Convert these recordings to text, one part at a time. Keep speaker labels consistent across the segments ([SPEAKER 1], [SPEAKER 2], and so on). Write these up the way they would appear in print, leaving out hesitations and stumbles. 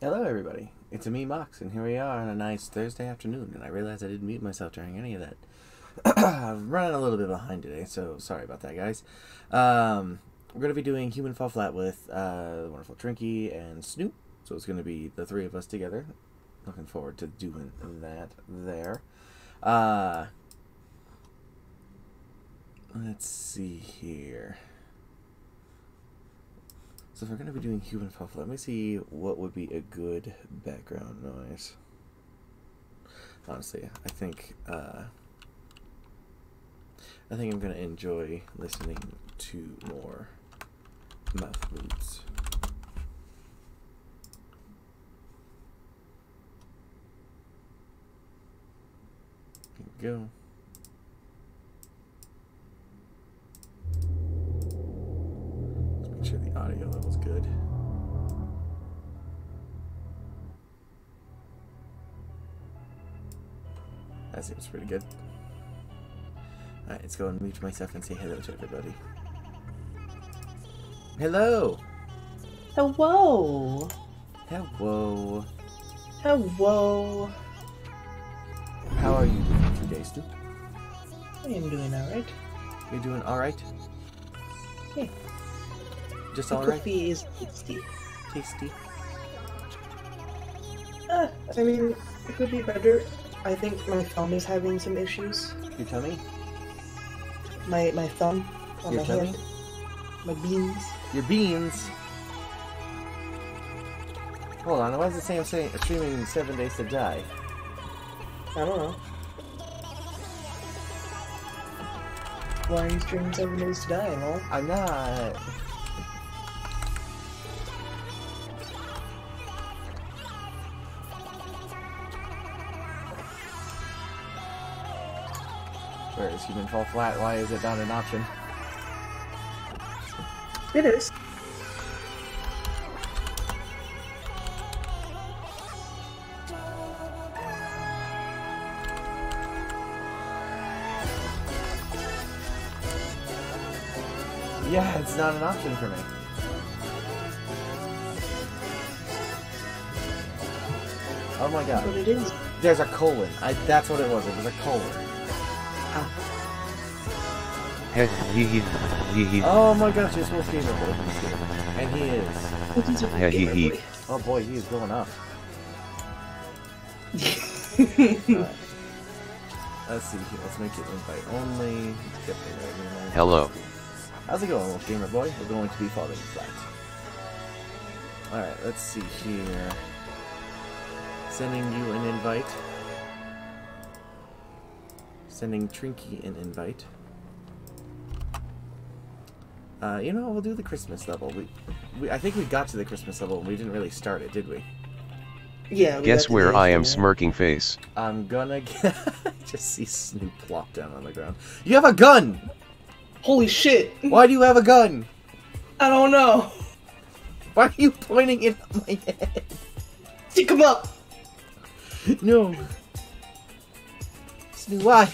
[SPEAKER 1] Hello everybody, it's me Mox, and here we are on a nice Thursday afternoon, and I realized I didn't mute myself during any of that. I'm running a little bit behind today, so sorry about that, guys. We're going to be doing Human Fall Flat with the wonderful Trinky and Snoop, so it's going to be the three of us together. Looking forward to doing that there. Let's see here. So if we're going to be doing Human Fall Flat, let me see what would be a good background noise. Honestly, I think I'm going to enjoy listening to more mouth movements. Here we go. Make sure the audio level's good. That seems pretty good. Alright, let's go and mute myself and say hello to everybody. Hello!
[SPEAKER 2] Hello!
[SPEAKER 1] Hello!
[SPEAKER 2] Hello!
[SPEAKER 1] How are you doing today, Stu?
[SPEAKER 2] I am doing alright.
[SPEAKER 1] You're doing alright?
[SPEAKER 2] Yeah.
[SPEAKER 1] Just
[SPEAKER 2] The
[SPEAKER 1] alright?
[SPEAKER 2] coffee is tasty.
[SPEAKER 1] Tasty?
[SPEAKER 2] I mean, it could be better. I think my thumb is having some issues.
[SPEAKER 1] Your tummy?
[SPEAKER 2] My thumb on
[SPEAKER 1] Your
[SPEAKER 2] my
[SPEAKER 1] tummy?
[SPEAKER 2] hand. My beans.
[SPEAKER 1] Your beans? Hold on, why does it say I'm streaming 7 Days to Die?
[SPEAKER 2] I don't know. Why are you streaming 7 Days to Die, lol?
[SPEAKER 1] I'm not. Where is Human Fall Flat? Why is it not an option?
[SPEAKER 2] It is.
[SPEAKER 1] Yeah, it's not an option for me. Oh my god.
[SPEAKER 2] That's what it is.
[SPEAKER 1] There's a colon. That's what it was. It was a colon. Oh my gosh, he's Wolf Gamer Boy. And he is.
[SPEAKER 2] He's a gamer boy.
[SPEAKER 1] Oh boy, he is going off. Alright. Let's see here. Let's make it invite only. Yep, invite only.
[SPEAKER 3] Hello.
[SPEAKER 1] How's it going, Wolf Gamer Boy? We're going to be falling flat. Alright, let's see here. Sending you an invite. Sending Trinky an invite. You know, we'll do the Christmas level. I think we got to the Christmas level and we didn't really start it, did we?
[SPEAKER 2] Yeah.
[SPEAKER 3] Guess where I am smirking face.
[SPEAKER 1] I'm gonna just see Snoop plop down on the ground. You have a gun!
[SPEAKER 2] Holy shit!
[SPEAKER 1] Why do you have a gun?
[SPEAKER 2] I don't know.
[SPEAKER 1] Why are you pointing it at my head?
[SPEAKER 2] Stick him up!
[SPEAKER 1] No. Snoop, why?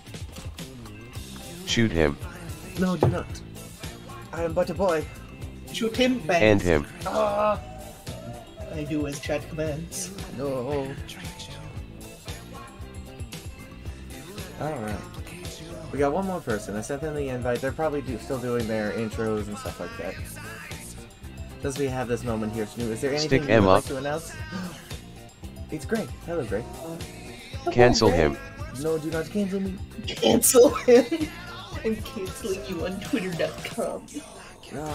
[SPEAKER 3] Shoot him.
[SPEAKER 1] No, do not. I am but a boy.
[SPEAKER 2] Shoot him, bang.
[SPEAKER 3] And him.
[SPEAKER 1] Ah!
[SPEAKER 2] I do as chat commands.
[SPEAKER 1] No. Alright. We got one more person. I sent them the invite. They're probably still doing their intros and stuff like that. Does we have this moment here, Snoop? Is there anything
[SPEAKER 3] Stick
[SPEAKER 1] you would
[SPEAKER 3] him
[SPEAKER 1] like
[SPEAKER 3] up.
[SPEAKER 1] to announce? It's Gray. Hello, Gray.
[SPEAKER 3] Cancel him.
[SPEAKER 1] No, do not cancel me.
[SPEAKER 2] Cancel him. I'm canceling you on Twitter.com.
[SPEAKER 1] No.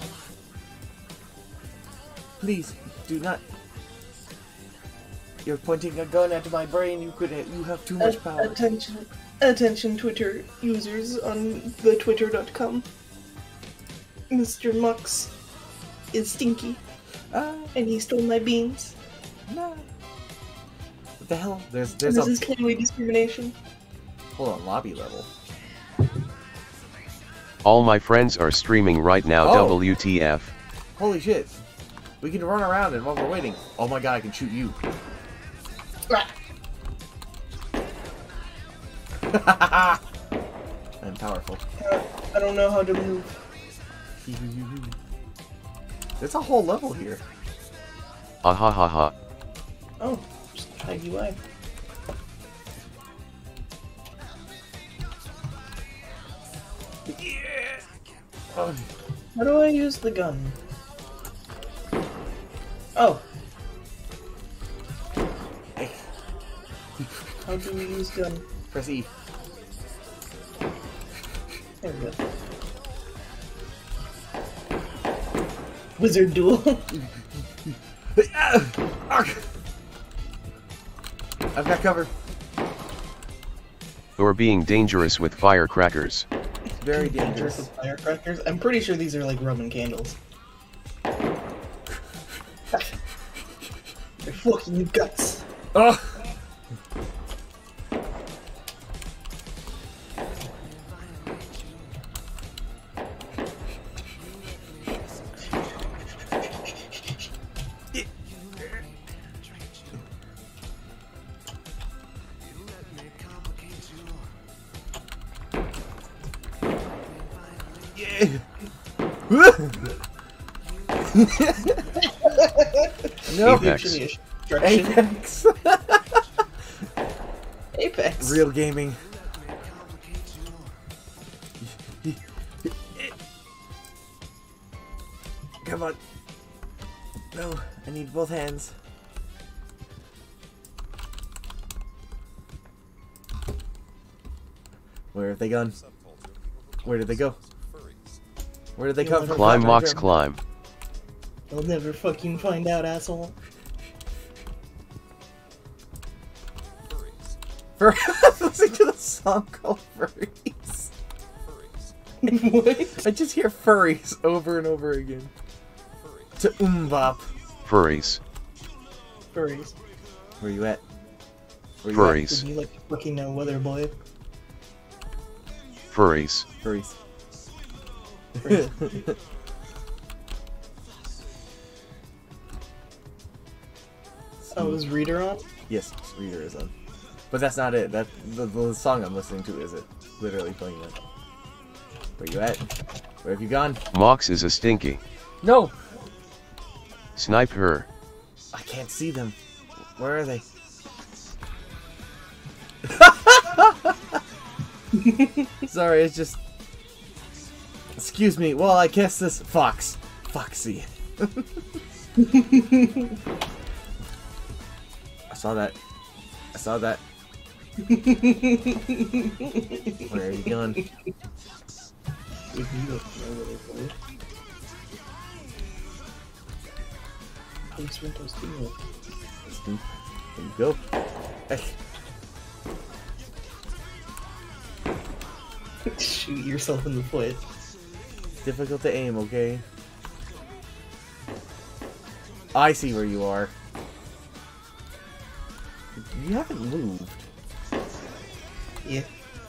[SPEAKER 1] Please, do not. You're pointing a gun at my brain. You have too much power.
[SPEAKER 2] Attention Twitter users on the Twitter.com. Mr. Mux is stinky, and he stole my beans.
[SPEAKER 1] No. What the hell? There's
[SPEAKER 2] This is clearly discrimination.
[SPEAKER 1] Hold on, lobby level.
[SPEAKER 3] All my friends are streaming right now.
[SPEAKER 1] Oh.
[SPEAKER 3] WTF.
[SPEAKER 1] Holy shit. We can run around and while we're waiting. Oh my god, I can shoot you. I'm powerful.
[SPEAKER 2] I don't know how to move.
[SPEAKER 1] There's a whole level here.
[SPEAKER 3] Ah ha ha ha.
[SPEAKER 2] Oh, just hide UI.
[SPEAKER 1] Yeah. Oh.
[SPEAKER 2] How do I use the gun? Oh. How do we use gun?
[SPEAKER 1] Press E.
[SPEAKER 2] There we go. Wizard duel.
[SPEAKER 1] I've got cover.
[SPEAKER 3] You're being dangerous with firecrackers.
[SPEAKER 1] Very
[SPEAKER 2] Dangerous
[SPEAKER 1] dangerous.
[SPEAKER 2] with firecrackers. I'm pretty sure these are like Roman candles. They're fucking guts.
[SPEAKER 1] Oh. No.
[SPEAKER 3] Apex.
[SPEAKER 1] Apex.
[SPEAKER 2] Apex.
[SPEAKER 1] Real gaming. Come on. No, I need both hands. Where have they gone? Where did they go? Where did they come from?
[SPEAKER 3] Climb, Mox, climb.
[SPEAKER 2] You'll never fucking find out, asshole.
[SPEAKER 1] Listen to the song called Furries.
[SPEAKER 2] What?
[SPEAKER 1] I just hear furries over and over again. To bop.
[SPEAKER 3] Furries.
[SPEAKER 2] Furries.
[SPEAKER 1] Where you at? Where you
[SPEAKER 3] Furries.
[SPEAKER 2] Did you like fucking know weather boy?
[SPEAKER 3] Furries.
[SPEAKER 1] at? Furries.
[SPEAKER 2] Oh, is Reader on?
[SPEAKER 1] Yes, Reader is on. But that's not it. That the song I'm listening to is it. Literally playing that. Where you at? Where have you gone?
[SPEAKER 3] Mox is a stinky.
[SPEAKER 1] No!
[SPEAKER 3] Snipe her.
[SPEAKER 1] I can't see them. Where are they? Sorry, it's just... Excuse me, while I kiss this fox. Foxy. I saw that. I saw that. Where are you going?
[SPEAKER 2] If you don't know weather boy. Thanks, Windows Deal.
[SPEAKER 1] There you go. Hey.
[SPEAKER 2] Shoot yourself in the foot.
[SPEAKER 1] Difficult to aim, okay? I see where you are. You haven't moved.
[SPEAKER 2] Yeah.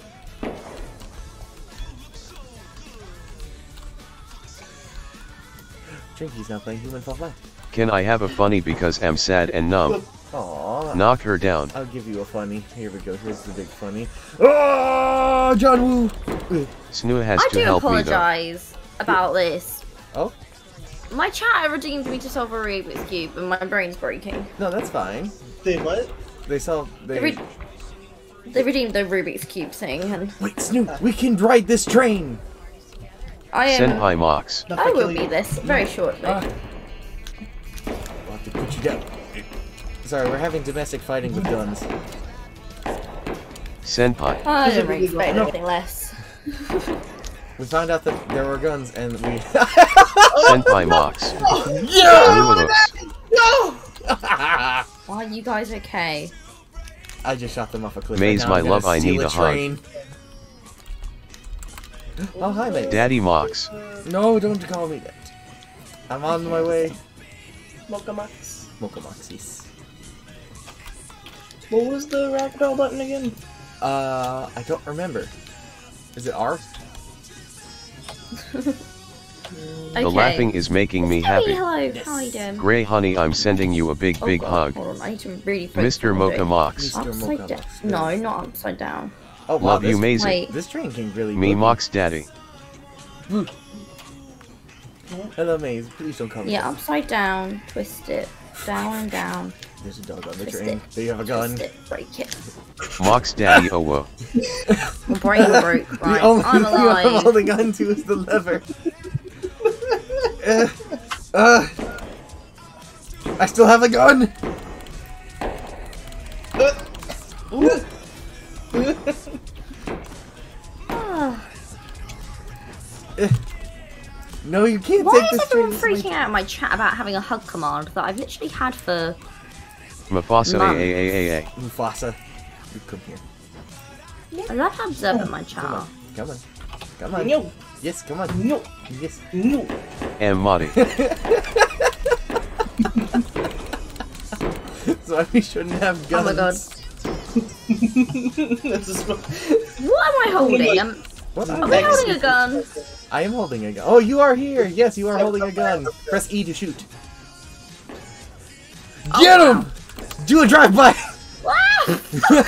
[SPEAKER 1] Drinky's now playing Human Fall Flat.
[SPEAKER 3] Can I have a funny because I'm sad and numb?
[SPEAKER 1] Aww.
[SPEAKER 3] Knock her down.
[SPEAKER 1] I'll give you a funny. Here we go. Here's the big funny. Oh, John Woo!
[SPEAKER 3] Snoo has
[SPEAKER 4] I
[SPEAKER 3] to
[SPEAKER 4] do
[SPEAKER 3] help me though.
[SPEAKER 4] apologise about this.
[SPEAKER 1] Oh?
[SPEAKER 4] My chat redeemed me to solve a Rubik's Cube and my brain's breaking.
[SPEAKER 1] No, that's fine.
[SPEAKER 2] They what?
[SPEAKER 1] They saw...
[SPEAKER 4] They redeemed the Rubik's Cube thing and
[SPEAKER 1] Wait, Snoop! We can ride this train!
[SPEAKER 4] I am...
[SPEAKER 3] Senpai Mox.
[SPEAKER 2] Not
[SPEAKER 4] I
[SPEAKER 2] to
[SPEAKER 4] will
[SPEAKER 2] kill
[SPEAKER 4] be
[SPEAKER 2] you.
[SPEAKER 4] this very shortly.
[SPEAKER 1] I'll have to put you down. Sorry, we're having domestic fighting with guns.
[SPEAKER 3] Senpai.
[SPEAKER 4] I didn't really expect
[SPEAKER 1] No.
[SPEAKER 4] anything less.
[SPEAKER 1] We found out that there were guns and we...
[SPEAKER 3] Senpai Mox.
[SPEAKER 1] Yeah!
[SPEAKER 2] No!
[SPEAKER 4] Are you guys okay?
[SPEAKER 1] I just shot them off a cliff.
[SPEAKER 3] Maze,
[SPEAKER 1] Right now
[SPEAKER 3] my
[SPEAKER 1] I'm gonna
[SPEAKER 3] love, I
[SPEAKER 1] steal
[SPEAKER 3] need a hug.
[SPEAKER 1] train. Oh, hi, mate.
[SPEAKER 3] Daddy Mox.
[SPEAKER 1] No, don't call me that. I'm on my way.
[SPEAKER 2] Mocha Max.
[SPEAKER 1] Mokamoxis.
[SPEAKER 2] What was the ragdoll button again?
[SPEAKER 1] I don't remember. Is it R?
[SPEAKER 4] Okay.
[SPEAKER 3] The laughing is making me
[SPEAKER 4] Hey,
[SPEAKER 3] happy.
[SPEAKER 4] hello.
[SPEAKER 1] Yes.
[SPEAKER 4] How are you doing?
[SPEAKER 3] Gray honey, I'm sending you a big
[SPEAKER 4] Oh,
[SPEAKER 3] big
[SPEAKER 4] God,
[SPEAKER 3] hug.
[SPEAKER 4] Hold on, I need to really focus
[SPEAKER 3] Mr.
[SPEAKER 4] on
[SPEAKER 3] Mocha
[SPEAKER 4] doing-
[SPEAKER 3] Mox.
[SPEAKER 1] Mr.
[SPEAKER 4] Upside
[SPEAKER 1] Mocha
[SPEAKER 4] down.
[SPEAKER 1] Mox.
[SPEAKER 4] No, not upside down.
[SPEAKER 1] Oh, wow,
[SPEAKER 3] Love you,
[SPEAKER 1] this,
[SPEAKER 3] Maisie.
[SPEAKER 4] Wait.
[SPEAKER 1] this train can really
[SPEAKER 3] Me
[SPEAKER 1] boogie.
[SPEAKER 3] Mox Daddy.
[SPEAKER 1] Hello, Maze. Please don't call me
[SPEAKER 4] Yeah,
[SPEAKER 1] that.
[SPEAKER 4] upside down. Twist it. Down, down.
[SPEAKER 1] There's a dog on the
[SPEAKER 4] Twist
[SPEAKER 1] train.
[SPEAKER 4] it.
[SPEAKER 1] Do you have a gun?
[SPEAKER 4] Twist it. Break it.
[SPEAKER 3] Mox Daddy Owo.
[SPEAKER 4] My brain broke. Right,
[SPEAKER 1] The only
[SPEAKER 4] I'm
[SPEAKER 1] thing I'm
[SPEAKER 4] alive.
[SPEAKER 1] holding on to is the lever. I still have a gun! No, you can't
[SPEAKER 4] Why
[SPEAKER 1] take
[SPEAKER 4] is
[SPEAKER 1] this
[SPEAKER 4] everyone
[SPEAKER 1] train.
[SPEAKER 4] freaking out in my chat about having a hug command that I've literally had for...
[SPEAKER 3] Mufasa
[SPEAKER 4] Mum.
[SPEAKER 3] AAAA.
[SPEAKER 1] Mufasa, you come here.
[SPEAKER 4] I love how observant my chat.
[SPEAKER 1] Come on. Come on. Come on.
[SPEAKER 2] No,
[SPEAKER 1] Yes, come on.
[SPEAKER 2] no,
[SPEAKER 1] Yes.
[SPEAKER 2] no.
[SPEAKER 3] M. Madi.
[SPEAKER 1] So we shouldn't have
[SPEAKER 4] Oh
[SPEAKER 1] guns.
[SPEAKER 4] my god.
[SPEAKER 2] This is
[SPEAKER 4] What am I holding?
[SPEAKER 1] What?
[SPEAKER 4] Are we holding a gun?
[SPEAKER 1] I am holding a gun. Oh, you are here. Yes, you are holding a gun. Press E to shoot.
[SPEAKER 4] Oh,
[SPEAKER 1] Get
[SPEAKER 4] wow.
[SPEAKER 1] him! Do a drive-by!
[SPEAKER 4] Wow!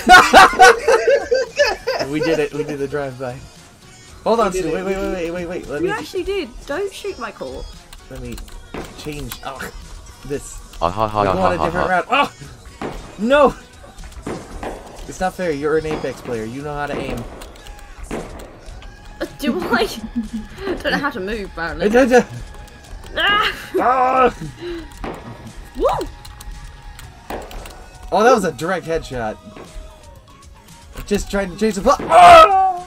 [SPEAKER 1] We did it. We did the drive-by. Hold on,
[SPEAKER 2] did
[SPEAKER 1] Stu.
[SPEAKER 2] it.
[SPEAKER 1] Wait. Let
[SPEAKER 4] You
[SPEAKER 1] me
[SPEAKER 4] actually did. Don't shoot my corpse.
[SPEAKER 1] change. Oh, this.
[SPEAKER 3] Ah ha ha
[SPEAKER 1] We're
[SPEAKER 3] ha
[SPEAKER 1] going a
[SPEAKER 3] ha
[SPEAKER 1] different
[SPEAKER 3] ha.
[SPEAKER 1] route. Oh! No! It's not fair. You're an Apex player. You know how to aim.
[SPEAKER 4] Do I? Don't know how to move, apparently. Ah!
[SPEAKER 1] Ah!
[SPEAKER 4] Woo!
[SPEAKER 1] Oh, that was a direct headshot. Just trying to chase the plot. Ah!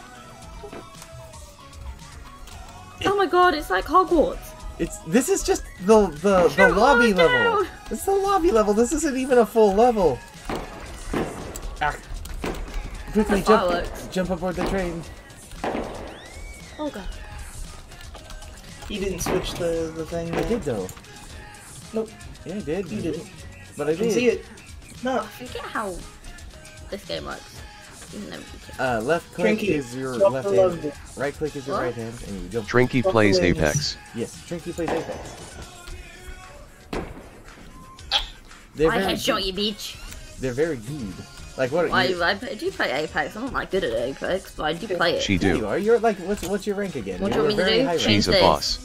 [SPEAKER 4] Oh my god, it's like Hogwarts.
[SPEAKER 1] This is just the
[SPEAKER 4] Come
[SPEAKER 1] lobby
[SPEAKER 4] on
[SPEAKER 1] level.
[SPEAKER 4] down.
[SPEAKER 1] It's the lobby level. This isn't even a full level. Ah. Quickly
[SPEAKER 4] Fireworks.
[SPEAKER 1] jump aboard the train.
[SPEAKER 4] Oh god.
[SPEAKER 2] He didn't switch the thing.
[SPEAKER 1] I did though.
[SPEAKER 2] Nope,
[SPEAKER 1] Yeah, I did.
[SPEAKER 2] you didn't.
[SPEAKER 1] But I
[SPEAKER 2] I can
[SPEAKER 1] did.
[SPEAKER 2] see it. No.
[SPEAKER 4] I forget how this game works. Even though we can.
[SPEAKER 1] Left click
[SPEAKER 2] Trinky,
[SPEAKER 1] is your
[SPEAKER 2] swap
[SPEAKER 1] left
[SPEAKER 2] the
[SPEAKER 1] hand.
[SPEAKER 2] logo.
[SPEAKER 1] Right click is your
[SPEAKER 4] What?
[SPEAKER 1] right hand, and you jump.
[SPEAKER 3] Trinky
[SPEAKER 2] Fuck
[SPEAKER 3] plays
[SPEAKER 2] the wings.
[SPEAKER 3] Apex.
[SPEAKER 1] Yes, Trinky plays Apex. They're
[SPEAKER 4] I
[SPEAKER 1] very
[SPEAKER 4] headshot
[SPEAKER 1] good.
[SPEAKER 4] you, bitch.
[SPEAKER 1] They're very good. Like what?
[SPEAKER 4] I
[SPEAKER 1] you,
[SPEAKER 4] do play Apex. I'm not that good at Apex, but I do play it.
[SPEAKER 3] She
[SPEAKER 1] yeah, you
[SPEAKER 3] do.
[SPEAKER 1] are. You're like what's your rank again?
[SPEAKER 4] What do
[SPEAKER 1] You're
[SPEAKER 4] you want me to
[SPEAKER 1] very
[SPEAKER 4] do?
[SPEAKER 1] high rank.
[SPEAKER 3] She's a
[SPEAKER 4] this.
[SPEAKER 3] boss.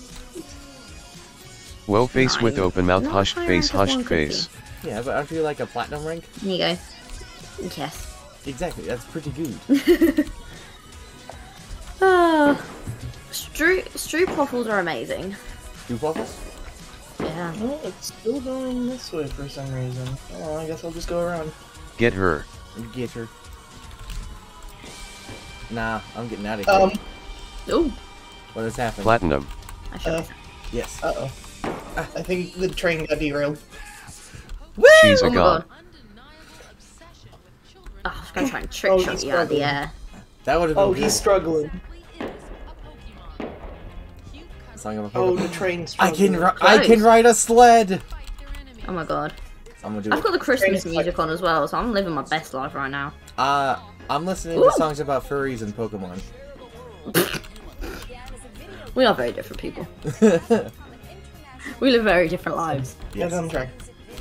[SPEAKER 3] Whoa face with
[SPEAKER 4] Nine.
[SPEAKER 3] open mouth,
[SPEAKER 4] Not
[SPEAKER 3] hushed
[SPEAKER 4] high
[SPEAKER 3] face,
[SPEAKER 4] rank as one
[SPEAKER 3] hushed
[SPEAKER 4] could be.
[SPEAKER 3] face.
[SPEAKER 1] Yeah, but aren't you like a platinum rank?
[SPEAKER 4] Here you go. Yes.
[SPEAKER 1] Exactly. That's pretty good.
[SPEAKER 4] Oh. Stroopwafels are amazing.
[SPEAKER 1] Two waffles?
[SPEAKER 4] Yeah.
[SPEAKER 2] No, it's still going this way for some reason. Oh, I guess I'll just go around.
[SPEAKER 3] Get her.
[SPEAKER 1] Get her. Nah, I'm getting out of here.
[SPEAKER 4] Ooh.
[SPEAKER 1] What has happened?
[SPEAKER 3] Platinum.
[SPEAKER 4] I should.
[SPEAKER 1] Yes.
[SPEAKER 2] Uh-oh. I think the train got derailed.
[SPEAKER 3] She's
[SPEAKER 4] Oh
[SPEAKER 3] a
[SPEAKER 4] my
[SPEAKER 3] god.
[SPEAKER 4] god. Oh, I was gonna try and trick
[SPEAKER 2] Oh,
[SPEAKER 4] shot
[SPEAKER 2] he's
[SPEAKER 4] you out of the
[SPEAKER 2] struggling.
[SPEAKER 4] air.
[SPEAKER 1] That would have been
[SPEAKER 2] Oh,
[SPEAKER 1] good.
[SPEAKER 2] he's struggling.
[SPEAKER 1] Song of a
[SPEAKER 2] Oh,
[SPEAKER 1] Pokemon.
[SPEAKER 2] the train's
[SPEAKER 1] I
[SPEAKER 2] struggling.
[SPEAKER 1] can I can
[SPEAKER 4] Close.
[SPEAKER 1] ride a sled.
[SPEAKER 4] Oh my god.
[SPEAKER 1] I'm gonna do
[SPEAKER 4] I've got
[SPEAKER 1] it.
[SPEAKER 4] the Christmas
[SPEAKER 2] Train's
[SPEAKER 4] music on as well, so I'm living my best life right now.
[SPEAKER 1] I'm listening
[SPEAKER 4] Ooh.
[SPEAKER 1] to songs about furries and Pokemon.
[SPEAKER 4] We are very different people. We live very different lives.
[SPEAKER 2] Yes, I'm trying.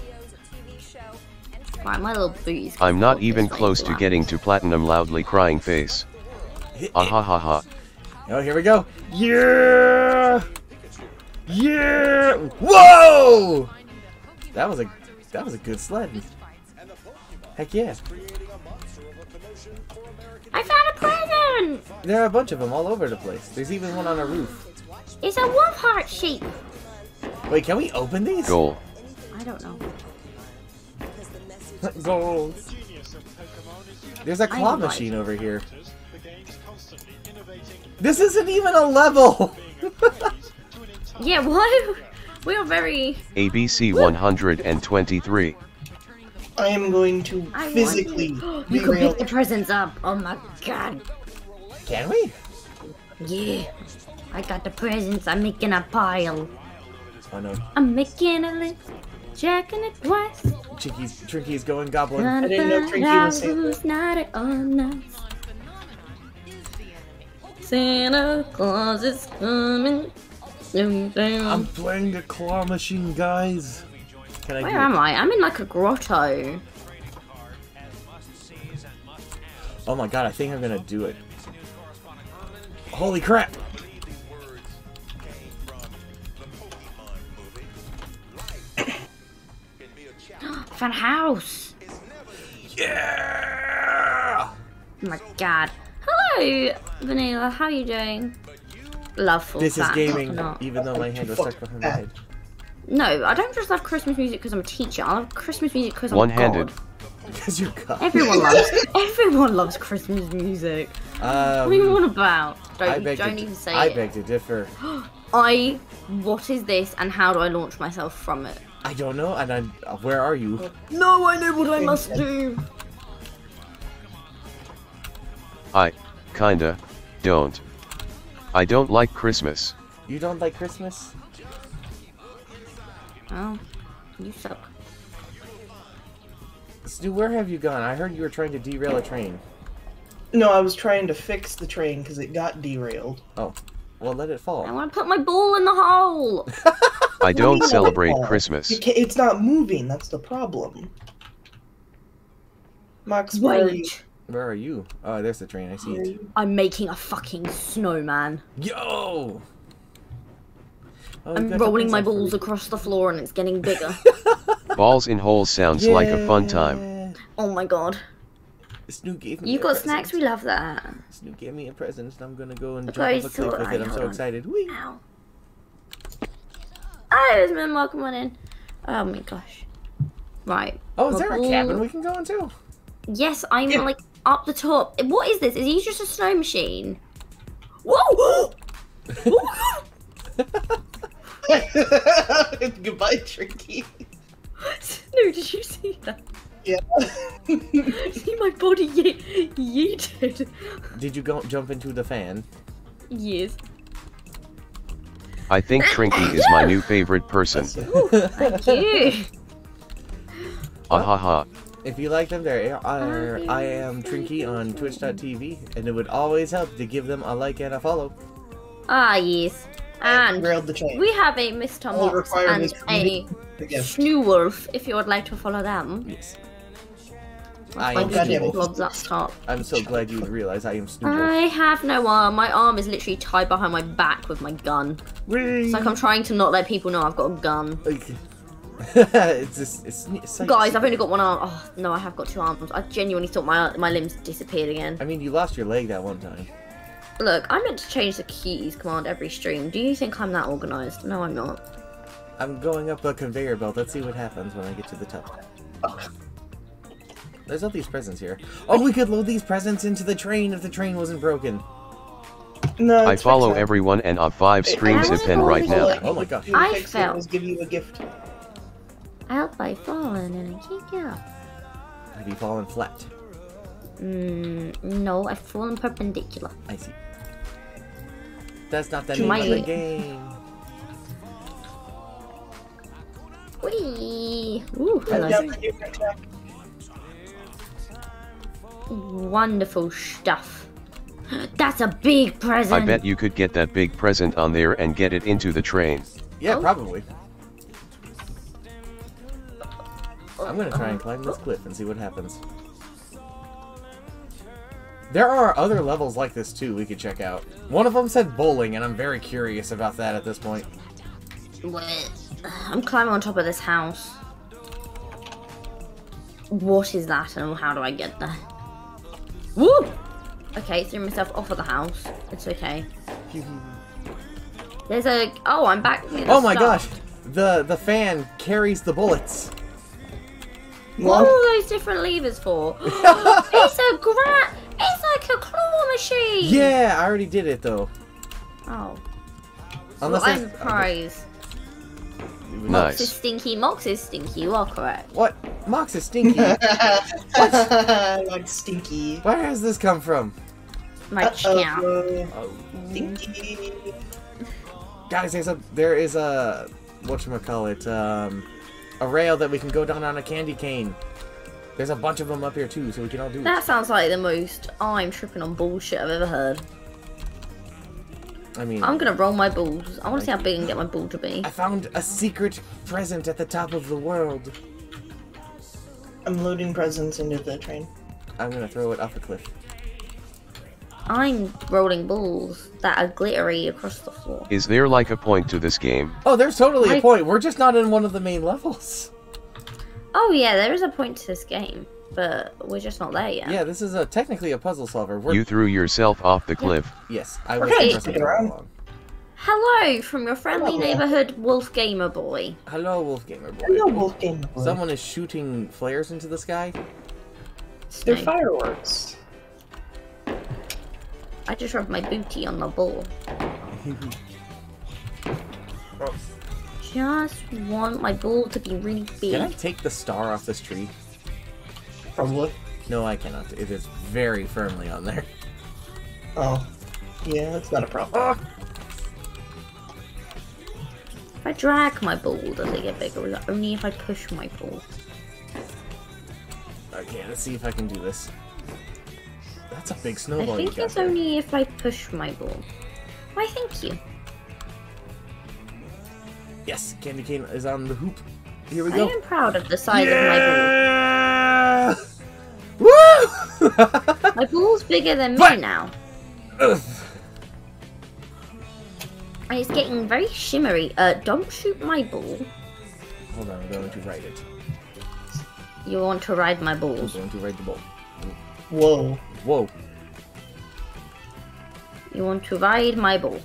[SPEAKER 4] Right, my little booties.
[SPEAKER 3] I'm not even close to getting to platinum loudly crying face. Ah ha ha ha.
[SPEAKER 1] Oh, here we go. Yeah! Yeah! Whoa! That was a good sled. Heck yeah.
[SPEAKER 4] I found a present!
[SPEAKER 1] There are a bunch of them all over the place. There's even one on a roof.
[SPEAKER 4] It's a wolf heart shape.
[SPEAKER 1] Wait, can we open these?
[SPEAKER 3] Goal.
[SPEAKER 4] I don't know.
[SPEAKER 1] Gold. There's a claw
[SPEAKER 4] I like-
[SPEAKER 1] machine over here. This isn't even a level!
[SPEAKER 4] Yeah, why? We are very...
[SPEAKER 3] ABC 123.
[SPEAKER 2] I am going to
[SPEAKER 4] I
[SPEAKER 2] physically
[SPEAKER 4] want... You can
[SPEAKER 2] derail.
[SPEAKER 4] pick the presents up. Oh my god.
[SPEAKER 1] Can we?
[SPEAKER 4] Yeah. I got the presents. I'm making a pile.
[SPEAKER 1] Oh no.
[SPEAKER 4] I'm making a list. Checking it twice.
[SPEAKER 1] Trinky's going goblin.
[SPEAKER 2] I didn't know Trinky was Santa.
[SPEAKER 4] Who's not on us. Santa Claus is coming.
[SPEAKER 1] I'm playing the claw machine, guys. Can I
[SPEAKER 4] Where
[SPEAKER 1] do
[SPEAKER 4] am
[SPEAKER 1] it?
[SPEAKER 4] I? I'm in like a grotto.
[SPEAKER 1] Oh my god, I think I'm gonna do it. Holy crap!
[SPEAKER 4] found a house.
[SPEAKER 1] Yeah!
[SPEAKER 4] Oh my god. Hello, Vanilla. How are you doing? Love full
[SPEAKER 1] This is
[SPEAKER 4] fat,
[SPEAKER 1] gaming,
[SPEAKER 4] not.
[SPEAKER 1] even though my hand was stuck behind my head.
[SPEAKER 4] No, I don't just love Christmas music because I'm a teacher. I love Christmas music because I'm
[SPEAKER 3] One-handed.
[SPEAKER 4] God.
[SPEAKER 1] Because you're God.
[SPEAKER 4] Everyone loves Christmas music. What are you on about? Don't even say
[SPEAKER 1] I
[SPEAKER 4] it.
[SPEAKER 1] beg to differ.
[SPEAKER 4] What is this and how do I launch myself from it?
[SPEAKER 1] I don't know, and where are you?
[SPEAKER 4] No, I know what I must do.
[SPEAKER 3] I, kinda, don't. I don't like Christmas.
[SPEAKER 1] You don't like Christmas?
[SPEAKER 4] Oh, you suck.
[SPEAKER 1] Stu, where have you gone? I heard you were trying to derail a train.
[SPEAKER 2] No, I was trying to fix the train because it got derailed.
[SPEAKER 1] Oh, well, let it
[SPEAKER 4] I
[SPEAKER 1] fall.
[SPEAKER 4] want to put my ball in the hole.
[SPEAKER 3] I don't
[SPEAKER 2] No,
[SPEAKER 3] celebrate
[SPEAKER 2] no.
[SPEAKER 3] Christmas.
[SPEAKER 2] It's not moving. That's the problem. Max, where are you?
[SPEAKER 4] Wait,
[SPEAKER 1] Where are you? Oh, there's the train. I see
[SPEAKER 2] Where are
[SPEAKER 1] it.
[SPEAKER 2] you?
[SPEAKER 4] I'm making a fucking snowman.
[SPEAKER 1] Yo! Oh,
[SPEAKER 4] I'm
[SPEAKER 1] you got the
[SPEAKER 4] rolling my
[SPEAKER 1] present for
[SPEAKER 4] balls
[SPEAKER 1] me.
[SPEAKER 4] across the floor and it's getting bigger.
[SPEAKER 3] Balls in holes sounds like a fun time.
[SPEAKER 1] Yeah.
[SPEAKER 4] Oh my god.
[SPEAKER 1] Stu gave me
[SPEAKER 4] You've
[SPEAKER 1] a
[SPEAKER 4] got
[SPEAKER 1] present.
[SPEAKER 4] snacks, we love that.
[SPEAKER 1] Stu gave me a present, and I'm gonna go and
[SPEAKER 4] Okay,
[SPEAKER 1] jump off a
[SPEAKER 4] so
[SPEAKER 1] cliff with it. I'm
[SPEAKER 4] hold
[SPEAKER 1] so
[SPEAKER 4] on.
[SPEAKER 1] excited. Whee!
[SPEAKER 4] Ow. Oh, there's my welcome on in. Oh my gosh. Right.
[SPEAKER 1] Oh, is
[SPEAKER 4] My
[SPEAKER 1] there a
[SPEAKER 4] ball-
[SPEAKER 1] cabin we can go into?
[SPEAKER 4] Yes, I'm
[SPEAKER 2] Yeah.
[SPEAKER 4] like up the top. What is this? Is he just a snow machine? Whoa! Oh my god!
[SPEAKER 2] Goodbye, Tricky.
[SPEAKER 4] No, did you see that?
[SPEAKER 2] Yeah.
[SPEAKER 4] See my body yeeted.
[SPEAKER 1] Did you go jump into the fan?
[SPEAKER 4] Yes.
[SPEAKER 3] I think Trinky is my new favorite person.
[SPEAKER 4] Thank you.
[SPEAKER 3] Ah ha ha.
[SPEAKER 1] If you like them, I am Trinky on Twitch.tv, and it would always help to give them a like and a follow.
[SPEAKER 4] Ah, yes. And
[SPEAKER 2] Railed the train.
[SPEAKER 4] we have a Mr.
[SPEAKER 2] All
[SPEAKER 4] Mox
[SPEAKER 2] required
[SPEAKER 4] and
[SPEAKER 2] is
[SPEAKER 4] a
[SPEAKER 2] Again.
[SPEAKER 4] Snowwolf, if you would like to follow them.
[SPEAKER 1] Yes.
[SPEAKER 4] My
[SPEAKER 1] I am
[SPEAKER 2] goddamn
[SPEAKER 4] little
[SPEAKER 2] it.
[SPEAKER 4] blobs up top.
[SPEAKER 1] I'm so glad you realize I am Snoop.
[SPEAKER 4] I have no arm. My arm is literally tied behind my back with my gun. It's like I'm trying to not let people know I've got a gun.
[SPEAKER 1] It's just, it's like,
[SPEAKER 4] Guys, I've only got one arm. Oh, no, I have got two arms. I genuinely thought my limbs disappeared again.
[SPEAKER 1] I mean, you lost your leg that one time.
[SPEAKER 4] Look, I meant to change the keys command every stream. Do you think I'm that organised? No, I'm not.
[SPEAKER 1] I'm going up a conveyor belt. Let's see what happens when I get to the top. There's all these presents here. Oh, we could load these presents into the train if the train wasn't broken.
[SPEAKER 2] No,
[SPEAKER 3] I
[SPEAKER 2] it's
[SPEAKER 3] follow
[SPEAKER 2] fixed now.
[SPEAKER 3] everyone and of 5 streams
[SPEAKER 4] I
[SPEAKER 3] a pen right now.
[SPEAKER 1] Oh my gosh.
[SPEAKER 4] I
[SPEAKER 2] Fix it,
[SPEAKER 4] fell.
[SPEAKER 2] was give you a gift.
[SPEAKER 4] Out by falling and I kick out.
[SPEAKER 1] Have you fallen flat?
[SPEAKER 4] No, I've fallen perpendicular.
[SPEAKER 1] I see. That's not the
[SPEAKER 2] To
[SPEAKER 1] name
[SPEAKER 4] my-
[SPEAKER 1] of the game.
[SPEAKER 4] Whee! Ooh, hello.
[SPEAKER 2] Yeah, the new attack.
[SPEAKER 4] Wonderful stuff. That's a big present.
[SPEAKER 3] I bet you could get that big present on there and get it into the train.
[SPEAKER 1] Yeah,
[SPEAKER 4] Oh.
[SPEAKER 1] probably. I'm gonna try and climb this cliff and see what happens. There are other levels like this too we could check out. One of them said bowling, and I'm very curious about that at this point.
[SPEAKER 4] Wait. I'm climbing on top of this house. What is that and how do I get there? Woo! Okay, threw myself off of the house. It's okay. There's a... Oh, I'm back near the
[SPEAKER 1] Oh my
[SPEAKER 4] start.
[SPEAKER 1] gosh! The fan carries the bullets.
[SPEAKER 4] What are all those different levers for? It's a It's like a claw machine!
[SPEAKER 1] Yeah, I already did it though.
[SPEAKER 4] Oh.
[SPEAKER 1] Unless
[SPEAKER 4] Well, I'm
[SPEAKER 1] there's-
[SPEAKER 4] surprised.
[SPEAKER 3] Nice.
[SPEAKER 4] Mox is stinky. Mox is stinky. You are correct.
[SPEAKER 1] What? Mox is stinky.
[SPEAKER 2] Like stinky.
[SPEAKER 1] Where has this come from?
[SPEAKER 4] My champ.
[SPEAKER 1] Oh.
[SPEAKER 2] Stinky.
[SPEAKER 1] Guys, there is a whatchamacallit, a rail that we can go down on a candy cane. There's a bunch of them up here too, so we can all do it.
[SPEAKER 4] That sounds like the most I'm tripping on bullshit I've ever heard.
[SPEAKER 1] I mean,
[SPEAKER 4] I'm gonna roll my balls. I wanna see how big I can get my ball to be.
[SPEAKER 1] I found a secret present at the top of the world.
[SPEAKER 2] I'm loading presents into the train.
[SPEAKER 1] I'm gonna throw it off a cliff.
[SPEAKER 4] I'm rolling balls that are glittery across the floor.
[SPEAKER 3] Is there like a point to this game?
[SPEAKER 1] Oh, there's totally a
[SPEAKER 4] I-
[SPEAKER 1] point. We're just not in one of the main levels.
[SPEAKER 4] Oh yeah, there is a point to this game, but we're just not there yet.
[SPEAKER 1] Yeah, this is technically a puzzle solver.
[SPEAKER 3] You threw yourself off the cliff.
[SPEAKER 1] Yes, I was
[SPEAKER 2] Okay,
[SPEAKER 1] pressing
[SPEAKER 2] stick
[SPEAKER 1] it all
[SPEAKER 2] around.
[SPEAKER 1] along.
[SPEAKER 4] Hello from your friendly
[SPEAKER 2] Hello.
[SPEAKER 4] neighborhood Wolf Gamer Boy.
[SPEAKER 1] Hello, Wolf Gamer Boy.
[SPEAKER 2] Hello, Wolf Game Boy.
[SPEAKER 1] Someone is shooting flares into the sky.
[SPEAKER 2] They're
[SPEAKER 4] Snake.
[SPEAKER 2] fireworks.
[SPEAKER 4] I just rubbed my booty on the ball. Just want my ball to be really big.
[SPEAKER 1] Can I take the star off this tree?
[SPEAKER 2] Probably.
[SPEAKER 1] No, I cannot. It is very firmly on there.
[SPEAKER 2] Oh. Yeah, that's not a problem.
[SPEAKER 4] If I drag my ball, does it get bigger? Or is it only if I push my ball?
[SPEAKER 1] Okay, let's see if I can do this. That's a big
[SPEAKER 4] I
[SPEAKER 1] snowball you
[SPEAKER 4] think
[SPEAKER 1] got
[SPEAKER 4] it's
[SPEAKER 1] there.
[SPEAKER 4] only if I push my ball. Why, thank you.
[SPEAKER 1] Yes, Candy Cane is on the hoop. Here we
[SPEAKER 4] I
[SPEAKER 1] go.
[SPEAKER 4] am proud of the size of my
[SPEAKER 1] Yeah! Woo!
[SPEAKER 4] ball. My ball's bigger than me
[SPEAKER 1] What?
[SPEAKER 4] now.
[SPEAKER 1] Ugh.
[SPEAKER 4] And it's getting very shimmery. Don't shoot my ball.
[SPEAKER 1] Hold on, I'm going to ride it.
[SPEAKER 4] You want to ride my
[SPEAKER 1] I'm
[SPEAKER 4] balls.
[SPEAKER 1] going to ride the ball.
[SPEAKER 2] Whoa.
[SPEAKER 1] Whoa.
[SPEAKER 4] You want to ride my ball.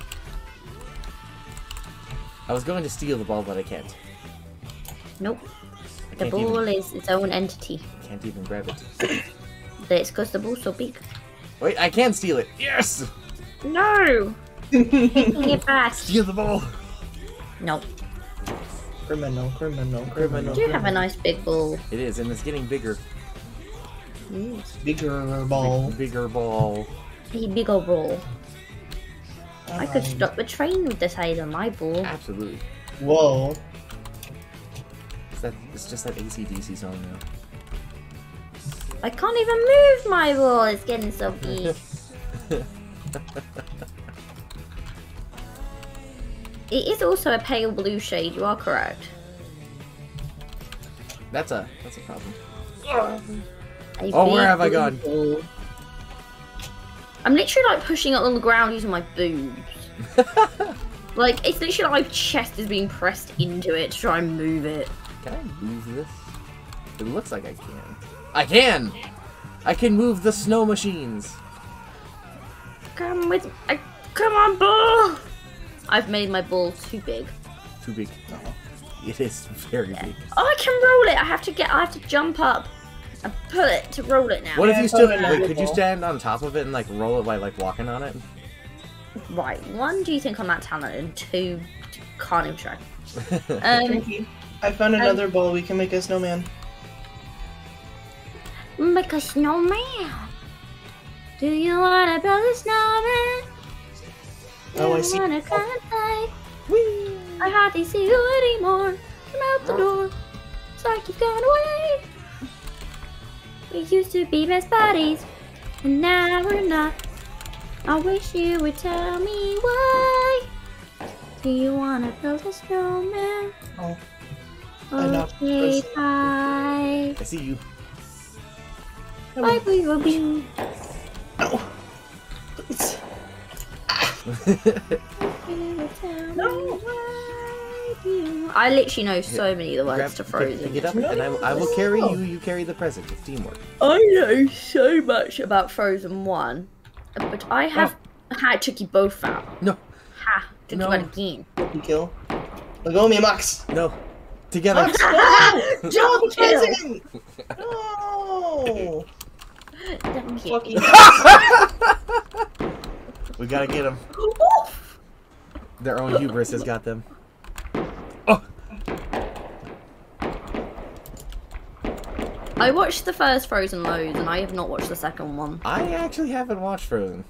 [SPEAKER 1] I was going to steal the ball, but I can't.
[SPEAKER 4] Nope. The
[SPEAKER 1] Can't
[SPEAKER 4] ball
[SPEAKER 1] even-
[SPEAKER 4] is its own entity.
[SPEAKER 1] Can't even grab it.
[SPEAKER 4] That's because the ball's so big.
[SPEAKER 1] Wait, I can steal it. Yes!
[SPEAKER 4] No! Taking it back.
[SPEAKER 1] Steal the ball.
[SPEAKER 4] Nope.
[SPEAKER 2] Criminal.
[SPEAKER 4] You do have a nice big ball.
[SPEAKER 1] It is, and it's getting bigger.
[SPEAKER 2] Bigger ball.
[SPEAKER 1] Bigger ball.
[SPEAKER 4] A big old ball. I could stop the train with the size of my ball.
[SPEAKER 1] Absolutely.
[SPEAKER 2] Whoa.
[SPEAKER 1] It's just that AC/DC song now.
[SPEAKER 4] I can't even move my ball. It's getting so big. It is also a pale blue shade. You are correct.
[SPEAKER 1] That's a problem.
[SPEAKER 4] A
[SPEAKER 1] Oh, where
[SPEAKER 4] big
[SPEAKER 1] have I
[SPEAKER 4] blue
[SPEAKER 1] gone?
[SPEAKER 4] ball. I'm literally like pushing it on the ground using my boobs. Like it's literally like my chest is being pressed into it to try and move it.
[SPEAKER 1] Can I move this? It looks like I can. I can! I can move the snow machines!
[SPEAKER 4] Come on, ball! I've made my ball too big.
[SPEAKER 1] Too big. It is very big.
[SPEAKER 4] Oh, I can roll it. I have to jump up and pull it to roll it now.
[SPEAKER 1] What if
[SPEAKER 2] Yeah,
[SPEAKER 1] you
[SPEAKER 2] I
[SPEAKER 1] stood?
[SPEAKER 2] thought another
[SPEAKER 1] Wait, could you
[SPEAKER 2] ball.
[SPEAKER 1] stand on top of it and like roll it by like walking on it?
[SPEAKER 4] Right. One, do you think I'm that talented? And two, can't even try.
[SPEAKER 2] I found another ball. We can make a snowman.
[SPEAKER 4] Make a snowman. Do you wanna build a snowman?
[SPEAKER 2] Oh, I see.
[SPEAKER 4] Wanna come and play? I hardly see you anymore. Come out the door. It's like you've gone away. We used to be best buddies, and now we're not. I wish you would tell me why. Do you wanna build a snowman?
[SPEAKER 2] Oh. I know.
[SPEAKER 4] Okay, bye.
[SPEAKER 1] I see you.
[SPEAKER 4] Bye, we will be.
[SPEAKER 2] No. Please.
[SPEAKER 4] No. I literally know so many of the words to
[SPEAKER 1] Pick
[SPEAKER 4] Frozen.
[SPEAKER 1] it up, and I will carry you. You carry the present. It's teamwork.
[SPEAKER 4] I know so much about Frozen 1, but I have had to keep both out.
[SPEAKER 1] No,
[SPEAKER 4] Ha! Took
[SPEAKER 1] No.
[SPEAKER 4] you out again.
[SPEAKER 2] You kill. Let go of me, Max.
[SPEAKER 1] no, together.
[SPEAKER 2] Max, no!
[SPEAKER 4] Jump
[SPEAKER 2] the
[SPEAKER 4] kill!
[SPEAKER 2] present! No!
[SPEAKER 4] Don't kill.
[SPEAKER 2] Fucking.
[SPEAKER 1] We gotta get them. Their own hubris has got them. Oh,
[SPEAKER 4] I watched the first Frozen loads, and I have not watched the second one.
[SPEAKER 1] I actually haven't watched Frozen.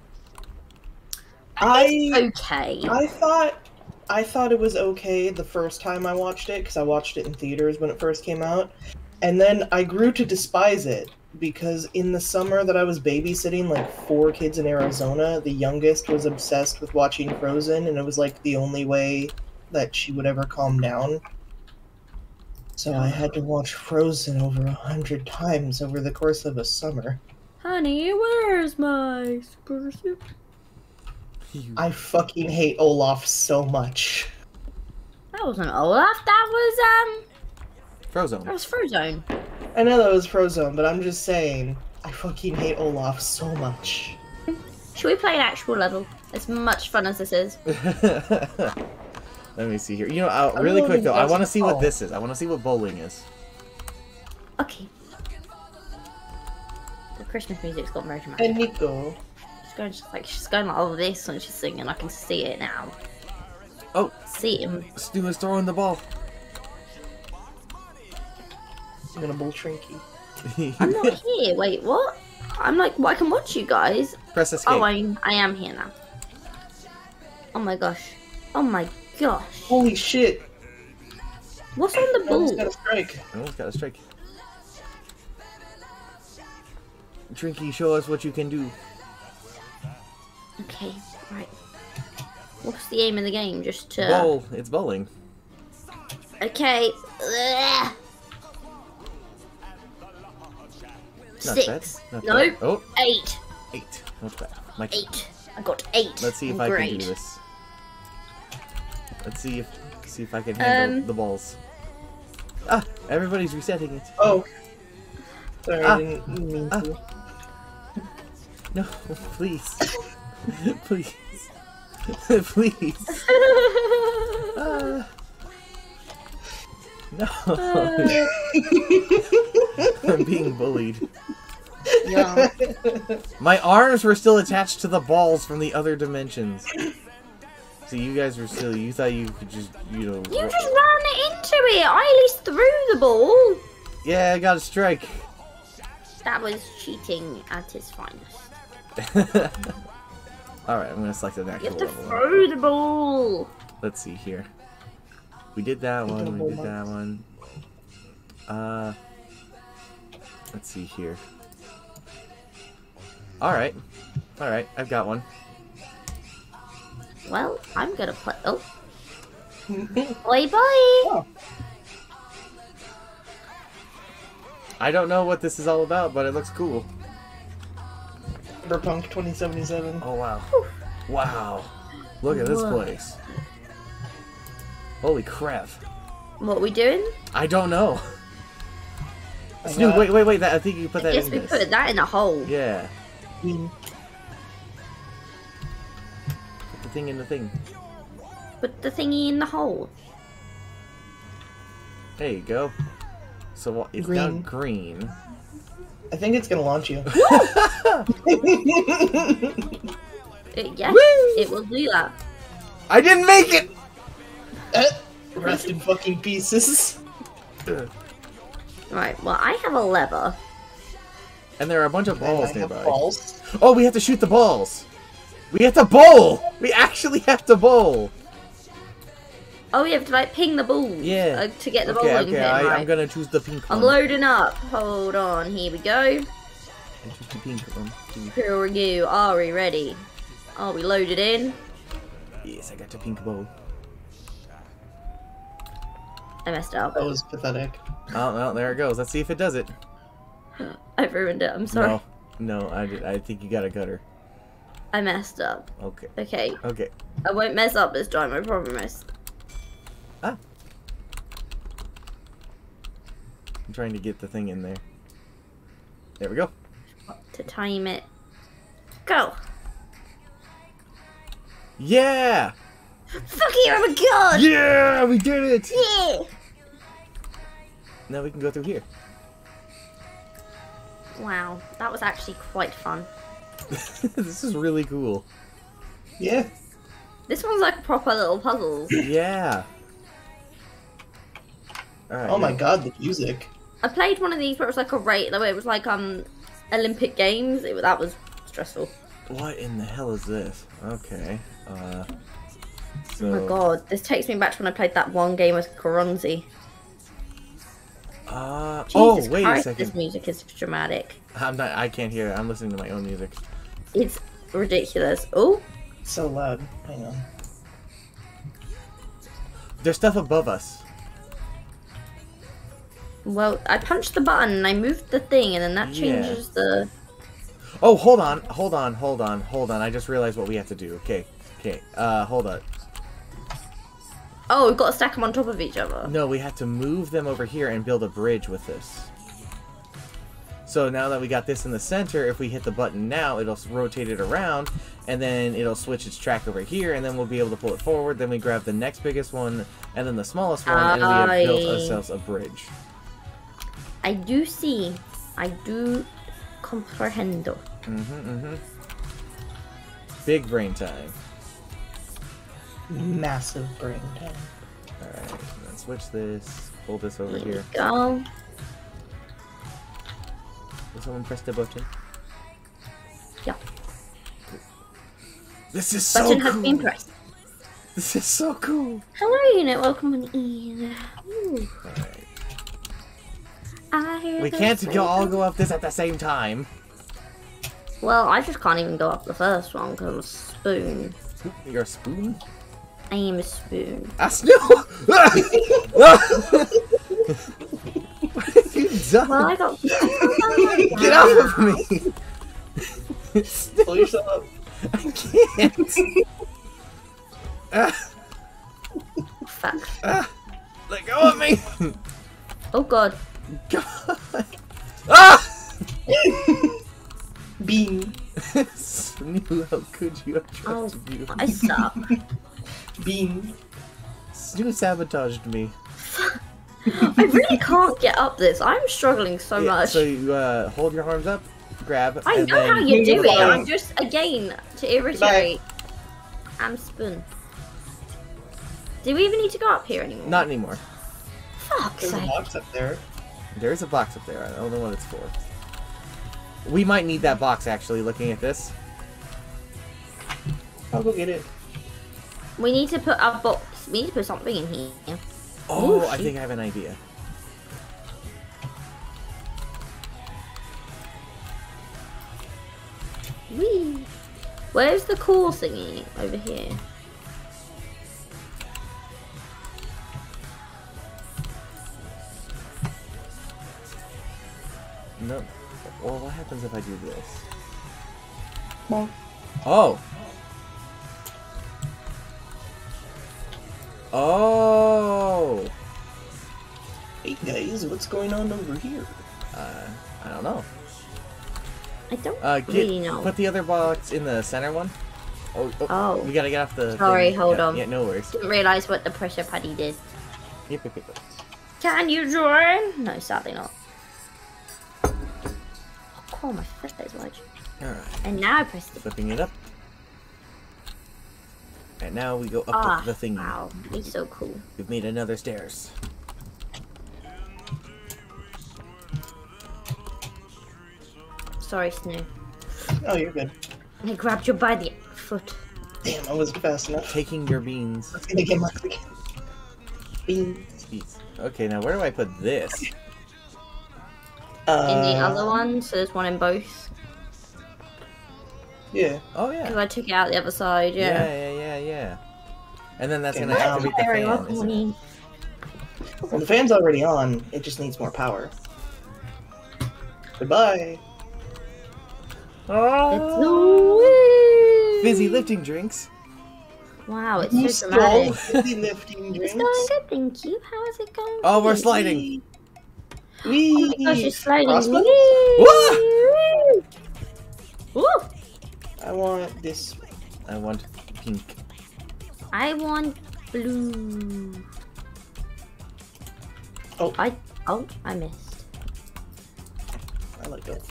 [SPEAKER 4] Okay.
[SPEAKER 2] I thought it was okay the first time I watched it because I watched it in theaters when it first came out, and then I grew to despise it because in the summer that I was babysitting like 4 kids in Arizona, the youngest was obsessed with watching Frozen, and it was like the only way that she would ever calm down. So I had to watch Frozen over 100 times over the course of a summer.
[SPEAKER 4] Honey, where's my super suit?
[SPEAKER 2] I fucking hate Olaf so much.
[SPEAKER 4] That wasn't Olaf. That was
[SPEAKER 1] Frozone.
[SPEAKER 4] That was Frozone.
[SPEAKER 2] I know that was Frozone, but I'm just saying, I fucking hate Olaf so much.
[SPEAKER 4] Should we play an actual level? As much fun as this is.
[SPEAKER 1] Let me see here. You know, really quick though, I want to see what this is. I want to see what bowling is.
[SPEAKER 4] Okay. The Christmas music's got very dramatic.
[SPEAKER 2] And Nico.
[SPEAKER 4] She's going like all this when she's singing. I can see it now.
[SPEAKER 1] Oh,
[SPEAKER 4] See him.
[SPEAKER 1] Stu is throwing the ball.
[SPEAKER 2] I'm gonna bowl Trinky.
[SPEAKER 4] I'm not here. Wait, what? I'm like, well, I can watch you guys.
[SPEAKER 1] Press escape.
[SPEAKER 4] Oh, I am here now. Oh my gosh. Oh my gosh.
[SPEAKER 2] Holy shit!
[SPEAKER 4] What's on the
[SPEAKER 2] I almost got
[SPEAKER 4] ball?
[SPEAKER 2] a strike.
[SPEAKER 1] I almost got a strike. Trinky, show us what you can do.
[SPEAKER 4] Okay, right. What's the aim of the game? Just to...
[SPEAKER 1] Bowl. It's bowling.
[SPEAKER 4] Okay. Ugh.
[SPEAKER 1] Not
[SPEAKER 4] 6.
[SPEAKER 1] bad. Not
[SPEAKER 4] No.
[SPEAKER 1] bad. Oh,
[SPEAKER 4] 8.
[SPEAKER 1] 8. Not bad. My
[SPEAKER 4] 8. I got 8.
[SPEAKER 1] Let's see if
[SPEAKER 4] I'm
[SPEAKER 1] I
[SPEAKER 4] great.
[SPEAKER 1] can do this. Let's see if I can handle the balls. Ah, everybody's resetting it.
[SPEAKER 2] Oh. Sorry,
[SPEAKER 1] Ah.
[SPEAKER 2] I didn't mean to.
[SPEAKER 1] No, please, please, please. No, I'm being bullied.
[SPEAKER 4] Yeah.
[SPEAKER 1] My arms were still attached to the balls from the other dimensions. So you guys were still. You thought you could just, you know.
[SPEAKER 4] You just ran into it. I at least threw the ball.
[SPEAKER 1] Yeah, I got a strike.
[SPEAKER 4] That was cheating at its finest.
[SPEAKER 1] Alright, I'm gonna select an
[SPEAKER 4] You
[SPEAKER 1] actual
[SPEAKER 4] have to
[SPEAKER 1] level.
[SPEAKER 4] throw the ball.
[SPEAKER 1] Let's see here. We did that one, we did that one. Let's see here. Alright. Alright, I've got one.
[SPEAKER 4] Well, I'm gonna play. Oh. Bye bye.
[SPEAKER 1] I don't know what this is all about, but it looks cool.
[SPEAKER 2] Cyberpunk 2077.
[SPEAKER 1] Oh, wow. Wow. Look at this
[SPEAKER 4] Whoa.
[SPEAKER 1] place. Holy crap.
[SPEAKER 4] What are we doing?
[SPEAKER 1] I don't know.
[SPEAKER 2] I
[SPEAKER 1] Snoop,
[SPEAKER 2] got-
[SPEAKER 1] wait, I think you put that
[SPEAKER 4] Guess
[SPEAKER 1] in
[SPEAKER 4] we
[SPEAKER 1] this.
[SPEAKER 4] put that in a hole.
[SPEAKER 1] Yeah.
[SPEAKER 2] Mm.
[SPEAKER 1] Put the thing in the thing.
[SPEAKER 4] Put the thingy in the hole.
[SPEAKER 1] There you go. So what? It's now green.
[SPEAKER 2] I think it's gonna launch you.
[SPEAKER 4] Yeah, it will do that.
[SPEAKER 1] I didn't make it!
[SPEAKER 2] Rest in fucking pieces.
[SPEAKER 4] Right, well, I have a lever.
[SPEAKER 1] And there are a bunch of
[SPEAKER 2] And I
[SPEAKER 1] balls
[SPEAKER 2] have
[SPEAKER 1] nearby.
[SPEAKER 2] balls.
[SPEAKER 1] Oh, we have to shoot the balls! We have to bowl! We actually have to bowl!
[SPEAKER 4] Oh, we have to, like, ping the ball.
[SPEAKER 1] Yeah.
[SPEAKER 4] To get the
[SPEAKER 1] Okay,
[SPEAKER 4] bowling
[SPEAKER 1] okay,
[SPEAKER 4] pin, right.
[SPEAKER 1] I'm gonna choose the pink
[SPEAKER 4] I'm
[SPEAKER 1] one.
[SPEAKER 4] loading up. Hold on, here we go.
[SPEAKER 1] I choose the pink one.
[SPEAKER 4] Here we go. Are we ready? Are we loaded in?
[SPEAKER 1] Yes, I got the pink bowl.
[SPEAKER 4] I messed up.
[SPEAKER 2] That was pathetic.
[SPEAKER 1] Oh, well, there it goes. Let's see if it does it.
[SPEAKER 4] I ruined it. I'm sorry.
[SPEAKER 1] No, I think you got a gutter.
[SPEAKER 4] I messed up.
[SPEAKER 1] Okay.
[SPEAKER 4] Okay.
[SPEAKER 1] Okay.
[SPEAKER 4] I won't mess up this time, I promise.
[SPEAKER 1] Ah. I'm trying to get the thing in there. There we go.
[SPEAKER 4] To time it. Go!
[SPEAKER 1] Yeah!
[SPEAKER 4] Fuck you, I'm a god!
[SPEAKER 1] Yeah! We did it!
[SPEAKER 4] Yeah!
[SPEAKER 1] Now we can go through here.
[SPEAKER 4] Wow, that was actually quite fun.
[SPEAKER 1] This is really cool.
[SPEAKER 2] Yeah.
[SPEAKER 4] This one's like proper little puzzles.
[SPEAKER 1] Yeah. Alright.
[SPEAKER 2] Oh my god, the music.
[SPEAKER 4] I played one of these where it was like a rate, where it was like Olympic Games. That was stressful.
[SPEAKER 1] What in the hell is this? Okay. So,
[SPEAKER 4] Oh my god, this takes me back to when I played that one game with Karonzi.
[SPEAKER 1] oh,
[SPEAKER 4] Jesus
[SPEAKER 1] wait
[SPEAKER 4] Christ,
[SPEAKER 1] a second.
[SPEAKER 4] this music is dramatic.
[SPEAKER 1] I can't hear it. I'm listening to my own music.
[SPEAKER 4] It's ridiculous. Oh,
[SPEAKER 2] So loud. Hang on.
[SPEAKER 1] There's stuff above us.
[SPEAKER 4] well, I punched the button and I moved the thing, and then that
[SPEAKER 1] Yeah.
[SPEAKER 4] changes the.
[SPEAKER 1] Oh, hold on. I just realized what we have to do. Okay. Hold on.
[SPEAKER 4] Oh, we've got to stack them on top of each other.
[SPEAKER 1] No, we have to move them over here and build a bridge with this. So now that we got this in the center, if we hit the button now, it'll rotate it around, and then it'll switch its track over here, and then we'll be able to pull it forward. Then we grab the next biggest one, and then the smallest one, and we have built ourselves a bridge.
[SPEAKER 4] I do see. I do comprehendo.
[SPEAKER 1] Big brain time.
[SPEAKER 2] Massive brain time.
[SPEAKER 1] Alright, let's switch this. Pull this over
[SPEAKER 4] Here
[SPEAKER 1] here.
[SPEAKER 4] we go.
[SPEAKER 1] Will someone press the button?
[SPEAKER 4] Yeah.
[SPEAKER 1] This is so
[SPEAKER 4] Button
[SPEAKER 1] cool!
[SPEAKER 4] has been pressed.
[SPEAKER 1] This is so cool!
[SPEAKER 4] Hello, unit. Welcome in.
[SPEAKER 1] Alright.
[SPEAKER 4] I hear
[SPEAKER 1] We
[SPEAKER 4] the
[SPEAKER 1] can't
[SPEAKER 4] sweet-
[SPEAKER 1] all go up this at the same time.
[SPEAKER 4] Well, I just can't even go up the first one because I'm a spoon.
[SPEAKER 1] You're a spoon?
[SPEAKER 4] I am a spoon.
[SPEAKER 1] A snow! What have you done?
[SPEAKER 4] Well, I got.
[SPEAKER 1] Get off of me!
[SPEAKER 2] Pull yourself up.
[SPEAKER 1] I can't!
[SPEAKER 4] Fuck.
[SPEAKER 1] Let go of me!
[SPEAKER 4] Oh god.
[SPEAKER 1] God! Ah!
[SPEAKER 2] Bean.
[SPEAKER 1] Snoo, how could you? I
[SPEAKER 4] Oh,
[SPEAKER 1] trusted you.
[SPEAKER 4] I suck.
[SPEAKER 2] Bean.
[SPEAKER 1] Snoo sabotaged me.
[SPEAKER 4] I really can't get up this. I'm struggling so much.
[SPEAKER 1] So you hold your arms up, grab,
[SPEAKER 4] I
[SPEAKER 1] and
[SPEAKER 4] know
[SPEAKER 1] then
[SPEAKER 4] how you do it.
[SPEAKER 2] Goodbye.
[SPEAKER 4] I'm just, again, to irritate. I'm spoon. Do we even need to go up here anymore?
[SPEAKER 1] Not anymore.
[SPEAKER 4] Fuck's
[SPEAKER 2] There's a
[SPEAKER 4] sake.
[SPEAKER 2] box up there.
[SPEAKER 1] There is a box up there. I don't know what it's for. We might need that box actually. Looking at this.
[SPEAKER 2] I'll go get it.
[SPEAKER 4] We need to put a box. We need to put something in here.
[SPEAKER 1] Oh,
[SPEAKER 4] Ooh,
[SPEAKER 1] I think I have an idea.
[SPEAKER 4] Whee! Where's the cool thingy over here?
[SPEAKER 1] No. Well, what happens if I do this?
[SPEAKER 2] Well,
[SPEAKER 1] Oh. Oh.
[SPEAKER 2] hey guys, what's going on over here?
[SPEAKER 1] I don't know.
[SPEAKER 4] I don't
[SPEAKER 1] Get,
[SPEAKER 4] really know.
[SPEAKER 1] Put the other box in the center one.
[SPEAKER 4] Oh.
[SPEAKER 1] We gotta get off the.
[SPEAKER 4] Sorry,
[SPEAKER 1] thing.
[SPEAKER 4] hold
[SPEAKER 1] Yeah,
[SPEAKER 4] on.
[SPEAKER 1] Yeah, no worries.
[SPEAKER 4] Didn't realise what the pressure putty did.
[SPEAKER 1] Yep, yep, yep.
[SPEAKER 4] Can you join? No, sadly not. Oh, cool, my foot is large.
[SPEAKER 1] Alright.
[SPEAKER 4] And now I press the
[SPEAKER 1] Flipping it up. And now we go up the thingy.
[SPEAKER 4] Wow, he's so cool.
[SPEAKER 1] We've made another stairs.
[SPEAKER 4] Sorry, Snoo.
[SPEAKER 2] Oh, you're good.
[SPEAKER 4] I grabbed you by the foot.
[SPEAKER 2] Damn, I wasn't fast enough.
[SPEAKER 1] Taking your beans.
[SPEAKER 2] Let's get again, Mark. Bean.
[SPEAKER 1] Jeez. Okay, now where do I put this?
[SPEAKER 4] In the other one, so there's one in both.
[SPEAKER 2] Yeah.
[SPEAKER 1] Oh yeah.
[SPEAKER 4] Because I took it out the other side, yeah.
[SPEAKER 1] Yeah. And then that's
[SPEAKER 2] Okay,
[SPEAKER 1] gonna
[SPEAKER 2] now-
[SPEAKER 1] activate the
[SPEAKER 4] Very
[SPEAKER 1] fan,
[SPEAKER 4] welcome,
[SPEAKER 1] isn't it?
[SPEAKER 4] honey.
[SPEAKER 2] Well, the fan's already on. It just needs more power. Goodbye.
[SPEAKER 4] It's so
[SPEAKER 1] Fizzy lifting drinks.
[SPEAKER 4] Wow, it's
[SPEAKER 2] You
[SPEAKER 4] so
[SPEAKER 2] stole
[SPEAKER 4] dramatic.
[SPEAKER 2] fizzy lifting
[SPEAKER 4] It's
[SPEAKER 2] drinks.
[SPEAKER 4] going good, thank you. How is it going?
[SPEAKER 1] Oh, we're
[SPEAKER 4] for you?
[SPEAKER 1] sliding.
[SPEAKER 2] Wee.
[SPEAKER 4] Oh my gosh, you're sliding.
[SPEAKER 2] Crossbones?
[SPEAKER 4] Whee! Woo!
[SPEAKER 2] I want this.
[SPEAKER 1] I want pink.
[SPEAKER 4] I want blue.
[SPEAKER 2] Oh.
[SPEAKER 4] I missed.
[SPEAKER 2] I like it.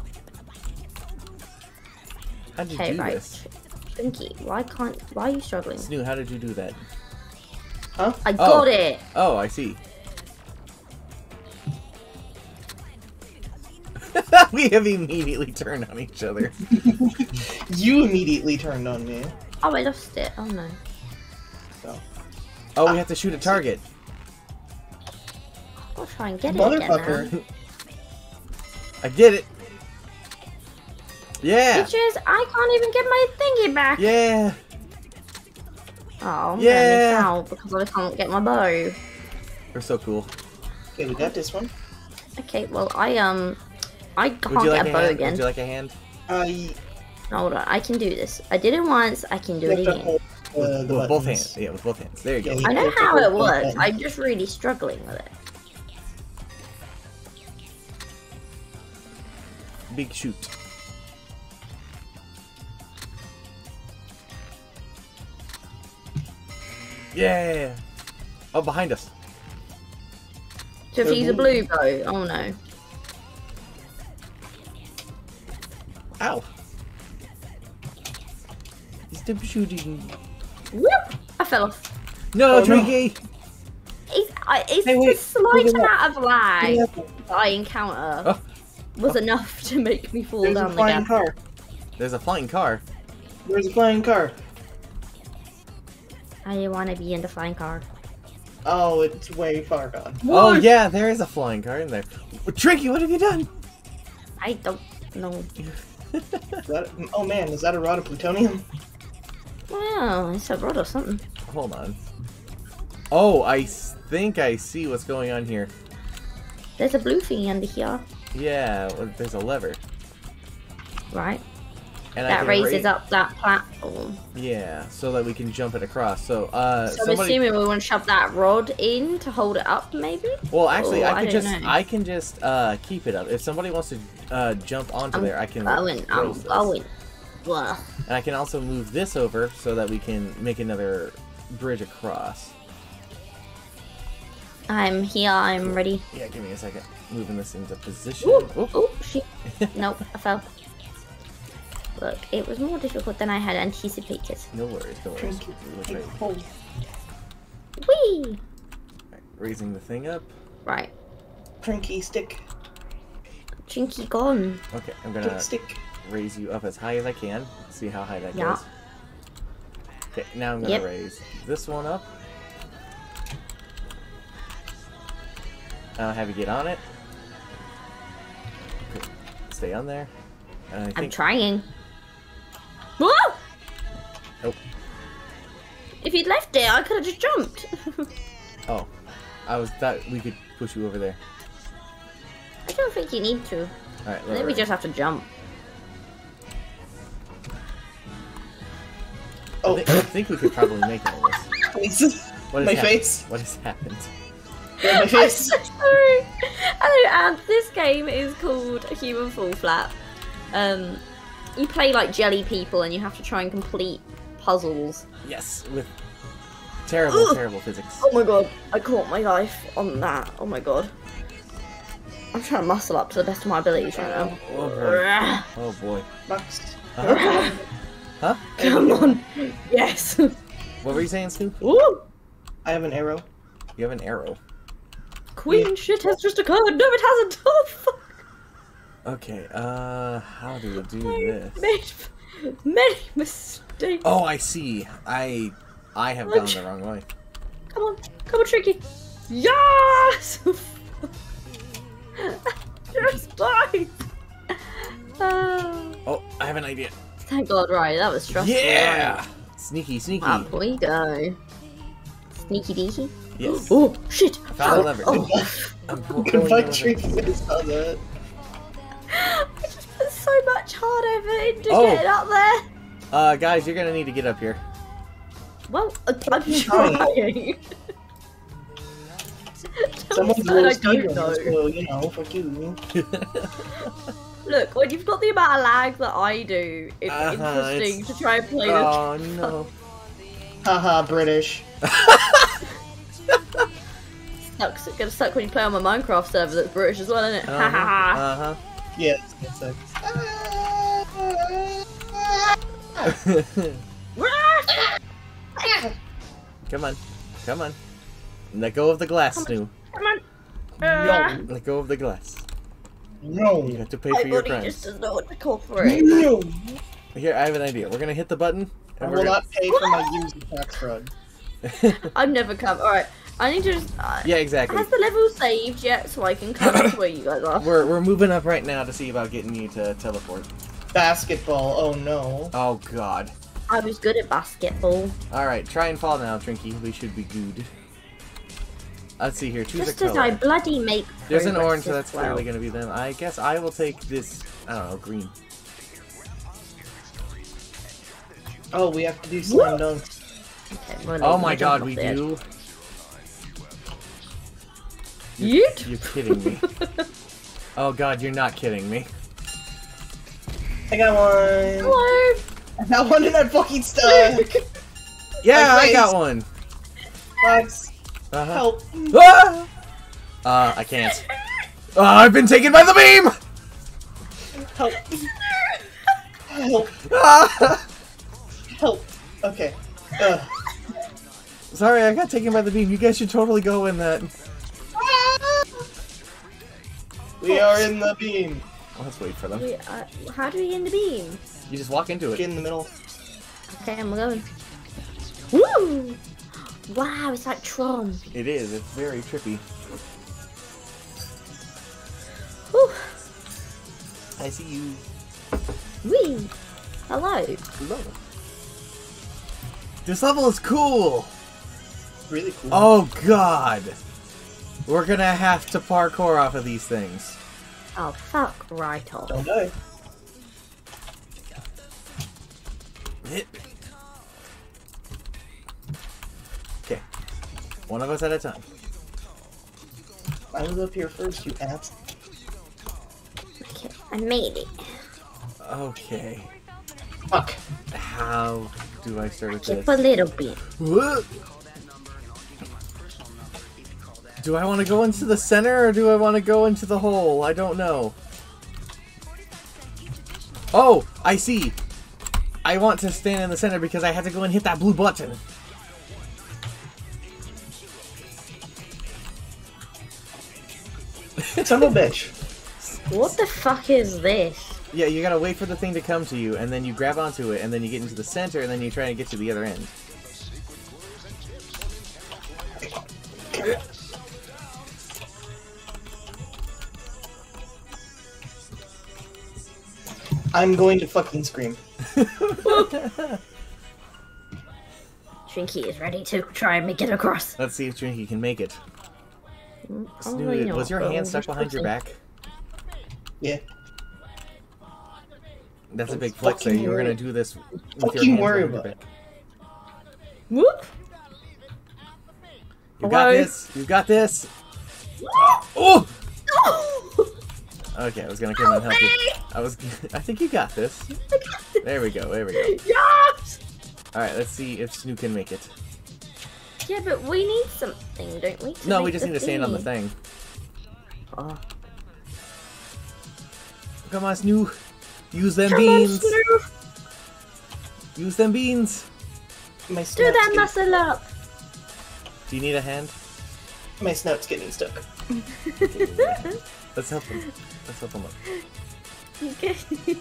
[SPEAKER 1] How did you
[SPEAKER 4] Okay,
[SPEAKER 1] do
[SPEAKER 4] right.
[SPEAKER 1] this?
[SPEAKER 4] Pinky, why are you struggling?
[SPEAKER 1] Snoo, how did you do that?
[SPEAKER 2] Huh?
[SPEAKER 4] I got it!
[SPEAKER 1] Oh, I see. We have immediately turned on each other.
[SPEAKER 2] You immediately turned on me.
[SPEAKER 4] Oh, I lost it. Oh no.
[SPEAKER 2] So.
[SPEAKER 1] Oh, we have to shoot a target.
[SPEAKER 4] I'll try and get it again now.
[SPEAKER 2] Motherfucker.
[SPEAKER 1] I did it. Yeah.
[SPEAKER 4] Bitches, I can't even get my thingy back.
[SPEAKER 1] Yeah.
[SPEAKER 4] Oh, I'm
[SPEAKER 1] Yeah.
[SPEAKER 4] gonna miss out because I can't get my bow.
[SPEAKER 1] We're so cool.
[SPEAKER 2] Okay, we got this one.
[SPEAKER 4] Okay, well I can't
[SPEAKER 1] Would you like
[SPEAKER 4] get a
[SPEAKER 1] a
[SPEAKER 4] bow
[SPEAKER 1] hand?
[SPEAKER 4] again.
[SPEAKER 1] Would you like a hand?
[SPEAKER 2] I
[SPEAKER 4] Hold on, I can do this. I did it once, I can do
[SPEAKER 2] you
[SPEAKER 4] it
[SPEAKER 2] have to
[SPEAKER 4] again.
[SPEAKER 2] the
[SPEAKER 1] with both
[SPEAKER 2] buttons.
[SPEAKER 1] hands. Yeah, with both hands. There you go.
[SPEAKER 2] Yeah,
[SPEAKER 4] I know
[SPEAKER 2] you
[SPEAKER 4] how
[SPEAKER 2] have to
[SPEAKER 4] it
[SPEAKER 2] hold both
[SPEAKER 4] works.
[SPEAKER 2] buttons.
[SPEAKER 4] I'm just really struggling with it.
[SPEAKER 1] Big shoot. Yeah. Oh, behind us.
[SPEAKER 4] So if
[SPEAKER 2] They're
[SPEAKER 4] you use a
[SPEAKER 2] blue.
[SPEAKER 4] blue bow, oh no.
[SPEAKER 1] Ow. Stop shooting.
[SPEAKER 4] Whoop! I fell off.
[SPEAKER 1] No,
[SPEAKER 2] Oh, no.
[SPEAKER 1] Trinky.
[SPEAKER 4] It's
[SPEAKER 2] Hey,
[SPEAKER 4] the
[SPEAKER 2] wait,
[SPEAKER 4] slight
[SPEAKER 2] look at
[SPEAKER 4] amount of lag
[SPEAKER 2] Yeah.
[SPEAKER 4] that I encounter
[SPEAKER 1] Oh.
[SPEAKER 4] was enough to make me fall
[SPEAKER 2] There's a
[SPEAKER 4] down the
[SPEAKER 2] flying
[SPEAKER 4] gap.
[SPEAKER 2] car.
[SPEAKER 1] There's a flying car.
[SPEAKER 2] There's a flying car.
[SPEAKER 4] I want to be in the flying car.
[SPEAKER 2] Oh, it's way far gone.
[SPEAKER 1] Oh
[SPEAKER 4] What?
[SPEAKER 1] yeah, there is a flying car in there. Trinky, what have you done?
[SPEAKER 4] I don't know.
[SPEAKER 2] Is that, oh man, is that a rod of plutonium?
[SPEAKER 4] Well, it's a rod or something.
[SPEAKER 1] Hold on. Oh, I think I see what's going on here.
[SPEAKER 4] There's a blue thing under here,
[SPEAKER 1] Yeah, well, there's a lever.
[SPEAKER 4] right?
[SPEAKER 1] And I
[SPEAKER 4] That
[SPEAKER 1] can
[SPEAKER 4] raises up that platform.
[SPEAKER 1] Yeah, so that we can jump it across. So,
[SPEAKER 4] So I'm
[SPEAKER 1] somebody.
[SPEAKER 4] assuming we want to shove that rod in to hold it up, maybe?
[SPEAKER 1] Well, actually,
[SPEAKER 4] Oh,
[SPEAKER 1] I
[SPEAKER 4] I
[SPEAKER 1] can
[SPEAKER 4] don't
[SPEAKER 1] just
[SPEAKER 4] know.
[SPEAKER 1] I can just keep it up. If somebody wants to jump onto there, I can.
[SPEAKER 4] I'm
[SPEAKER 1] close this.
[SPEAKER 4] going. Well,
[SPEAKER 1] And I can also move this over so that we can make another bridge across.
[SPEAKER 4] I'm here, I'm ready.
[SPEAKER 1] Yeah, give me a second. Moving this into position.
[SPEAKER 4] Ooh,
[SPEAKER 1] Oop.
[SPEAKER 4] ooh, shit. Nope, I fell. Look, it was more difficult than I had anticipated.
[SPEAKER 1] No worries, no worries.
[SPEAKER 2] Trinky,
[SPEAKER 1] We'll
[SPEAKER 2] take
[SPEAKER 1] try-
[SPEAKER 2] hold.
[SPEAKER 4] Whee!
[SPEAKER 1] Right, raising the thing up.
[SPEAKER 4] Right,
[SPEAKER 2] Trinky, stick.
[SPEAKER 4] Chinky gone.
[SPEAKER 1] Okay, I'm gonna
[SPEAKER 2] Stick.
[SPEAKER 1] raise you up as high as I can. See how high that
[SPEAKER 4] Yeah.
[SPEAKER 1] goes. Okay, now I'm gonna
[SPEAKER 4] Yep.
[SPEAKER 1] raise this one up. I'll have you get on it. Okay, stay on there. And I
[SPEAKER 4] I'm
[SPEAKER 1] think
[SPEAKER 4] trying. Whoa!
[SPEAKER 1] Oh.
[SPEAKER 4] If you'd left it, I could have just jumped.
[SPEAKER 1] oh, I was thought we could push you over there.
[SPEAKER 4] I don't think you need to.
[SPEAKER 1] All right,
[SPEAKER 4] I think we just have to jump.
[SPEAKER 2] Oh,
[SPEAKER 1] I think we could probably make all this.
[SPEAKER 2] please.
[SPEAKER 1] What has
[SPEAKER 2] My
[SPEAKER 1] happened?
[SPEAKER 2] face.
[SPEAKER 1] What has happened?
[SPEAKER 2] Yeah, my
[SPEAKER 4] I'm
[SPEAKER 2] face.
[SPEAKER 4] so sorry. Hello, and this game is called Human Fall Flat. You play like jelly people, and you have to try and complete puzzles.
[SPEAKER 1] Yes, with terrible,
[SPEAKER 4] Ugh.
[SPEAKER 1] terrible physics.
[SPEAKER 4] Oh my god, I caught my life on that. Oh my god. I'm trying to muscle up to the best of my abilities right now.
[SPEAKER 1] Oh boy. Oh boy.
[SPEAKER 2] Max.
[SPEAKER 1] Huh? Huh?
[SPEAKER 4] Come on. Yes.
[SPEAKER 1] What were you saying, Stu?
[SPEAKER 4] Woo!
[SPEAKER 2] I have an arrow.
[SPEAKER 1] You have an arrow.
[SPEAKER 4] Queen shit has just occurred. No, it hasn't. Oh fuck.
[SPEAKER 1] Okay, how do we do this?
[SPEAKER 4] Made many mistakes.
[SPEAKER 1] Oh, I see. I have gone the wrong way.
[SPEAKER 4] Come on, Tricky. Yes! Just die!
[SPEAKER 1] Oh, I have an idea.
[SPEAKER 4] Thank God, right, that was stressful.
[SPEAKER 1] Yeah!
[SPEAKER 4] Right.
[SPEAKER 1] Sneaky, sneaky.
[SPEAKER 4] Up we go. Sneaky deaky.
[SPEAKER 1] Yes.
[SPEAKER 4] Oh, shit!
[SPEAKER 1] Found the lever.
[SPEAKER 4] Oh.
[SPEAKER 1] I'm
[SPEAKER 2] Good fight, Trinky. I saw that.
[SPEAKER 4] I just put so much hard effort into
[SPEAKER 1] Oh.
[SPEAKER 4] getting up there.
[SPEAKER 1] Guys, you're gonna need to get up here.
[SPEAKER 4] Well, I'm
[SPEAKER 2] trying.
[SPEAKER 4] trying.
[SPEAKER 2] Someone's
[SPEAKER 4] I
[SPEAKER 2] low
[SPEAKER 4] don't
[SPEAKER 2] speed
[SPEAKER 4] know.
[SPEAKER 2] run, so, you know, fuck you.
[SPEAKER 4] Look, when you've got the amount of lag that I do, it's interesting to try and play the
[SPEAKER 1] Oh no.
[SPEAKER 2] Haha, British.
[SPEAKER 4] Sucks. It's gonna suck when you play on my Minecraft server that's British as well, isn't it? Ha ha ha.
[SPEAKER 2] Yes, it's like.
[SPEAKER 1] Come on. Come on. Let go of the glass, Stu.
[SPEAKER 4] Come on.
[SPEAKER 2] No.
[SPEAKER 1] Let go of the glass.
[SPEAKER 2] No.
[SPEAKER 1] You have to pay
[SPEAKER 4] My
[SPEAKER 1] for your
[SPEAKER 4] body just
[SPEAKER 1] crimes.
[SPEAKER 4] does not want to cooperate.
[SPEAKER 2] No.
[SPEAKER 1] Here, I have an idea. We're gonna hit the button.
[SPEAKER 2] I
[SPEAKER 1] And
[SPEAKER 2] will
[SPEAKER 1] we're
[SPEAKER 2] not pay for my user tax fraud.
[SPEAKER 4] I've never come. Alright, I need to just.
[SPEAKER 1] Yeah, exactly.
[SPEAKER 4] Has the level saved yet so I can come to where you guys are?
[SPEAKER 1] We're moving up right now to see about getting you to teleport.
[SPEAKER 2] Basketball, oh no.
[SPEAKER 1] Oh god.
[SPEAKER 4] I was good at basketball.
[SPEAKER 1] Alright, try and fall now, Trinky. We should be good. Let's see here. Choose
[SPEAKER 4] Just
[SPEAKER 1] a
[SPEAKER 4] as I
[SPEAKER 1] color.
[SPEAKER 4] bloody make.
[SPEAKER 1] There's an
[SPEAKER 4] progress
[SPEAKER 1] orange, so
[SPEAKER 4] as
[SPEAKER 1] that's
[SPEAKER 4] well.
[SPEAKER 1] clearly going to be them. I guess I will take this, I don't know, green.
[SPEAKER 2] Oh, we have to do slam dunk.
[SPEAKER 4] Okay, well,
[SPEAKER 1] Oh my
[SPEAKER 4] you
[SPEAKER 1] god,
[SPEAKER 4] jump
[SPEAKER 1] we
[SPEAKER 4] off the edge.
[SPEAKER 1] do?
[SPEAKER 4] Yeet!
[SPEAKER 1] You're kidding me. Oh god, you're not kidding me.
[SPEAKER 2] I got one.
[SPEAKER 4] Hello!
[SPEAKER 2] I got one and I'm fucking stuck.
[SPEAKER 1] Yeah, I
[SPEAKER 2] face.
[SPEAKER 1] got one.
[SPEAKER 2] Max,
[SPEAKER 1] Uh-huh.
[SPEAKER 2] help.
[SPEAKER 1] Ah! I can't. I've been taken by the beam!
[SPEAKER 2] Help. Help.
[SPEAKER 1] Ah!
[SPEAKER 2] Help. Okay.
[SPEAKER 1] Sorry, I got taken by the beam. You guys should totally go in that.
[SPEAKER 2] We are in the beam.
[SPEAKER 1] Let's wait for them.
[SPEAKER 4] Wait, how do we get in the beam?
[SPEAKER 1] You just walk into
[SPEAKER 2] Get
[SPEAKER 1] it.
[SPEAKER 2] in the middle.
[SPEAKER 4] Okay, I'm going. Woo! Wow, it's like Tron.
[SPEAKER 1] It is. It's very trippy.
[SPEAKER 4] Whew.
[SPEAKER 1] I see you.
[SPEAKER 4] Wee! Hello.
[SPEAKER 1] Hello. This level is cool.
[SPEAKER 2] Really cool.
[SPEAKER 1] Oh god. We're gonna have to parkour off of these things.
[SPEAKER 4] Oh, fuck right off.
[SPEAKER 2] Don't die.
[SPEAKER 1] Hit. Okay. One of us at a time.
[SPEAKER 2] I was up here first, you ass.
[SPEAKER 4] Okay, I made it.
[SPEAKER 1] Okay.
[SPEAKER 2] Fuck.
[SPEAKER 1] How do I start with this?
[SPEAKER 4] Just a little bit.
[SPEAKER 1] Whoa. Do I want to go into the center or do I want to go into the hole? I don't know. Oh, I see. I want to stand in the center because I had to go and hit that blue button.
[SPEAKER 2] Son of a bitch.
[SPEAKER 4] What the fuck is this?
[SPEAKER 1] Yeah, you gotta wait for the thing to come to you, and then you grab onto it, and then you get into the center, and then you try to get to the other end.
[SPEAKER 2] I'm going to fucking scream.
[SPEAKER 4] Trinky is ready to try and make it across.
[SPEAKER 1] Let's see if Trinky can make it.
[SPEAKER 4] Probably
[SPEAKER 1] Snoot, was
[SPEAKER 4] not,
[SPEAKER 1] your
[SPEAKER 4] but
[SPEAKER 1] hand
[SPEAKER 4] we'll
[SPEAKER 1] stuck
[SPEAKER 4] just
[SPEAKER 1] behind your
[SPEAKER 4] see.
[SPEAKER 1] back?
[SPEAKER 2] Yeah.
[SPEAKER 1] That's a
[SPEAKER 2] Don't
[SPEAKER 1] big flex there.
[SPEAKER 2] fucking
[SPEAKER 1] You were gonna
[SPEAKER 2] worry.
[SPEAKER 1] do this with your
[SPEAKER 2] Fucking
[SPEAKER 1] hands
[SPEAKER 2] worry
[SPEAKER 1] behind your
[SPEAKER 2] about it.
[SPEAKER 1] back.
[SPEAKER 4] Whoop!
[SPEAKER 1] You got
[SPEAKER 4] Hello?
[SPEAKER 1] this! You got this! Oh! Okay, I was gonna come and help you. I think you got this. There we go, there we go.
[SPEAKER 4] Yes!
[SPEAKER 1] Alright, let's see if Snoot can make it.
[SPEAKER 4] Yeah, but we need something, don't we?
[SPEAKER 1] No, we just need to stand on the thing.
[SPEAKER 4] Oh.
[SPEAKER 1] Come on, Snoot. Use them
[SPEAKER 4] Come on,
[SPEAKER 1] beans.
[SPEAKER 4] Snoop!
[SPEAKER 1] Use them beans.
[SPEAKER 2] My
[SPEAKER 4] Do
[SPEAKER 2] snout's
[SPEAKER 4] that
[SPEAKER 2] getting-
[SPEAKER 4] muscle up!
[SPEAKER 1] Do you need a hand?
[SPEAKER 2] My snout's getting stuck.
[SPEAKER 1] Let's help him. Let's help him up.
[SPEAKER 4] Okay.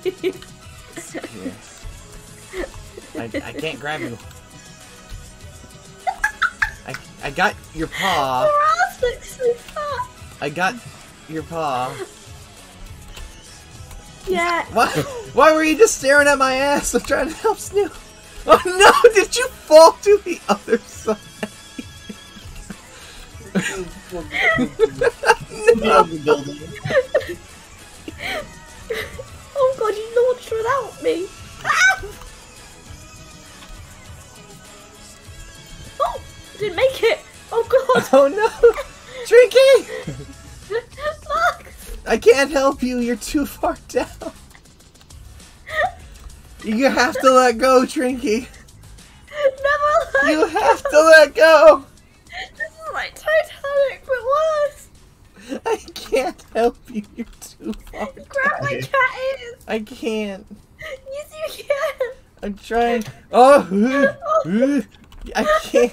[SPEAKER 1] Yes. I can't grab you. I got your paw.
[SPEAKER 4] Your ass looks so fat!
[SPEAKER 1] I got your paw.
[SPEAKER 4] Yeah.
[SPEAKER 1] Why were you just staring at my ass? I'm trying to help Snoot. Oh no! Did you fall to the other side?
[SPEAKER 2] Out of the building.
[SPEAKER 4] Oh god, you launched without me! Ah! Oh! I didn't make it! Oh god!
[SPEAKER 1] Oh no! Trinky!
[SPEAKER 4] Max!
[SPEAKER 1] I can't help you. You're too far down. You have to let go, Trinky.
[SPEAKER 4] Never let
[SPEAKER 1] You have to let go.
[SPEAKER 4] This is like Titanic, but worse!
[SPEAKER 1] I can't help you. You're too far.
[SPEAKER 4] Grab my cat ears!
[SPEAKER 1] I can't.
[SPEAKER 4] Yes, you can!
[SPEAKER 1] I'm trying. Oh, I can't.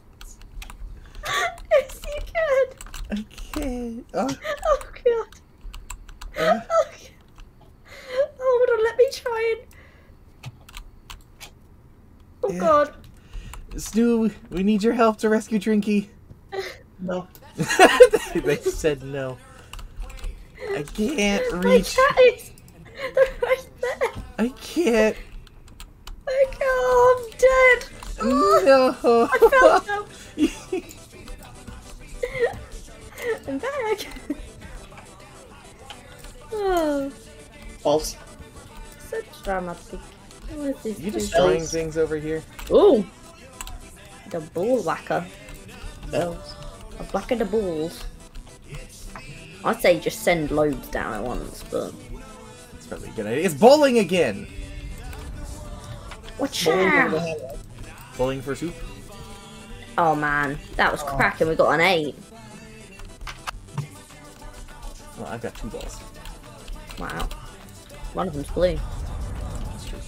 [SPEAKER 4] Yes, you can!
[SPEAKER 1] I can't. Oh,
[SPEAKER 4] Oh god!
[SPEAKER 1] uh,
[SPEAKER 4] Oh, hold on, let me try and... Oh
[SPEAKER 1] Yeah.
[SPEAKER 4] god.
[SPEAKER 1] Stu, we need your help to rescue Trinky.
[SPEAKER 2] No.
[SPEAKER 1] They said no. I can't
[SPEAKER 4] My
[SPEAKER 1] reach.
[SPEAKER 4] cat is... They're right there!
[SPEAKER 1] I can't.
[SPEAKER 4] Oh god, I'm dead!
[SPEAKER 1] No.
[SPEAKER 4] I fell down! I'm back! Oh,
[SPEAKER 2] False.
[SPEAKER 4] so dramatic. What is this?
[SPEAKER 1] You
[SPEAKER 4] do?
[SPEAKER 1] destroying things over here?
[SPEAKER 4] Oh! The ball whacker.
[SPEAKER 2] Bells.
[SPEAKER 4] A whack of the balls. I'd say just send loads down at once, but...
[SPEAKER 1] It's probably a good idea. It's bowling again!
[SPEAKER 4] What's
[SPEAKER 2] Bowling
[SPEAKER 4] that?
[SPEAKER 2] over the head.
[SPEAKER 1] Bowling for soup?
[SPEAKER 4] Oh man, that was cracking. We got an 8.
[SPEAKER 1] Well, I've got 2 balls.
[SPEAKER 4] Wow. One of them's blue.
[SPEAKER 1] That's true.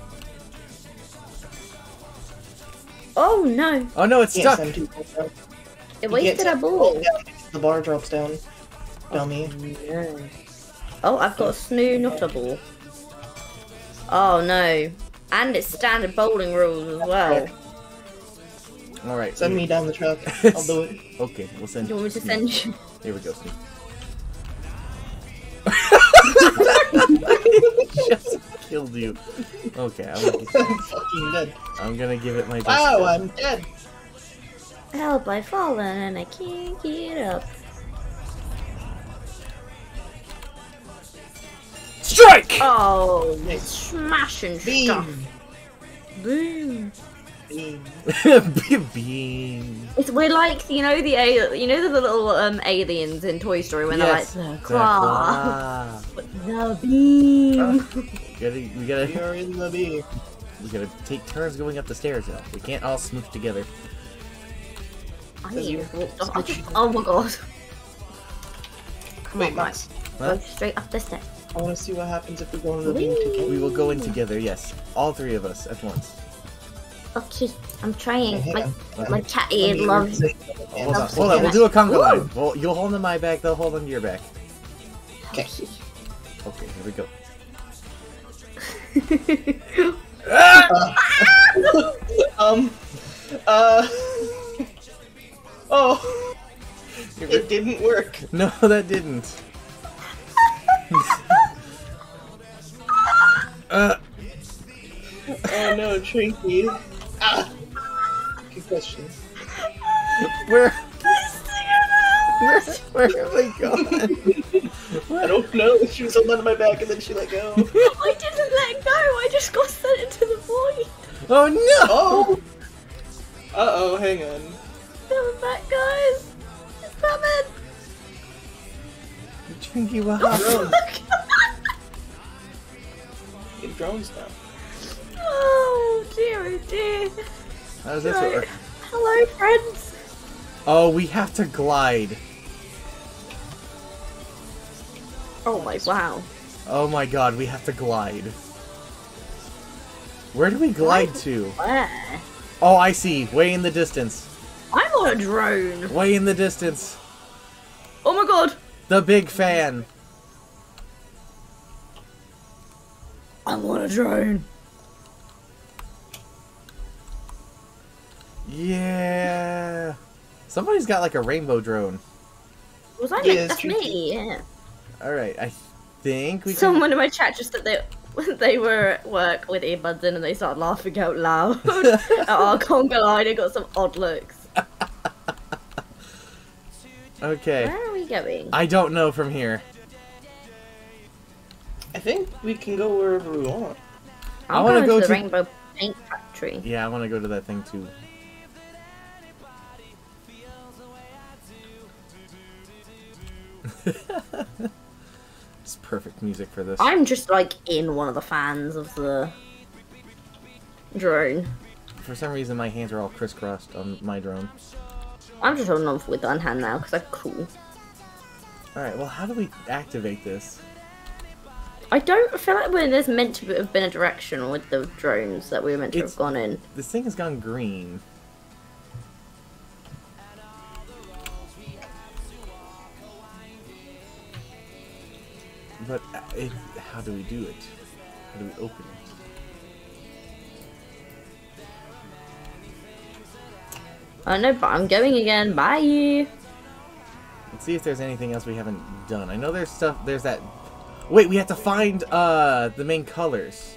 [SPEAKER 4] Oh no!
[SPEAKER 1] Oh no, it's
[SPEAKER 2] Can't
[SPEAKER 1] stuck!
[SPEAKER 2] send 2 balls down.
[SPEAKER 4] It
[SPEAKER 2] You
[SPEAKER 4] wasted
[SPEAKER 2] can't
[SPEAKER 4] our
[SPEAKER 2] send
[SPEAKER 4] ball.
[SPEAKER 2] balls down because the bar drops down. Dummy.
[SPEAKER 4] No. Oh, I've got a snoo nutter ball. Oh no. And it's standard bowling rules as well.
[SPEAKER 1] Alright.
[SPEAKER 2] Send me down the truck. I'll do it.
[SPEAKER 1] Okay, we'll send
[SPEAKER 4] Do you want me to
[SPEAKER 1] Snoop.
[SPEAKER 4] send you?
[SPEAKER 1] Here we go, Snoop. Just killed you. Okay,
[SPEAKER 2] I'm fucking dead.
[SPEAKER 1] I'm gonna give it my best.
[SPEAKER 2] Wow,
[SPEAKER 1] shot.
[SPEAKER 2] I'm dead.
[SPEAKER 4] Help, I've fallen and I can't get up.
[SPEAKER 1] Strike!
[SPEAKER 4] Oh,
[SPEAKER 2] Nice.
[SPEAKER 4] smashing stuff.
[SPEAKER 2] Beam.
[SPEAKER 4] Boom.
[SPEAKER 2] Beam.
[SPEAKER 1] Beam.
[SPEAKER 4] We're like, you know the little aliens in Toy Story when
[SPEAKER 1] Yes.
[SPEAKER 4] they're like,
[SPEAKER 1] The
[SPEAKER 4] the claw.
[SPEAKER 1] claw.
[SPEAKER 4] The beam.
[SPEAKER 1] We
[SPEAKER 2] We
[SPEAKER 1] gotta
[SPEAKER 2] are in the beam.
[SPEAKER 1] take turns going up the stairs now. We can't all smooch together.
[SPEAKER 4] I just walked off. Oh my god. Come
[SPEAKER 2] Wait,
[SPEAKER 4] on,
[SPEAKER 2] Max.
[SPEAKER 4] Go
[SPEAKER 1] Huh?
[SPEAKER 4] straight up the step.
[SPEAKER 2] I want to see what happens if we go in the beam together.
[SPEAKER 1] We will go in together, yes. All 3 of us at once.
[SPEAKER 4] Okay, I'm trying.
[SPEAKER 2] Hang on.
[SPEAKER 4] My cat ear loves.
[SPEAKER 1] Hold on,
[SPEAKER 4] Loves
[SPEAKER 1] hold on.
[SPEAKER 4] it.
[SPEAKER 1] We'll do a conga
[SPEAKER 4] Woo!
[SPEAKER 1] line. Well, you'll hold on my back, they'll hold on to your back.
[SPEAKER 2] Okay.
[SPEAKER 1] Okay, here we go.
[SPEAKER 2] Oh, it didn't work.
[SPEAKER 1] No, that didn't.
[SPEAKER 2] Oh no, Trinky. Ah. Good question.
[SPEAKER 1] Where have they gone?
[SPEAKER 2] I don't know. She was holding onto my back and then she let go.
[SPEAKER 4] I didn't let go. I just got sent into the void.
[SPEAKER 1] Oh no!
[SPEAKER 2] Oh. Uh-oh, hang on.
[SPEAKER 4] Coming back, guys. It's coming.
[SPEAKER 1] Trinky, what happened?
[SPEAKER 2] Get drones now.
[SPEAKER 4] Oh dear, oh dear.
[SPEAKER 1] How does this
[SPEAKER 4] Right.
[SPEAKER 1] work?
[SPEAKER 4] Hello, friends.
[SPEAKER 1] Oh, we have to glide.
[SPEAKER 4] Oh my wow.
[SPEAKER 1] Oh my god, we have to glide. Where do we glide to?
[SPEAKER 4] Where?
[SPEAKER 1] Oh, I see. Way in the distance.
[SPEAKER 4] I'm on a drone.
[SPEAKER 1] Way in the distance.
[SPEAKER 4] Oh my god.
[SPEAKER 1] The big fan.
[SPEAKER 4] I'm on a drone.
[SPEAKER 1] Yeah. Somebody's got like a rainbow drone.
[SPEAKER 4] Was I?
[SPEAKER 2] Yeah,
[SPEAKER 4] That's
[SPEAKER 2] it's true.
[SPEAKER 4] me. Yeah.
[SPEAKER 1] Alright, I think we can...
[SPEAKER 4] Someone in my chat just said they were at work with earbuds in and they started laughing out loud at our conga line and got some odd looks.
[SPEAKER 1] Okay.
[SPEAKER 4] Where are we going?
[SPEAKER 1] I don't know from here.
[SPEAKER 2] I think we can go wherever we want.
[SPEAKER 1] I
[SPEAKER 4] I'm
[SPEAKER 1] wanna
[SPEAKER 4] going
[SPEAKER 1] go
[SPEAKER 4] to the
[SPEAKER 1] to-
[SPEAKER 4] Rainbow Paint Factory.
[SPEAKER 1] Yeah, I want to go to that thing too. It's perfect music for this.
[SPEAKER 4] I'm just like in one of the fans of the drone.
[SPEAKER 1] For some reason, my hands are all crisscrossed on my drone.
[SPEAKER 4] I'm just holding on with one hand now because I'm cool.
[SPEAKER 1] Alright, well, how do we activate this?
[SPEAKER 4] I don't feel like there's meant to have been a direction with the drones that we were meant to
[SPEAKER 1] It's-
[SPEAKER 4] have gone in.
[SPEAKER 1] This thing has gone green. But how do we do it? How do we open it?
[SPEAKER 4] I know, but I'm going again. Bye.
[SPEAKER 1] Let's see if there's anything else we haven't done. I know there's stuff. There's that. Wait, we have to find the main colors.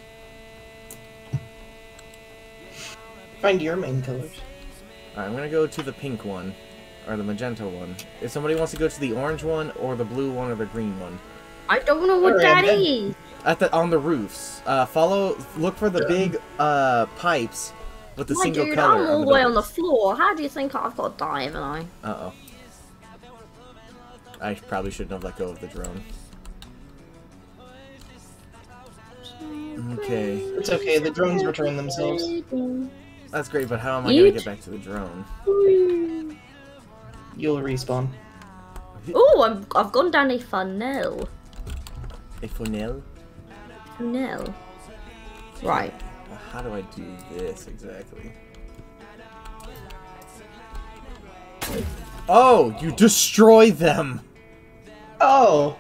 [SPEAKER 2] Find your main colors.
[SPEAKER 1] Alright, I'm gonna go to the pink one, or the magenta one. If somebody wants to go to the orange one, or the blue one, or the green one.
[SPEAKER 4] I don't know what
[SPEAKER 2] Alright,
[SPEAKER 4] that
[SPEAKER 2] then.
[SPEAKER 4] is.
[SPEAKER 1] On the roofs. Look for the big pipes with the
[SPEAKER 4] My
[SPEAKER 1] single
[SPEAKER 4] dude,
[SPEAKER 1] color.
[SPEAKER 4] I'm all the way on the
[SPEAKER 1] doors.
[SPEAKER 4] floor. How do you think I've got to die, haven't I?
[SPEAKER 1] Uh-oh. I probably shouldn't have let go of the drone. Okay.
[SPEAKER 2] It's okay, the drones return themselves.
[SPEAKER 1] That's great, but how am I
[SPEAKER 4] You
[SPEAKER 1] gonna get back to the drone?
[SPEAKER 2] You'll respawn.
[SPEAKER 4] Oh, I've gone down a funnel.
[SPEAKER 1] A funnel?
[SPEAKER 4] Funnel. Right.
[SPEAKER 1] How do I do this exactly? Oh, you destroy them!
[SPEAKER 2] Oh!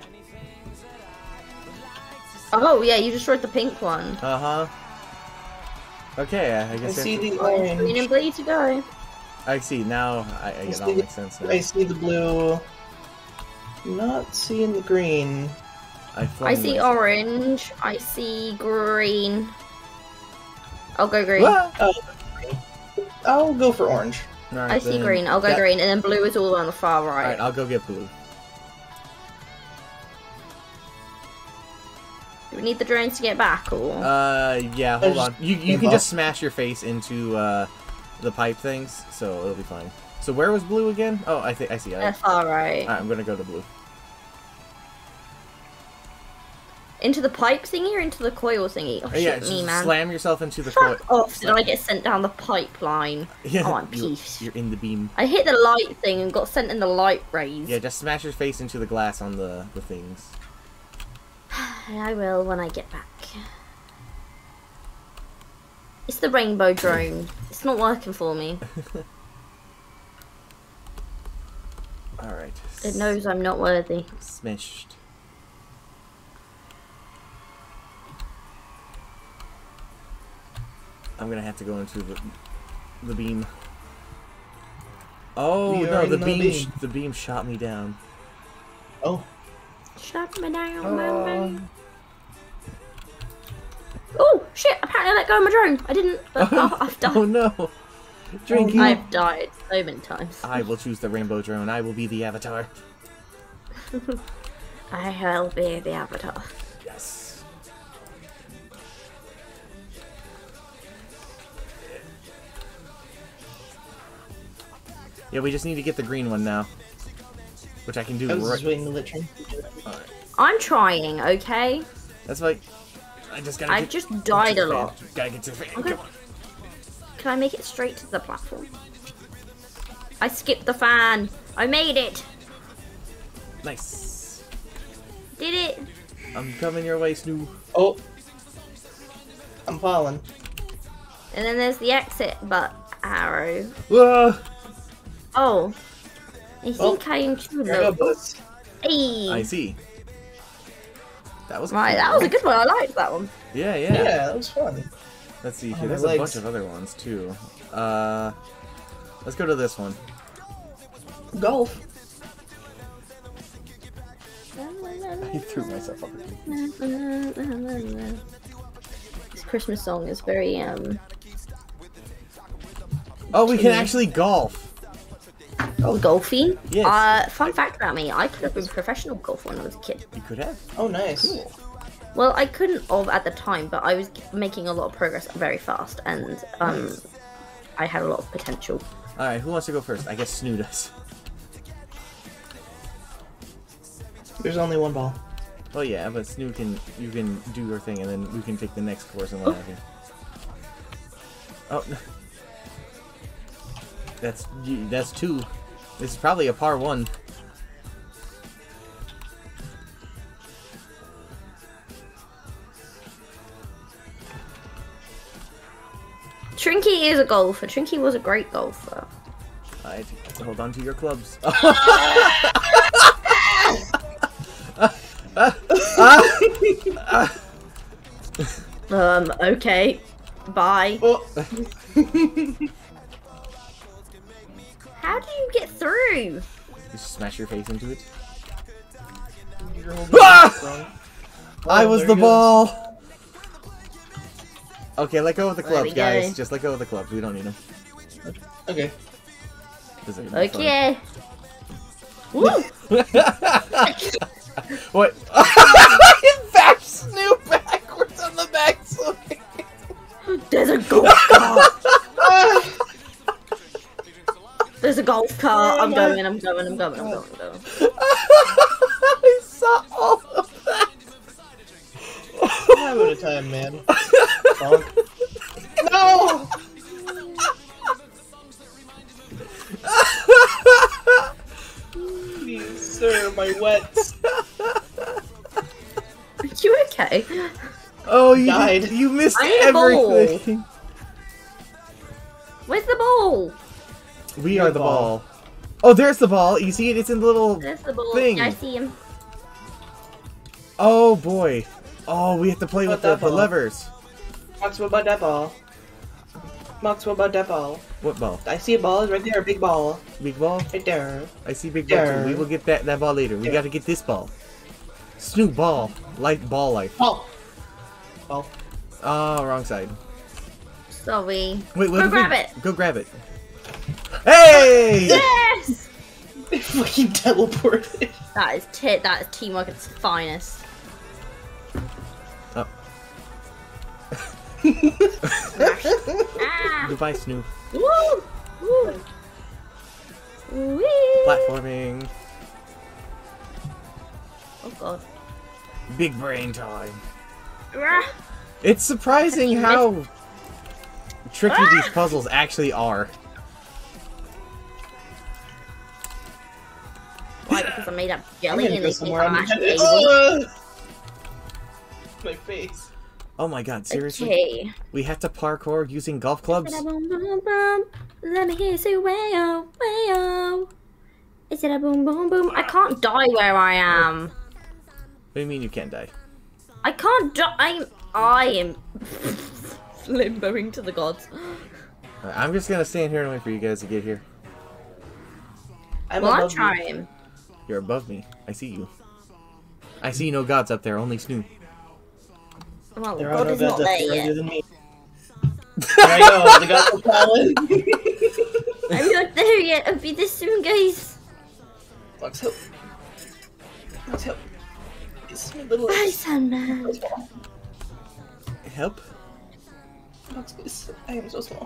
[SPEAKER 4] Oh, yeah, you destroyed the pink one.
[SPEAKER 1] Uh-huh. Okay, I
[SPEAKER 2] I
[SPEAKER 1] guess
[SPEAKER 2] see
[SPEAKER 1] that's-
[SPEAKER 2] the
[SPEAKER 4] Green and
[SPEAKER 2] orange.
[SPEAKER 4] blue to go.
[SPEAKER 1] I see, now it all makes sense now.
[SPEAKER 2] I see the blue. Not seeing the green.
[SPEAKER 4] I see orange. I see green. I'll go green.
[SPEAKER 1] Ah!
[SPEAKER 2] I'll go for orange.
[SPEAKER 1] Alright,
[SPEAKER 4] I see
[SPEAKER 1] then
[SPEAKER 4] green. I'll go
[SPEAKER 1] that-
[SPEAKER 4] green, and then blue is all on the far right.
[SPEAKER 1] Alright, I'll go get blue.
[SPEAKER 4] Do we need the drones to get back, or?
[SPEAKER 1] Yeah, hold
[SPEAKER 2] There's-
[SPEAKER 1] on. You can just smash your face into, the pipe things, so it'll be fine. So where was blue again? Oh, I think I see. Alright,
[SPEAKER 4] Far right.
[SPEAKER 1] I'm gonna go to blue.
[SPEAKER 4] Into the pipe thingy or into the coil thingy? Oh,
[SPEAKER 1] Yeah,
[SPEAKER 4] shit me,
[SPEAKER 1] just
[SPEAKER 4] man.
[SPEAKER 1] slam yourself into the coil.
[SPEAKER 4] Fuck off, did I get sent down the pipeline?
[SPEAKER 1] Yeah,
[SPEAKER 4] Oh, I'm
[SPEAKER 1] you're,
[SPEAKER 4] peace.
[SPEAKER 1] you're in the beam.
[SPEAKER 4] I hit the light thing and got sent in the light rays.
[SPEAKER 1] Yeah, just smash your face into the glass on the things.
[SPEAKER 4] I will when I get back. It's the rainbow drone. It's not working for me.
[SPEAKER 1] Alright.
[SPEAKER 4] It knows I'm not worthy.
[SPEAKER 1] Smashed. I'm gonna have to go into the beam. Oh
[SPEAKER 2] We
[SPEAKER 1] no,
[SPEAKER 2] are
[SPEAKER 1] the
[SPEAKER 2] in the
[SPEAKER 1] beam
[SPEAKER 2] beam.
[SPEAKER 1] the beam shot me down.
[SPEAKER 2] Oh.
[SPEAKER 4] Shut me down, man. Oh shit! Apparently I let go of my drone. I didn't, but oh, I've died.
[SPEAKER 1] Oh no! Drinking.
[SPEAKER 4] I've died so many times.
[SPEAKER 1] I will choose the rainbow drone. I will be the avatar.
[SPEAKER 4] I will be the avatar.
[SPEAKER 1] Yes. Yeah, we just need to get the green one now, which I can do
[SPEAKER 2] I was just
[SPEAKER 1] right.
[SPEAKER 2] waiting to let Trinity do it.
[SPEAKER 1] Alright.
[SPEAKER 4] I'm trying, okay?
[SPEAKER 1] That's like I just gotta.
[SPEAKER 4] I've
[SPEAKER 1] get,
[SPEAKER 4] just
[SPEAKER 1] get
[SPEAKER 4] died
[SPEAKER 1] to
[SPEAKER 4] a
[SPEAKER 1] the fan.
[SPEAKER 4] lot.
[SPEAKER 1] Gotta get to the fan.
[SPEAKER 4] Okay.
[SPEAKER 1] Come on.
[SPEAKER 4] Can I make it straight to the platform? I skipped the fan. I made it.
[SPEAKER 1] Nice.
[SPEAKER 4] Did it.
[SPEAKER 1] I'm coming your way, Snoo.
[SPEAKER 2] Oh. I'm falling.
[SPEAKER 4] And then there's the exit but arrow.
[SPEAKER 1] Ah!
[SPEAKER 4] Oh. I
[SPEAKER 2] Well,
[SPEAKER 4] think I am too
[SPEAKER 2] There you
[SPEAKER 4] low.
[SPEAKER 2] go, Buzz.
[SPEAKER 1] I
[SPEAKER 4] Hey.
[SPEAKER 1] see. That was
[SPEAKER 4] Right,
[SPEAKER 1] cool.
[SPEAKER 4] that was a good one. I liked that one.
[SPEAKER 1] Yeah,
[SPEAKER 2] Yeah,
[SPEAKER 1] yeah.
[SPEAKER 2] that was fun.
[SPEAKER 1] Let's see
[SPEAKER 2] Oh,
[SPEAKER 1] here.
[SPEAKER 2] my
[SPEAKER 1] There's a bunch
[SPEAKER 2] legs.
[SPEAKER 1] of other ones too. Let's go to this one.
[SPEAKER 2] Golf.
[SPEAKER 1] I threw myself up.
[SPEAKER 4] This Christmas song is very
[SPEAKER 1] Oh, we can actually golf.
[SPEAKER 4] golfy.
[SPEAKER 1] Yes.
[SPEAKER 4] Fun fact about me, I could have been a professional golfer when I was a kid.
[SPEAKER 1] You could have.
[SPEAKER 2] Oh, nice.
[SPEAKER 1] Cool.
[SPEAKER 4] Well, I couldn't have at the time, but I was making a lot of progress very fast, and I had a lot of potential.
[SPEAKER 1] All right, who wants to go first? I guess Snoo does.
[SPEAKER 2] There's only one ball.
[SPEAKER 1] Oh yeah, but Snoo you can do your thing, and then we can take the next course and what have you. Oh, that's two. This is probably a par one.
[SPEAKER 4] Trinky is a golfer. Trinky was a great golfer.
[SPEAKER 1] Alright, hold on to your clubs.
[SPEAKER 4] Okay. Bye.
[SPEAKER 2] Oh.
[SPEAKER 4] How did you get through?
[SPEAKER 1] You smash your face into it.
[SPEAKER 2] You're holding
[SPEAKER 1] Ah!
[SPEAKER 2] it wrong.
[SPEAKER 1] I
[SPEAKER 2] Oh,
[SPEAKER 1] was
[SPEAKER 2] there
[SPEAKER 1] the
[SPEAKER 2] he goes.
[SPEAKER 1] ball! Okay, let go of the
[SPEAKER 4] There we
[SPEAKER 1] clubs, guys.
[SPEAKER 4] go.
[SPEAKER 1] Just let go of the clubs. We don't need them.
[SPEAKER 2] Okay.
[SPEAKER 1] This is gonna be fun.
[SPEAKER 4] Okay. Woo!
[SPEAKER 1] What? Back Snoop backwards on the backswing.
[SPEAKER 4] There's a golf cart. coming. I'm going.
[SPEAKER 1] I saw all of that.
[SPEAKER 2] Have a time, man. Bonk. No! Please, sir, my wets.
[SPEAKER 4] Are you okay?
[SPEAKER 1] Oh, you
[SPEAKER 2] Died.
[SPEAKER 1] you missed
[SPEAKER 4] I need a ball.
[SPEAKER 1] everything.
[SPEAKER 4] Where's the ball?
[SPEAKER 1] We
[SPEAKER 2] Your
[SPEAKER 1] are the ball. Oh, there's the ball. You see it? It's in the little
[SPEAKER 4] There's the ball.
[SPEAKER 1] thing.
[SPEAKER 4] Yeah, I see him.
[SPEAKER 1] Oh boy. Oh, we have to play with
[SPEAKER 2] What
[SPEAKER 1] the
[SPEAKER 2] ball?
[SPEAKER 1] levers.
[SPEAKER 2] Max, what about that ball? Max, what about that ball?
[SPEAKER 1] What ball?
[SPEAKER 2] I see a ball. It's right there. A big ball.
[SPEAKER 1] Big ball?
[SPEAKER 2] Right there.
[SPEAKER 1] I see big ball too. We will get that ball later. We got to get this ball. Snoop ball. Ball life.
[SPEAKER 2] Ball. Ball.
[SPEAKER 1] Oh, wrong side.
[SPEAKER 4] Sorry.
[SPEAKER 1] Wait,
[SPEAKER 4] Go grab it.
[SPEAKER 1] Go grab it. Hey!
[SPEAKER 4] Yes!
[SPEAKER 2] It fucking teleported.
[SPEAKER 4] That is teamwork at its finest.
[SPEAKER 1] Oh.
[SPEAKER 4] Ah!
[SPEAKER 1] Goodbye, Snoop.
[SPEAKER 4] Woo! Woo! Whee!
[SPEAKER 1] Platforming.
[SPEAKER 4] Oh god.
[SPEAKER 1] Big brain time.
[SPEAKER 4] Rah!
[SPEAKER 1] It's surprising
[SPEAKER 4] You
[SPEAKER 1] how tricky these puzzles actually are.
[SPEAKER 4] Why? Because I made up
[SPEAKER 2] I'm
[SPEAKER 4] jelly
[SPEAKER 2] gonna
[SPEAKER 4] and
[SPEAKER 2] go
[SPEAKER 4] they think
[SPEAKER 2] somewhere
[SPEAKER 4] I'm
[SPEAKER 2] on
[SPEAKER 4] actually
[SPEAKER 2] the
[SPEAKER 4] able.
[SPEAKER 2] My face.
[SPEAKER 1] Oh my god, seriously?
[SPEAKER 4] Okay.
[SPEAKER 1] We have to parkour using golf clubs?
[SPEAKER 4] Boom, boom, boom. Let me hear you say way-oh, way-oh. Is it a boom, boom, boom? I can't die where I am.
[SPEAKER 1] What do you mean you can't die?
[SPEAKER 4] I can't die. I am limboing to the gods.
[SPEAKER 1] Alright, I'm just gonna stand here and wait for you guys to get here.
[SPEAKER 2] I'm
[SPEAKER 4] Well, I'm
[SPEAKER 2] above you.
[SPEAKER 4] trying.
[SPEAKER 1] You're above me. I see you. I see no gods up there, only Snoop.
[SPEAKER 4] Well,
[SPEAKER 2] There are
[SPEAKER 4] God
[SPEAKER 2] no
[SPEAKER 4] is
[SPEAKER 2] gods
[SPEAKER 4] not
[SPEAKER 2] up
[SPEAKER 4] there
[SPEAKER 2] there other
[SPEAKER 4] yet.
[SPEAKER 2] than me. There I go. The gods are fallen.
[SPEAKER 4] I'm not there yet. I'll be this soon, guys.
[SPEAKER 2] Let's hope. Let's hope. It's my little.
[SPEAKER 4] Bye, Sandman.
[SPEAKER 1] Help?
[SPEAKER 2] I am so small.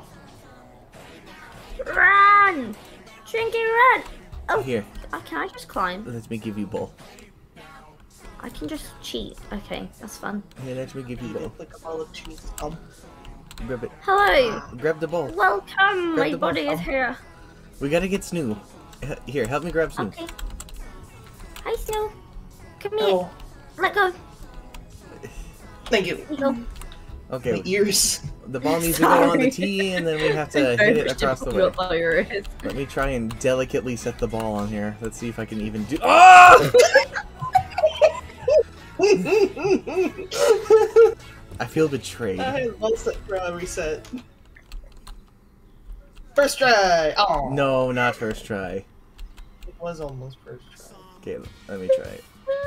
[SPEAKER 4] Run! Trinky, run! Oh,
[SPEAKER 1] Here,
[SPEAKER 4] can I just climb?
[SPEAKER 1] let me give you ball.
[SPEAKER 4] I can just cheat. Okay, that's fun.
[SPEAKER 1] Here, let me give you ball.
[SPEAKER 2] Like a ball of cheese.
[SPEAKER 1] Grab it.
[SPEAKER 4] Hello!
[SPEAKER 1] Grab the ball.
[SPEAKER 4] Welcome!
[SPEAKER 1] Grab
[SPEAKER 4] My
[SPEAKER 1] the ball.
[SPEAKER 4] body is here.
[SPEAKER 1] We gotta get Snoop. Here, help me grab Snoop.
[SPEAKER 4] Okay. Hi, Snow. Come here.
[SPEAKER 2] Oh,
[SPEAKER 4] Let go.
[SPEAKER 2] thank you.
[SPEAKER 4] Here you go.
[SPEAKER 1] Okay,
[SPEAKER 2] My ears.
[SPEAKER 1] the ball needs to go on the
[SPEAKER 4] Sorry.
[SPEAKER 1] tee and then we have to hit it across the way. Let me try and delicately set the ball on here. Let's see if I can even do. Oh! I feel betrayed.
[SPEAKER 2] I lost it for a reset. First try. Oh
[SPEAKER 1] No, not first try.
[SPEAKER 2] It was almost first try.
[SPEAKER 1] Okay, let me try it.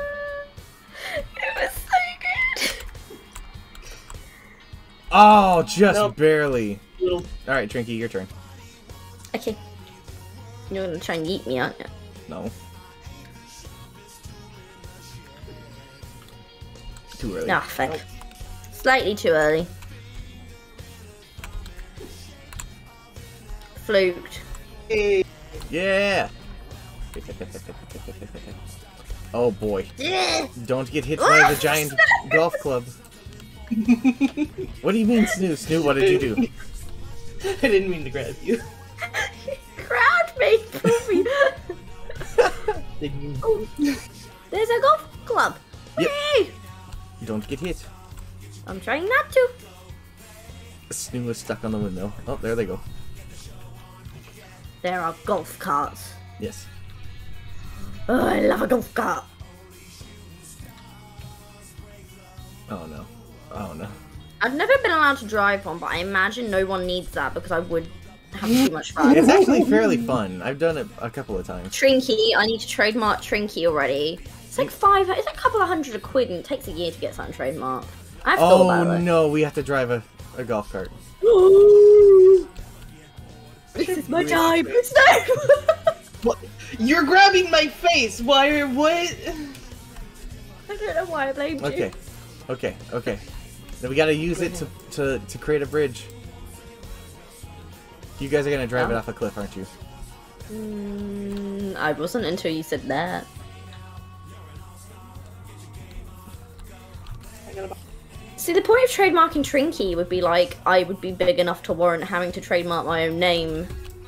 [SPEAKER 4] It was so good.
[SPEAKER 1] Oh, just
[SPEAKER 2] Nope.
[SPEAKER 1] barely.
[SPEAKER 2] Little.
[SPEAKER 1] All right, Trinky, your turn.
[SPEAKER 4] Okay. You're gonna try and yeet me, aren't you?
[SPEAKER 1] No. Too early.
[SPEAKER 4] Nah, fuck. Slightly too early. Fluked.
[SPEAKER 2] Hey.
[SPEAKER 1] Yeah. Oh boy.
[SPEAKER 4] Ugh.
[SPEAKER 1] Don't get hit by the giant golf club. What do you mean, Snoo? Snoo, what did you do?
[SPEAKER 2] I didn't mean to grab you.
[SPEAKER 4] Crowd me, Poopy.
[SPEAKER 2] Didn't mean.
[SPEAKER 4] Oh, there's a golf club.
[SPEAKER 1] Yep.
[SPEAKER 4] Hey!
[SPEAKER 1] Don't get hit.
[SPEAKER 4] I'm trying not to.
[SPEAKER 1] Snoo is stuck on the window. Oh, there they go.
[SPEAKER 4] There are golf carts.
[SPEAKER 1] Yes.
[SPEAKER 4] Oh, I love a golf cart.
[SPEAKER 1] Oh no. Oh no.
[SPEAKER 4] I've never been allowed to drive one, but I imagine no one needs that because I would have too much fun.
[SPEAKER 1] It's actually fairly fun. I've done it a couple of times.
[SPEAKER 4] Trinky, I need to trademark Trinky already. It's like it's a couple of £100 and it takes a year to get something trademarked. I've thought
[SPEAKER 1] Oh
[SPEAKER 4] about it.
[SPEAKER 1] no, we have to drive a golf cart.
[SPEAKER 4] This is my time. No!
[SPEAKER 2] What? You're grabbing my face. Why? What?
[SPEAKER 4] I don't know why I blamed you.
[SPEAKER 1] Okay. Okay. Okay. Then we gotta use it to create a bridge. You guys are gonna drive it off a cliff, aren't you?
[SPEAKER 4] I wasn't until you said that. See, the point of trademarking Trinky would be like, I would be big enough to warrant having to trademark my own name.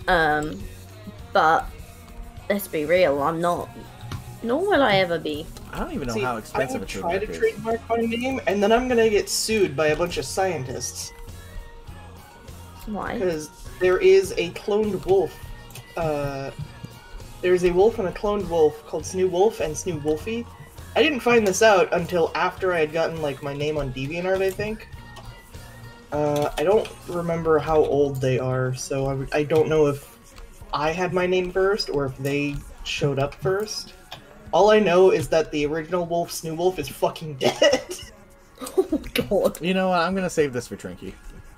[SPEAKER 4] But let's be real, I'm not. Nor will I ever be.
[SPEAKER 1] I don't even know
[SPEAKER 2] See,
[SPEAKER 1] how expensive
[SPEAKER 2] I
[SPEAKER 1] a
[SPEAKER 2] try to
[SPEAKER 1] trademark is.
[SPEAKER 2] trademark my name, and then I'm gonna get sued by a bunch of scientists.
[SPEAKER 4] Why?
[SPEAKER 2] Because there is a cloned wolf. There's a wolf and a cloned wolf called Snoo Wolf and Snoo Wolfie. I didn't find this out until after I had gotten like my name on DeviantArt, I think. I don't remember how old they are, so I don't know if I had my name first or if they showed up first. All I know is that the original wolf, Snoo Wolf, is fucking dead.
[SPEAKER 4] Oh god.
[SPEAKER 1] You know what? I'm gonna save this for Trinky.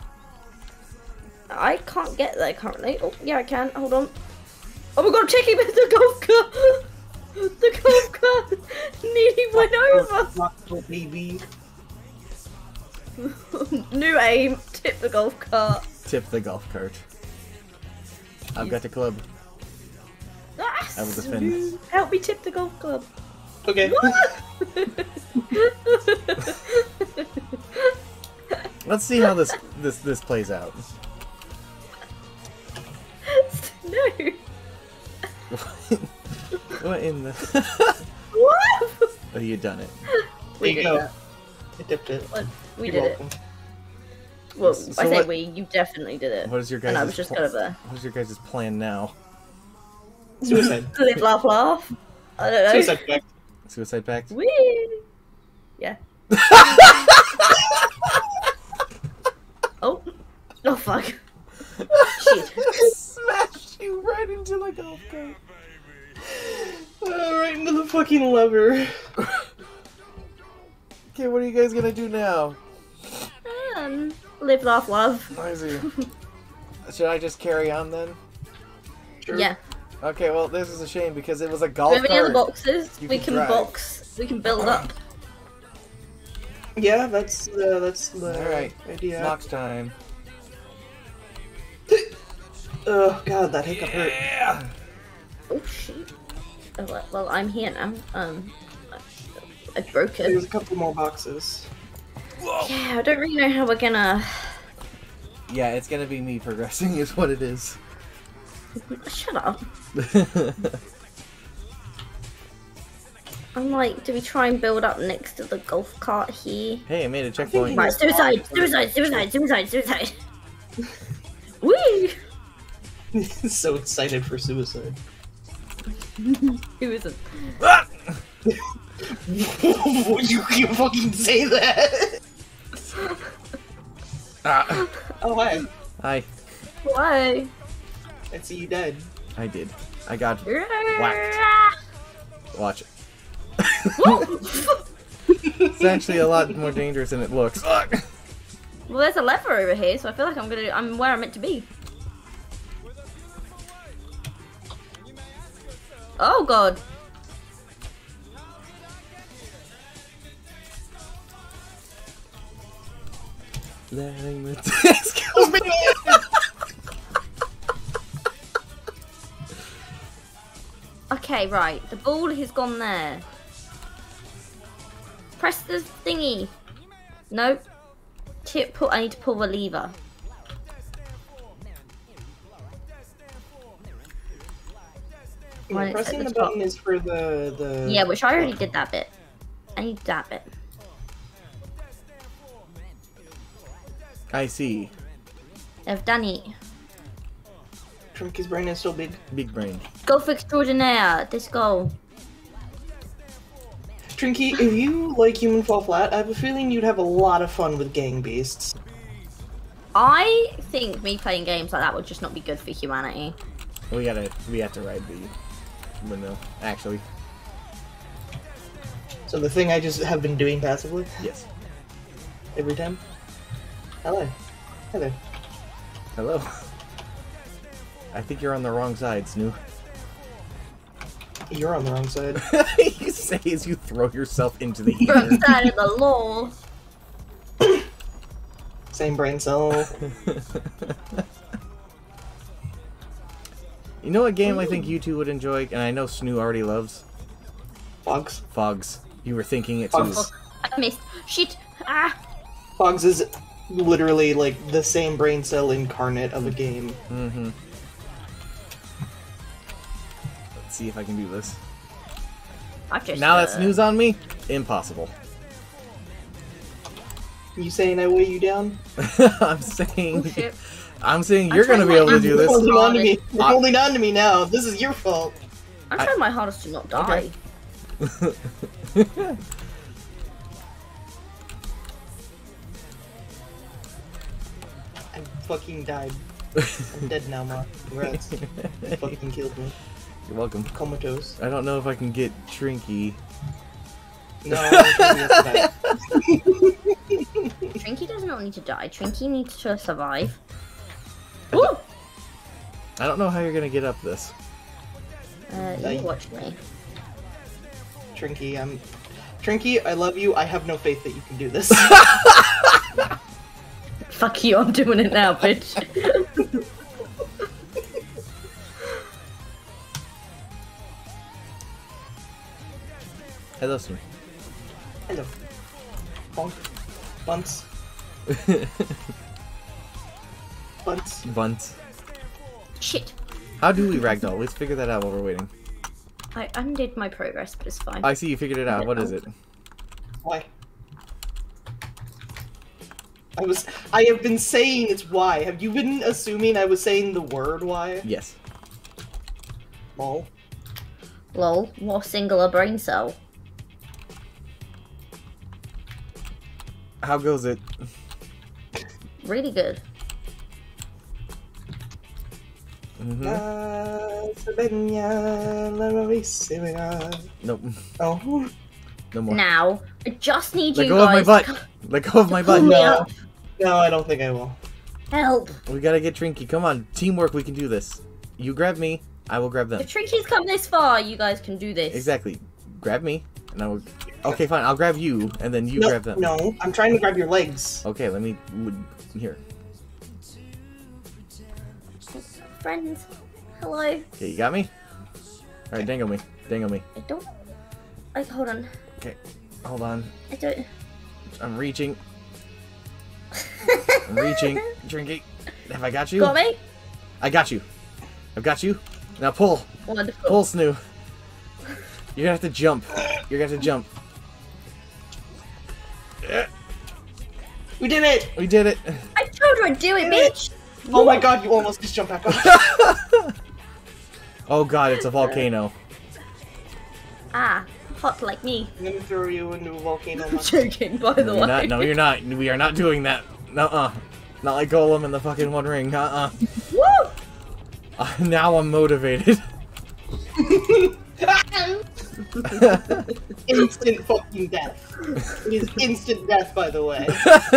[SPEAKER 4] I can't get there currently. Oh, yeah, I can. Hold on. Oh my god, check him with the golf cart! The golf cart nearly went over!
[SPEAKER 2] Baby.
[SPEAKER 4] New aim, tip the golf cart.
[SPEAKER 1] Tip the golf cart. I've got the club.
[SPEAKER 4] Ah,
[SPEAKER 1] I will defend.
[SPEAKER 4] help me tip the golf club.
[SPEAKER 2] Okay.
[SPEAKER 1] Let's see how this plays out.
[SPEAKER 4] No.
[SPEAKER 1] What in the?
[SPEAKER 4] What?
[SPEAKER 1] Oh, you done it.
[SPEAKER 2] There you
[SPEAKER 4] did
[SPEAKER 2] go.
[SPEAKER 4] that.
[SPEAKER 2] I tipped it.
[SPEAKER 4] We
[SPEAKER 2] You're
[SPEAKER 4] did it.
[SPEAKER 2] welcome.
[SPEAKER 4] Well,
[SPEAKER 1] So
[SPEAKER 4] I say
[SPEAKER 1] what-
[SPEAKER 4] we, you definitely did it.
[SPEAKER 1] What is your guys'
[SPEAKER 4] And I was just kind of a
[SPEAKER 1] What is your guys' plan now?
[SPEAKER 2] Suicide.
[SPEAKER 4] live, laugh, laugh. I don't know.
[SPEAKER 2] Suicide pact.
[SPEAKER 1] Suicide pact?
[SPEAKER 4] Whee! Yeah. Oh. Oh fuck. Shit.
[SPEAKER 1] Smash you right into the golf cart.
[SPEAKER 2] Right into the fucking lever.
[SPEAKER 1] Okay, what are you guys gonna do now?
[SPEAKER 4] Live, laugh, love.
[SPEAKER 1] I see. Should I just carry on then?
[SPEAKER 2] Sure.
[SPEAKER 4] Yeah.
[SPEAKER 1] Okay, well, this is a shame because it was a
[SPEAKER 4] Do
[SPEAKER 1] golf
[SPEAKER 4] we have any other
[SPEAKER 1] cart.
[SPEAKER 4] boxes?
[SPEAKER 1] You
[SPEAKER 4] We
[SPEAKER 1] can
[SPEAKER 4] can
[SPEAKER 1] drive.
[SPEAKER 4] box. We can build up.
[SPEAKER 2] Yeah, that's the
[SPEAKER 1] Alright,
[SPEAKER 2] idea.
[SPEAKER 1] Nox time.
[SPEAKER 2] Oh god, that hiccup hurt.
[SPEAKER 1] Yeah!
[SPEAKER 4] Oh shit. Oh, well, I'm here now. I broke
[SPEAKER 2] There's
[SPEAKER 4] it.
[SPEAKER 2] a couple more boxes.
[SPEAKER 4] Yeah, I don't really know how we're gonna.
[SPEAKER 1] Yeah, it's gonna be me progressing is what it is.
[SPEAKER 4] Shut up. I'm like, do we try and build up next to the golf cart here?
[SPEAKER 1] Hey, I made a checkpoint.
[SPEAKER 4] Right, suicide, suicide, suicide, suicide, suicide. Whee!
[SPEAKER 2] So excited for suicide.
[SPEAKER 4] Who isn't?
[SPEAKER 1] Ah!
[SPEAKER 2] You can fucking say that.
[SPEAKER 1] Ah.
[SPEAKER 2] Oh hi.
[SPEAKER 1] Hi.
[SPEAKER 4] Why?
[SPEAKER 2] I see you dead.
[SPEAKER 1] I did. I got watch. It's actually a lot more dangerous than it looks.
[SPEAKER 4] Well, there's a lever over here, so I feel like I'm where I'm meant to be. Oh god.
[SPEAKER 1] Letting the disc
[SPEAKER 2] Oh man!
[SPEAKER 4] Okay, right. The ball has gone there. Press the thingy. Nope. I need to pull the lever. When it's
[SPEAKER 2] Pressing
[SPEAKER 4] at
[SPEAKER 2] the
[SPEAKER 4] the top.
[SPEAKER 2] button is for the.
[SPEAKER 4] Yeah, which I already did that bit. I need that bit.
[SPEAKER 1] I see.
[SPEAKER 4] I've done it.
[SPEAKER 2] Trinky's brain is so big.
[SPEAKER 1] Big brain.
[SPEAKER 4] Golf extraordinaire. Let's go.
[SPEAKER 2] Trinky, if you like Human Fall Flat, I have a feeling you'd have a lot of fun with Gang Beasts.
[SPEAKER 4] I think me playing games like that would just not be good for humanity.
[SPEAKER 1] We have to ride the windmill. Actually,
[SPEAKER 2] So the thing I just have been doing passively
[SPEAKER 1] yes.
[SPEAKER 2] every time. Hello. Hi there.
[SPEAKER 1] Hello. I think you're on the wrong side, Snoo.
[SPEAKER 2] You're on the wrong side.
[SPEAKER 1] You say as you throw yourself into the
[SPEAKER 4] From
[SPEAKER 1] ether.
[SPEAKER 4] side of the law.
[SPEAKER 2] Same brain cell.
[SPEAKER 1] You know what game I think you two would enjoy, and I know Snoo already loves?
[SPEAKER 2] Fogs.
[SPEAKER 1] Fogs. You were thinking it too.
[SPEAKER 2] Fogs.
[SPEAKER 4] I missed. Shit. Ah.
[SPEAKER 2] Fogs is literally like the same brain cell incarnate of a game.
[SPEAKER 1] Mm-hmm. Let's see if I can do this.
[SPEAKER 4] I've just,
[SPEAKER 1] Now that Snoo's on me? Impossible.
[SPEAKER 2] You saying I weigh you down?
[SPEAKER 1] I'm saying...
[SPEAKER 4] Oh, shit.
[SPEAKER 1] I'm saying you're gonna be able to do
[SPEAKER 2] You're
[SPEAKER 1] this.
[SPEAKER 2] holding on to me. You're holding on to me now. This is your fault.
[SPEAKER 4] I'm trying my hardest to not die.
[SPEAKER 1] Okay.
[SPEAKER 2] I fucking died. I'm dead now, Ma. Congrats. You fucking killed me.
[SPEAKER 1] You're welcome.
[SPEAKER 2] Comatose.
[SPEAKER 1] I don't know if I can get Trinky.
[SPEAKER 2] No, I don't think you have to die.
[SPEAKER 4] Trinky does not need to die. Trinky needs to survive. Woo!
[SPEAKER 1] I don't know how you're gonna get up this.
[SPEAKER 4] You watch me.
[SPEAKER 2] Trinky, Trinky, I love you. I have no faith that you can do this.
[SPEAKER 4] Fuck you, I'm doing it now, bitch.
[SPEAKER 1] Hello, Snoo.
[SPEAKER 2] Hello. Bonk. Bunts. Bunts.
[SPEAKER 1] Bunt.
[SPEAKER 4] Shit.
[SPEAKER 1] How do we ragdoll? Let's figure that out while we're waiting.
[SPEAKER 4] I undid my progress, but it's fine.
[SPEAKER 1] I see you figured it out. What is it?
[SPEAKER 2] Why? I have been saying it's why. Have you been assuming I was saying the word why?
[SPEAKER 1] Yes.
[SPEAKER 2] Lol.
[SPEAKER 4] Lol, what singular brain cell?
[SPEAKER 1] How goes it?
[SPEAKER 4] Really good.
[SPEAKER 1] Mm-hmm. Nope.
[SPEAKER 2] Oh.
[SPEAKER 1] No more.
[SPEAKER 4] Now, I just need
[SPEAKER 1] Let
[SPEAKER 4] you
[SPEAKER 1] go of my
[SPEAKER 4] guys
[SPEAKER 1] butt.
[SPEAKER 4] to
[SPEAKER 1] Let go of my butt.
[SPEAKER 4] pull me
[SPEAKER 2] No.
[SPEAKER 4] up.
[SPEAKER 2] No, I don't think I will.
[SPEAKER 4] Help.
[SPEAKER 1] We gotta get Trinky. Come on. Teamwork, we can do this. You grab me, I will grab them.
[SPEAKER 4] If Trinky's come this far, you guys can do this.
[SPEAKER 1] Exactly. Grab me, and I will... Okay, fine. I'll grab you, and then you
[SPEAKER 2] No,
[SPEAKER 1] grab them.
[SPEAKER 2] no, I'm trying to grab your legs.
[SPEAKER 1] Okay, let me... Here.
[SPEAKER 4] Friends, hello.
[SPEAKER 1] Okay, you got me? Alright, dangle me. Dangle me.
[SPEAKER 4] I don't... hold on.
[SPEAKER 1] Okay, hold on.
[SPEAKER 4] I don't...
[SPEAKER 1] I'm reaching. I'm reaching. Trinky. Have I got you?
[SPEAKER 4] Got me?
[SPEAKER 1] I got you. I've got you. Now pull.
[SPEAKER 4] Wonderful.
[SPEAKER 1] Pull, Snoo. You're gonna have to jump. You're gonna have to jump.
[SPEAKER 2] We did it!
[SPEAKER 4] Oh
[SPEAKER 1] We did it.
[SPEAKER 4] I told her I'd do it, bitch!
[SPEAKER 2] Oh my god, you almost just jumped back up.
[SPEAKER 1] Oh god, it's a volcano.
[SPEAKER 4] Ah, hot like me.
[SPEAKER 2] I'm gonna throw you into a volcano.
[SPEAKER 4] I'm joking, by the
[SPEAKER 1] No,
[SPEAKER 4] way.
[SPEAKER 1] you're not. No, you're not. We are not doing that. Nuh-uh. Not like Golem in the fucking One Ring. Uh-uh.
[SPEAKER 4] Woo!
[SPEAKER 1] Now I'm motivated.
[SPEAKER 2] Instant fucking death. It is instant death, by the way.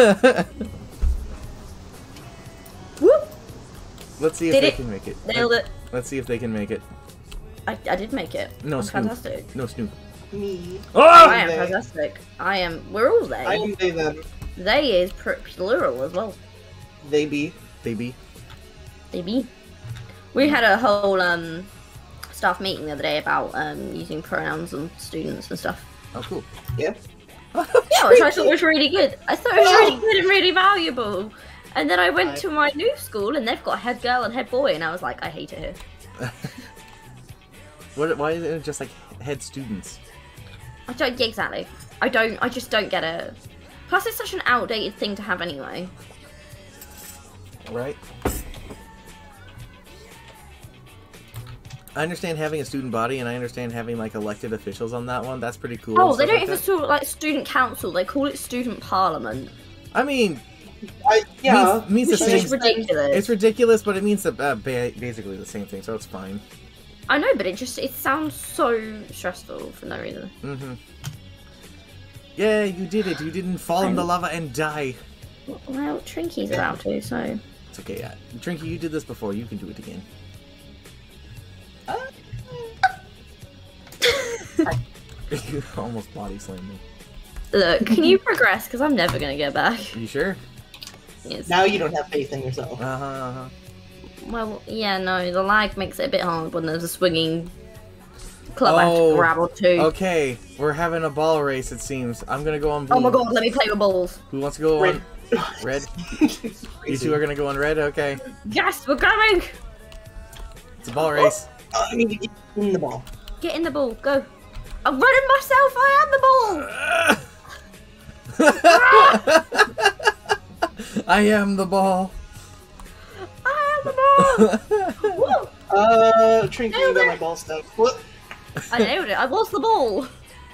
[SPEAKER 4] Woo!
[SPEAKER 1] Let's see if
[SPEAKER 4] Did
[SPEAKER 1] they
[SPEAKER 4] it.
[SPEAKER 1] can make it.
[SPEAKER 4] Nailed it.
[SPEAKER 1] Let's see if they can make it.
[SPEAKER 4] I did make it.
[SPEAKER 1] No,
[SPEAKER 4] I'm
[SPEAKER 1] Snoop.
[SPEAKER 4] fantastic.
[SPEAKER 1] No, Snoop.
[SPEAKER 2] Me.
[SPEAKER 1] Oh!
[SPEAKER 4] I am
[SPEAKER 2] They.
[SPEAKER 4] fantastic. I am. We're all they.
[SPEAKER 2] I am they them.
[SPEAKER 4] They is plural as well.
[SPEAKER 2] They be.
[SPEAKER 1] They be.
[SPEAKER 4] They be. We had a whole staff meeting the other day about using pronouns on students and stuff.
[SPEAKER 1] Oh, cool.
[SPEAKER 2] Yeah.
[SPEAKER 4] Yeah, which I thought was really good. I thought it was really good and really valuable. And then I went
[SPEAKER 2] Right.
[SPEAKER 4] to my new school and they've got a head girl and head boy, and I was like, I hate it here.
[SPEAKER 1] Why is it just like head students?
[SPEAKER 4] I don't. Yeah, exactly. I just don't get it. Plus, it's such an outdated thing to have anyway.
[SPEAKER 1] Right? I understand having a student body, and I understand having like elected officials on that one. That's pretty cool.
[SPEAKER 4] Oh,
[SPEAKER 1] and
[SPEAKER 4] they
[SPEAKER 1] stuff
[SPEAKER 4] don't
[SPEAKER 1] like
[SPEAKER 4] even
[SPEAKER 1] that.
[SPEAKER 4] call it like student council. They call it student parliament.
[SPEAKER 1] I mean,
[SPEAKER 2] Yeah.
[SPEAKER 1] means the
[SPEAKER 4] Which is
[SPEAKER 1] same.
[SPEAKER 4] just ridiculous.
[SPEAKER 1] It's ridiculous, but it means basically the same thing, so it's fine.
[SPEAKER 4] I know, but it sounds so stressful for no reason.
[SPEAKER 1] Mm-hmm. Yeah, you did it. You didn't fall in the lava and die.
[SPEAKER 4] Well, Trinky's about to, so.
[SPEAKER 1] It's okay. Yeah. Trinky, you did this before. You can do it again. You almost body slammed me.
[SPEAKER 4] Look, can you progress? Because I'm never gonna get back.
[SPEAKER 1] You sure?
[SPEAKER 4] Yes.
[SPEAKER 2] Now you don't have faith in yourself.
[SPEAKER 1] Uh-huh, uh-huh.
[SPEAKER 4] Well, yeah, no, the lag makes it a bit hard when there's a swinging club I have to grab or two.
[SPEAKER 1] Okay, we're having a ball race, it seems. I'm gonna go on blue.
[SPEAKER 4] Oh my god, let me play with balls.
[SPEAKER 1] Who wants to go
[SPEAKER 2] Red.
[SPEAKER 1] on red? You two are gonna go on red? Okay.
[SPEAKER 4] Yes, we're going!
[SPEAKER 1] It's a ball race.
[SPEAKER 2] I need to get in the ball.
[SPEAKER 4] Get in the ball, go. I'm running myself, I am the ball!
[SPEAKER 1] I am the ball.
[SPEAKER 4] I am the ball! Woo!
[SPEAKER 2] Trinket, you got my ball stuck. What?
[SPEAKER 4] I nailed it, I was the ball!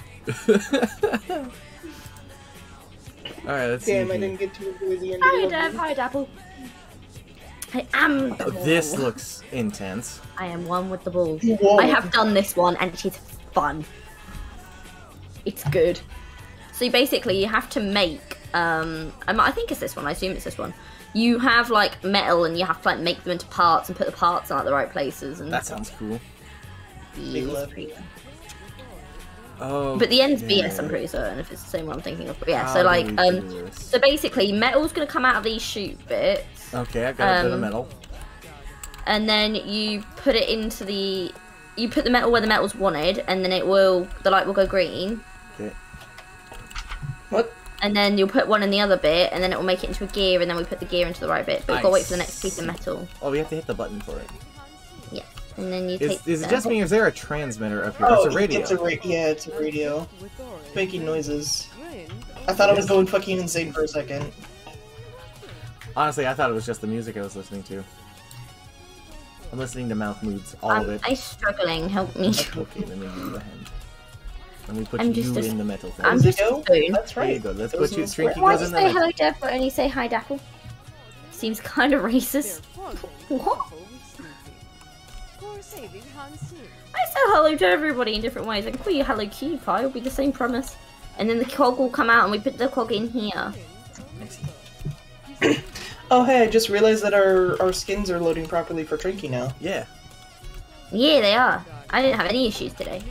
[SPEAKER 1] Alright, let's
[SPEAKER 2] Damn,
[SPEAKER 1] see.
[SPEAKER 2] I didn't get to enjoy the end
[SPEAKER 4] Hi,
[SPEAKER 2] of
[SPEAKER 4] Dev,
[SPEAKER 2] the
[SPEAKER 4] hi, Dapple. I am the ball.
[SPEAKER 1] This looks intense.
[SPEAKER 4] I am one with the ball.
[SPEAKER 2] Whoa.
[SPEAKER 4] I have done this one and it is fun. It's good. So basically you have to make, I think it's this one, I assume it's this one. You have like metal and you have to like make them into parts and put the parts in like the right places. And
[SPEAKER 1] That sounds cool.
[SPEAKER 2] Big
[SPEAKER 4] it's
[SPEAKER 2] love.
[SPEAKER 4] pretty good.
[SPEAKER 1] Oh.
[SPEAKER 4] But the end's BS, I'm pretty certain, if it's the same one I'm thinking of. But yeah,
[SPEAKER 1] How
[SPEAKER 4] so
[SPEAKER 1] do
[SPEAKER 4] like,
[SPEAKER 1] we do this?
[SPEAKER 4] so basically metal's gonna come out of these chute bits.
[SPEAKER 1] Okay, I've got a bit of metal.
[SPEAKER 4] And then you put it into you put the metal where the metal's wanted, and then the light will go green.
[SPEAKER 1] Okay.
[SPEAKER 2] What?
[SPEAKER 4] And then you'll put one in the other bit, and then it will make it into a gear, and then we put the gear into the right bit. But we've got to wait for the next piece of metal.
[SPEAKER 1] Oh, we have to hit the button for it.
[SPEAKER 4] Yeah. And then you
[SPEAKER 1] Is
[SPEAKER 4] take
[SPEAKER 1] it just me or is there a transmitter up here?
[SPEAKER 2] Oh,
[SPEAKER 1] It's a radio.
[SPEAKER 2] yeah, it's a radio. It's making noises. I thought I was going fucking insane for a second.
[SPEAKER 1] Honestly, I thought it was just the music I was listening to. I'm listening to Mouth Moods, all of it.
[SPEAKER 4] I'm struggling, help me.
[SPEAKER 1] Okay, let me give you a hand. Let me put
[SPEAKER 4] I'm
[SPEAKER 1] you
[SPEAKER 4] just a-
[SPEAKER 1] in the metal thing.
[SPEAKER 4] I'm
[SPEAKER 2] Does it
[SPEAKER 4] just a
[SPEAKER 2] go?
[SPEAKER 4] spoon.
[SPEAKER 2] That's
[SPEAKER 1] There you
[SPEAKER 2] right.
[SPEAKER 1] go. Let's
[SPEAKER 2] Goes
[SPEAKER 1] put you.
[SPEAKER 2] in the
[SPEAKER 1] Trinky
[SPEAKER 2] square.
[SPEAKER 4] Why
[SPEAKER 1] goes
[SPEAKER 4] do
[SPEAKER 1] in
[SPEAKER 4] you
[SPEAKER 1] the
[SPEAKER 4] say
[SPEAKER 1] metal.
[SPEAKER 4] hello, Deb, but only say hi, Dapple? Seems kind of racist. What? I say hello to everybody in different ways. I can call you Hello Cutie Pie, it'll be the same premise. And then the cog will come out and we put the cog in here.
[SPEAKER 2] Oh, hey, I just realized that our skins are loading properly for Trinky now.
[SPEAKER 1] Yeah.
[SPEAKER 4] Yeah, they are. I didn't have any issues today.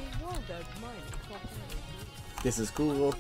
[SPEAKER 1] This is cool.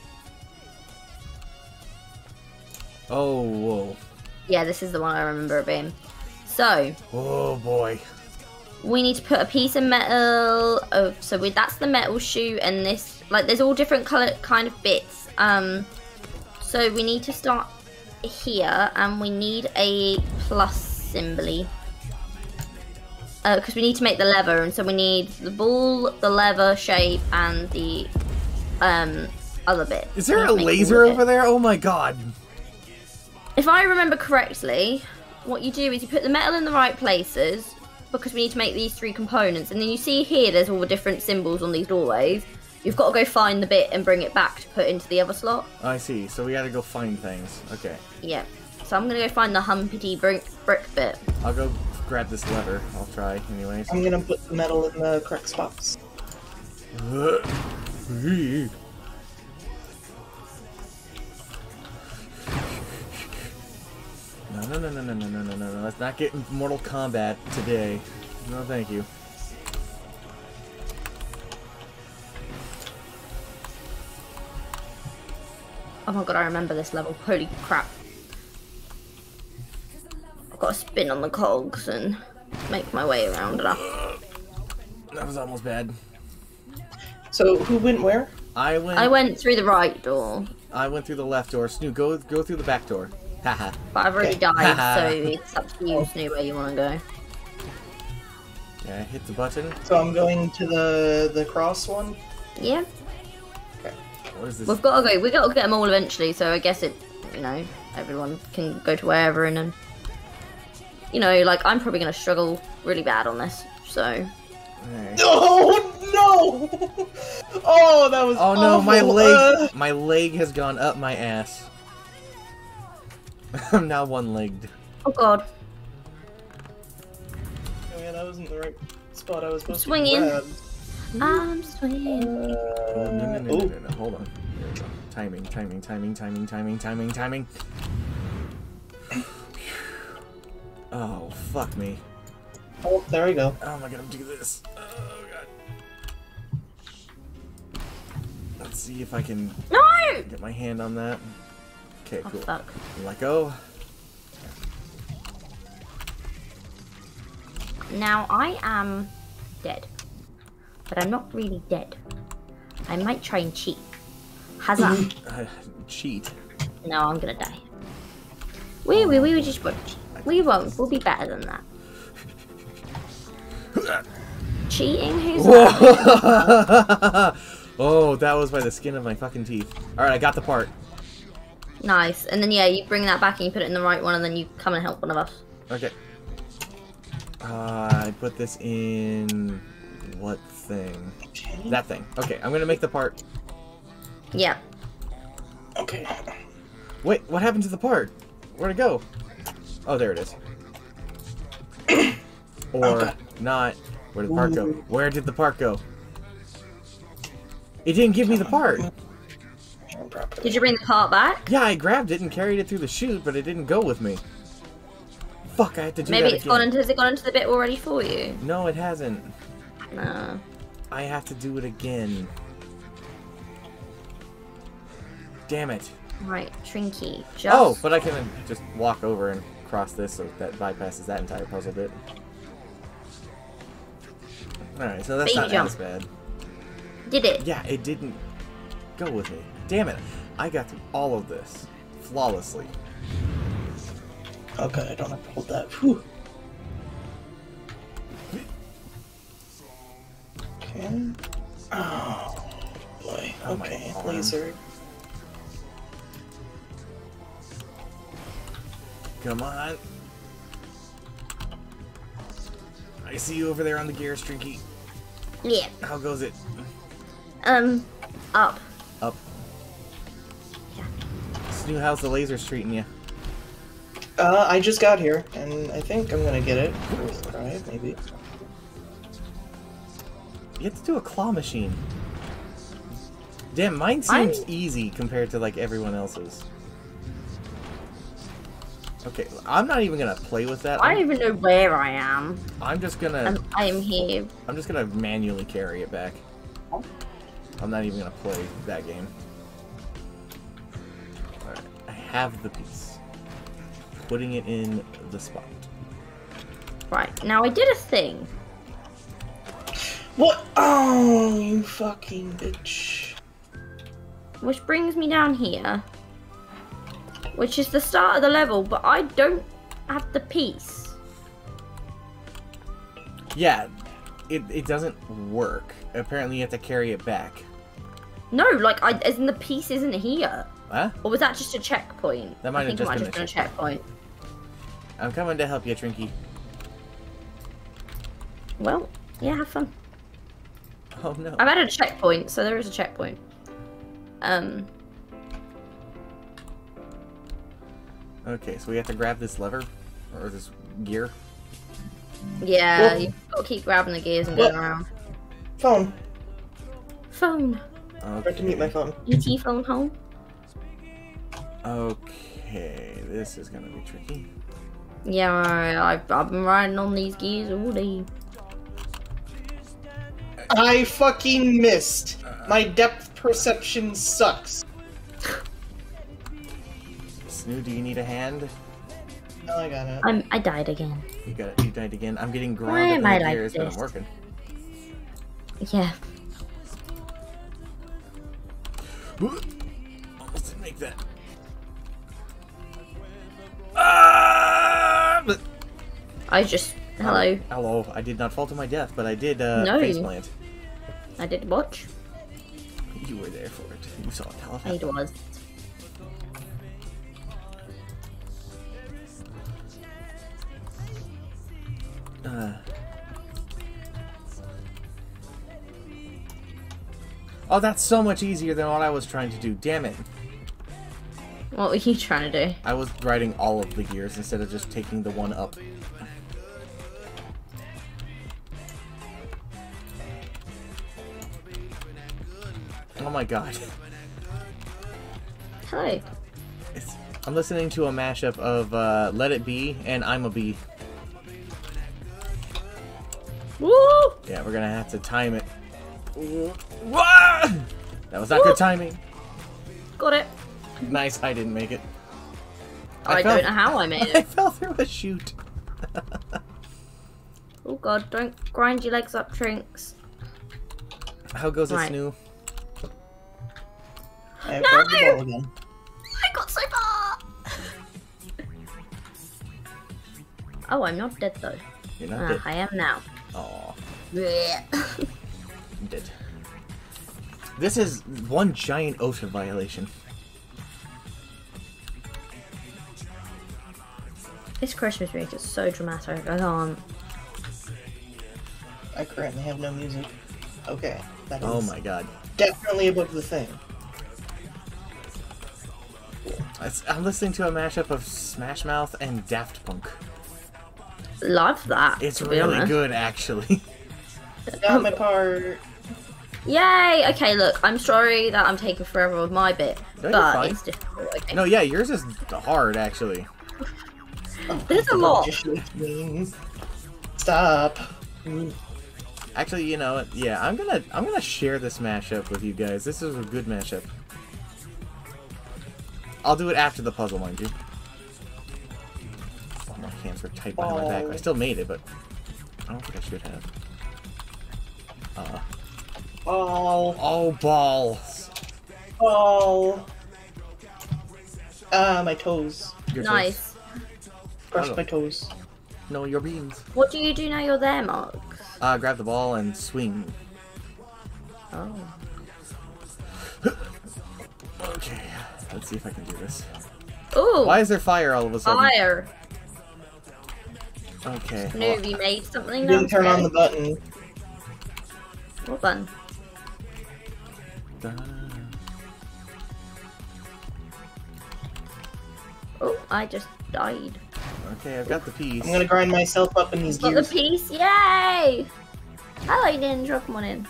[SPEAKER 1] Oh, whoa.
[SPEAKER 4] Yeah, this is the one I remember it being. So,
[SPEAKER 1] Oh, boy.
[SPEAKER 4] we need to put a piece of metal. That's the metal chute, and this, like, there's all different kind of bits. So we need to start here, and we need a plus symbol. Because we need to make the lever, and so we need the ball, the lever shape, and the other bit.
[SPEAKER 1] Is there
[SPEAKER 4] We
[SPEAKER 1] a
[SPEAKER 4] need to make
[SPEAKER 1] laser
[SPEAKER 4] all of
[SPEAKER 1] over
[SPEAKER 4] it.
[SPEAKER 1] there? Oh my god.
[SPEAKER 4] If I remember correctly, what you do is you put the metal in the right places, because we need to make these 3 components, and then you see here there's all the different symbols on these doorways. You've got to go find the bit and bring it back to put into the other slot.
[SPEAKER 1] I see. So we gotta go find things. Okay.
[SPEAKER 4] Yeah. So I'm gonna go find the humpty brick bit.
[SPEAKER 1] I'll go grab this lever. I'll try anyways.
[SPEAKER 2] I'm gonna put the metal in the correct spots.
[SPEAKER 1] No. Let's not get in Mortal Kombat today. No, thank you.
[SPEAKER 4] Oh my god, I remember this level. Holy crap. I've got to spin on the cogs and make my way around enough.
[SPEAKER 1] That was almost bad.
[SPEAKER 2] So, who went where?
[SPEAKER 1] I
[SPEAKER 4] I went through the right door,
[SPEAKER 1] I went through the left door. Snoo, go through the back door. Haha.
[SPEAKER 4] but I've already
[SPEAKER 2] Okay.
[SPEAKER 4] died, so it's up to you, Snoo, where you want to go.
[SPEAKER 1] Yeah, hit the button.
[SPEAKER 2] So I'm going to the cross one.
[SPEAKER 4] Yeah,
[SPEAKER 1] What is this?
[SPEAKER 4] we've got to get them all eventually, so I guess everyone can go to wherever, and then, like, I'm probably going to struggle really bad on this, so.
[SPEAKER 1] Alright.
[SPEAKER 2] Oh no! Oh, that was.
[SPEAKER 1] Oh no, my
[SPEAKER 2] awful.
[SPEAKER 1] leg! My leg has gone up my ass. I'm now one-legged.
[SPEAKER 4] Oh god.
[SPEAKER 2] Oh yeah, that wasn't the right spot I was supposed
[SPEAKER 4] Swinging.
[SPEAKER 2] to grab.
[SPEAKER 4] I'm swinging.
[SPEAKER 1] No. Hold on. There we go. Timing. Oh, fuck me.
[SPEAKER 2] Oh, there we go.
[SPEAKER 1] How am I gonna do this? Oh, God. Let's see if I can
[SPEAKER 4] No!
[SPEAKER 1] get my hand on that. Okay,
[SPEAKER 4] Oh
[SPEAKER 1] cool.
[SPEAKER 4] fuck.
[SPEAKER 1] Let go.
[SPEAKER 4] Now, I am dead. But I'm not really dead. I might try and cheat. Huzzah.
[SPEAKER 1] Cheat.
[SPEAKER 4] No, I'm gonna die. We just won't cheat. We won't. We'll be better than that. Cheating? Who's that?
[SPEAKER 1] Oh, that was by the skin of my fucking teeth. Alright, I got the part.
[SPEAKER 4] Nice. And then, yeah, you bring that back and you put it in the right one and then you come and help one of us.
[SPEAKER 1] Okay. I put this in... what thing? That thing. Okay, I'm gonna make the part.
[SPEAKER 4] Yeah.
[SPEAKER 2] Okay.
[SPEAKER 1] Wait, what happened to the part? Where'd it go? Oh, there it is. Or
[SPEAKER 2] Okay.
[SPEAKER 1] not. Where did the part go? Where did the part go? It didn't give me the part.
[SPEAKER 4] Did you bring the part back?
[SPEAKER 1] Yeah, I grabbed it and carried it through the chute, but it didn't go with me. Fuck, I have to do
[SPEAKER 4] Maybe
[SPEAKER 1] that
[SPEAKER 4] it's
[SPEAKER 1] again.
[SPEAKER 4] gone into, has it gone into the bit already for you?
[SPEAKER 1] No, it hasn't.
[SPEAKER 4] No.
[SPEAKER 1] I have to do it again. Damn it.
[SPEAKER 4] Right, Trinky. Just...
[SPEAKER 1] Oh, but I can just walk over and cross this, so that bypasses that entire puzzle bit. Alright, so that's
[SPEAKER 4] Baby
[SPEAKER 1] not
[SPEAKER 4] jump.
[SPEAKER 1] as bad.
[SPEAKER 4] Did it?
[SPEAKER 1] Yeah, it didn't go with me. Damn it. I got through all of this flawlessly.
[SPEAKER 2] Okay, I don't have to hold that. Whew. Okay. Oh, boy.
[SPEAKER 1] Oh, my
[SPEAKER 2] Okay,
[SPEAKER 1] arm.
[SPEAKER 2] laser.
[SPEAKER 1] Come on. I see you over there on the gears, Trinky.
[SPEAKER 4] Yeah.
[SPEAKER 1] How goes it?
[SPEAKER 4] Up.
[SPEAKER 1] Up. Snoo, how's the laser treating you?
[SPEAKER 2] I just got here, and I think I'm gonna get it. First try, maybe.
[SPEAKER 1] You have to do a claw machine. Damn, mine seems easy compared to like everyone else's. Okay, I'm not even gonna play with that.
[SPEAKER 4] I don't even know where I am.
[SPEAKER 1] I'm just gonna.
[SPEAKER 4] I am here.
[SPEAKER 1] I'm just gonna manually carry it back. I'm not even gonna play that game. Alright, I have the piece. Putting it in the spot.
[SPEAKER 4] Right, now I did a thing.
[SPEAKER 2] What? Oh, you fucking bitch.
[SPEAKER 4] Which brings me down here. Which is the start of the level, but I don't have the piece.
[SPEAKER 1] Yeah, it doesn't work. Apparently you have to carry it back.
[SPEAKER 4] No, like, as in the piece isn't here.
[SPEAKER 1] Huh?
[SPEAKER 4] Or was that just a checkpoint?
[SPEAKER 1] That might have just been a
[SPEAKER 4] been a checkpoint.
[SPEAKER 1] I'm coming to help you, Trinky.
[SPEAKER 4] Well, yeah, have fun.
[SPEAKER 1] Oh no.
[SPEAKER 4] I've added a checkpoint, so there is a checkpoint.
[SPEAKER 1] Okay, so we have to grab this lever? Or this gear?
[SPEAKER 4] Yeah,
[SPEAKER 2] Well-
[SPEAKER 4] you've got to keep grabbing the gears and going
[SPEAKER 2] Well-
[SPEAKER 4] around.
[SPEAKER 2] Phone.
[SPEAKER 4] Phone.
[SPEAKER 2] I have to mute my phone.
[SPEAKER 4] ET phone home.
[SPEAKER 1] Okay, this is gonna be tricky.
[SPEAKER 4] Yeah, I've been riding on these gears all day.
[SPEAKER 2] I fucking missed. My depth perception sucks.
[SPEAKER 1] Snoo, do you need a hand?
[SPEAKER 2] No, I got it.
[SPEAKER 4] I died again.
[SPEAKER 1] You got it. You died again. I'm getting
[SPEAKER 4] Why
[SPEAKER 1] grounded in
[SPEAKER 4] am
[SPEAKER 1] the
[SPEAKER 4] I like
[SPEAKER 1] gears, but I'm
[SPEAKER 4] this?
[SPEAKER 1] working.
[SPEAKER 4] Yeah.
[SPEAKER 1] Almost didn't make that. Ah! But
[SPEAKER 4] I just... Hello.
[SPEAKER 1] hello. I did not fall to my death, but I did
[SPEAKER 4] No.
[SPEAKER 1] faceplant.
[SPEAKER 4] I did watch.
[SPEAKER 1] You were there for it. You saw it. How
[SPEAKER 4] It was.
[SPEAKER 1] Oh, that's so much easier than what I was trying to do. Damn it.
[SPEAKER 4] What were you trying to do?
[SPEAKER 1] I was riding all of the gears instead of just taking the one up. Oh my god.
[SPEAKER 4] Hello.
[SPEAKER 1] I'm listening to a mashup of Let It Be and I'm a Bee.
[SPEAKER 4] Woo!
[SPEAKER 1] Yeah, we're gonna have to time it. Wah! That was not good timing.
[SPEAKER 4] Got it.
[SPEAKER 1] Nice, I didn't make it.
[SPEAKER 4] I
[SPEAKER 1] fell-
[SPEAKER 4] don't know how I made
[SPEAKER 1] I
[SPEAKER 4] it.
[SPEAKER 1] fell through a chute.
[SPEAKER 4] Oh god, don't grind your legs up, Trinks.
[SPEAKER 1] How goes it,
[SPEAKER 4] Right.
[SPEAKER 1] Snoo?
[SPEAKER 2] I grabbed the ball again.
[SPEAKER 4] I got so far! Oh, I'm not dead though.
[SPEAKER 1] You're not dead.
[SPEAKER 4] I am now.
[SPEAKER 1] Aw,
[SPEAKER 4] Blech.
[SPEAKER 1] I'm dead. This is one giant ocean violation.
[SPEAKER 4] This Christmas music is so dramatic. I can't.
[SPEAKER 2] I currently have no music. Okay, that is
[SPEAKER 1] Oh my god.
[SPEAKER 2] definitely above the thing.
[SPEAKER 1] I'm listening to a mashup of Smash Mouth and Daft Punk.
[SPEAKER 4] Love that.
[SPEAKER 1] It's
[SPEAKER 4] to be
[SPEAKER 1] really
[SPEAKER 4] honest.
[SPEAKER 1] good, actually.
[SPEAKER 2] Got my part.
[SPEAKER 4] Yay! Okay, look, I'm sorry that I'm taking forever with my bit,
[SPEAKER 1] No, you're
[SPEAKER 4] but
[SPEAKER 1] fine.
[SPEAKER 4] it's difficult. Okay.
[SPEAKER 1] No, yeah, yours is hard, actually.
[SPEAKER 4] There's a lot.
[SPEAKER 2] Just shake me. Stop.
[SPEAKER 1] Actually, you know what? Yeah, I'm gonna share this mashup with you guys. This is a good mashup. I'll do it after the puzzle, mind you. Oh, my hands were tight behind my back. I still made it, but I don't think I should have.
[SPEAKER 2] Ball.
[SPEAKER 1] Oh, balls!
[SPEAKER 2] Ball. Ah, my toes.
[SPEAKER 1] Your
[SPEAKER 4] Nice.
[SPEAKER 2] Crushed
[SPEAKER 1] Oh.
[SPEAKER 2] my toes.
[SPEAKER 1] toes. No, your beans.
[SPEAKER 4] What do you do now you're there, Mark?
[SPEAKER 1] Grab the ball and swing.
[SPEAKER 4] Oh.
[SPEAKER 1] Okay, let's see if I can do this.
[SPEAKER 4] Ooh!
[SPEAKER 1] Why is there fire all of a sudden?
[SPEAKER 4] Fire!
[SPEAKER 1] Okay.
[SPEAKER 4] No, you made something
[SPEAKER 2] You didn't turn on the
[SPEAKER 4] downstairs?
[SPEAKER 2] button.
[SPEAKER 4] What button? Oh, I just died.
[SPEAKER 1] Okay, I've got the piece.
[SPEAKER 2] I'm gonna grind myself up in these
[SPEAKER 4] Got the
[SPEAKER 2] gears.
[SPEAKER 4] piece, yay! Hello, Ninja, come on in.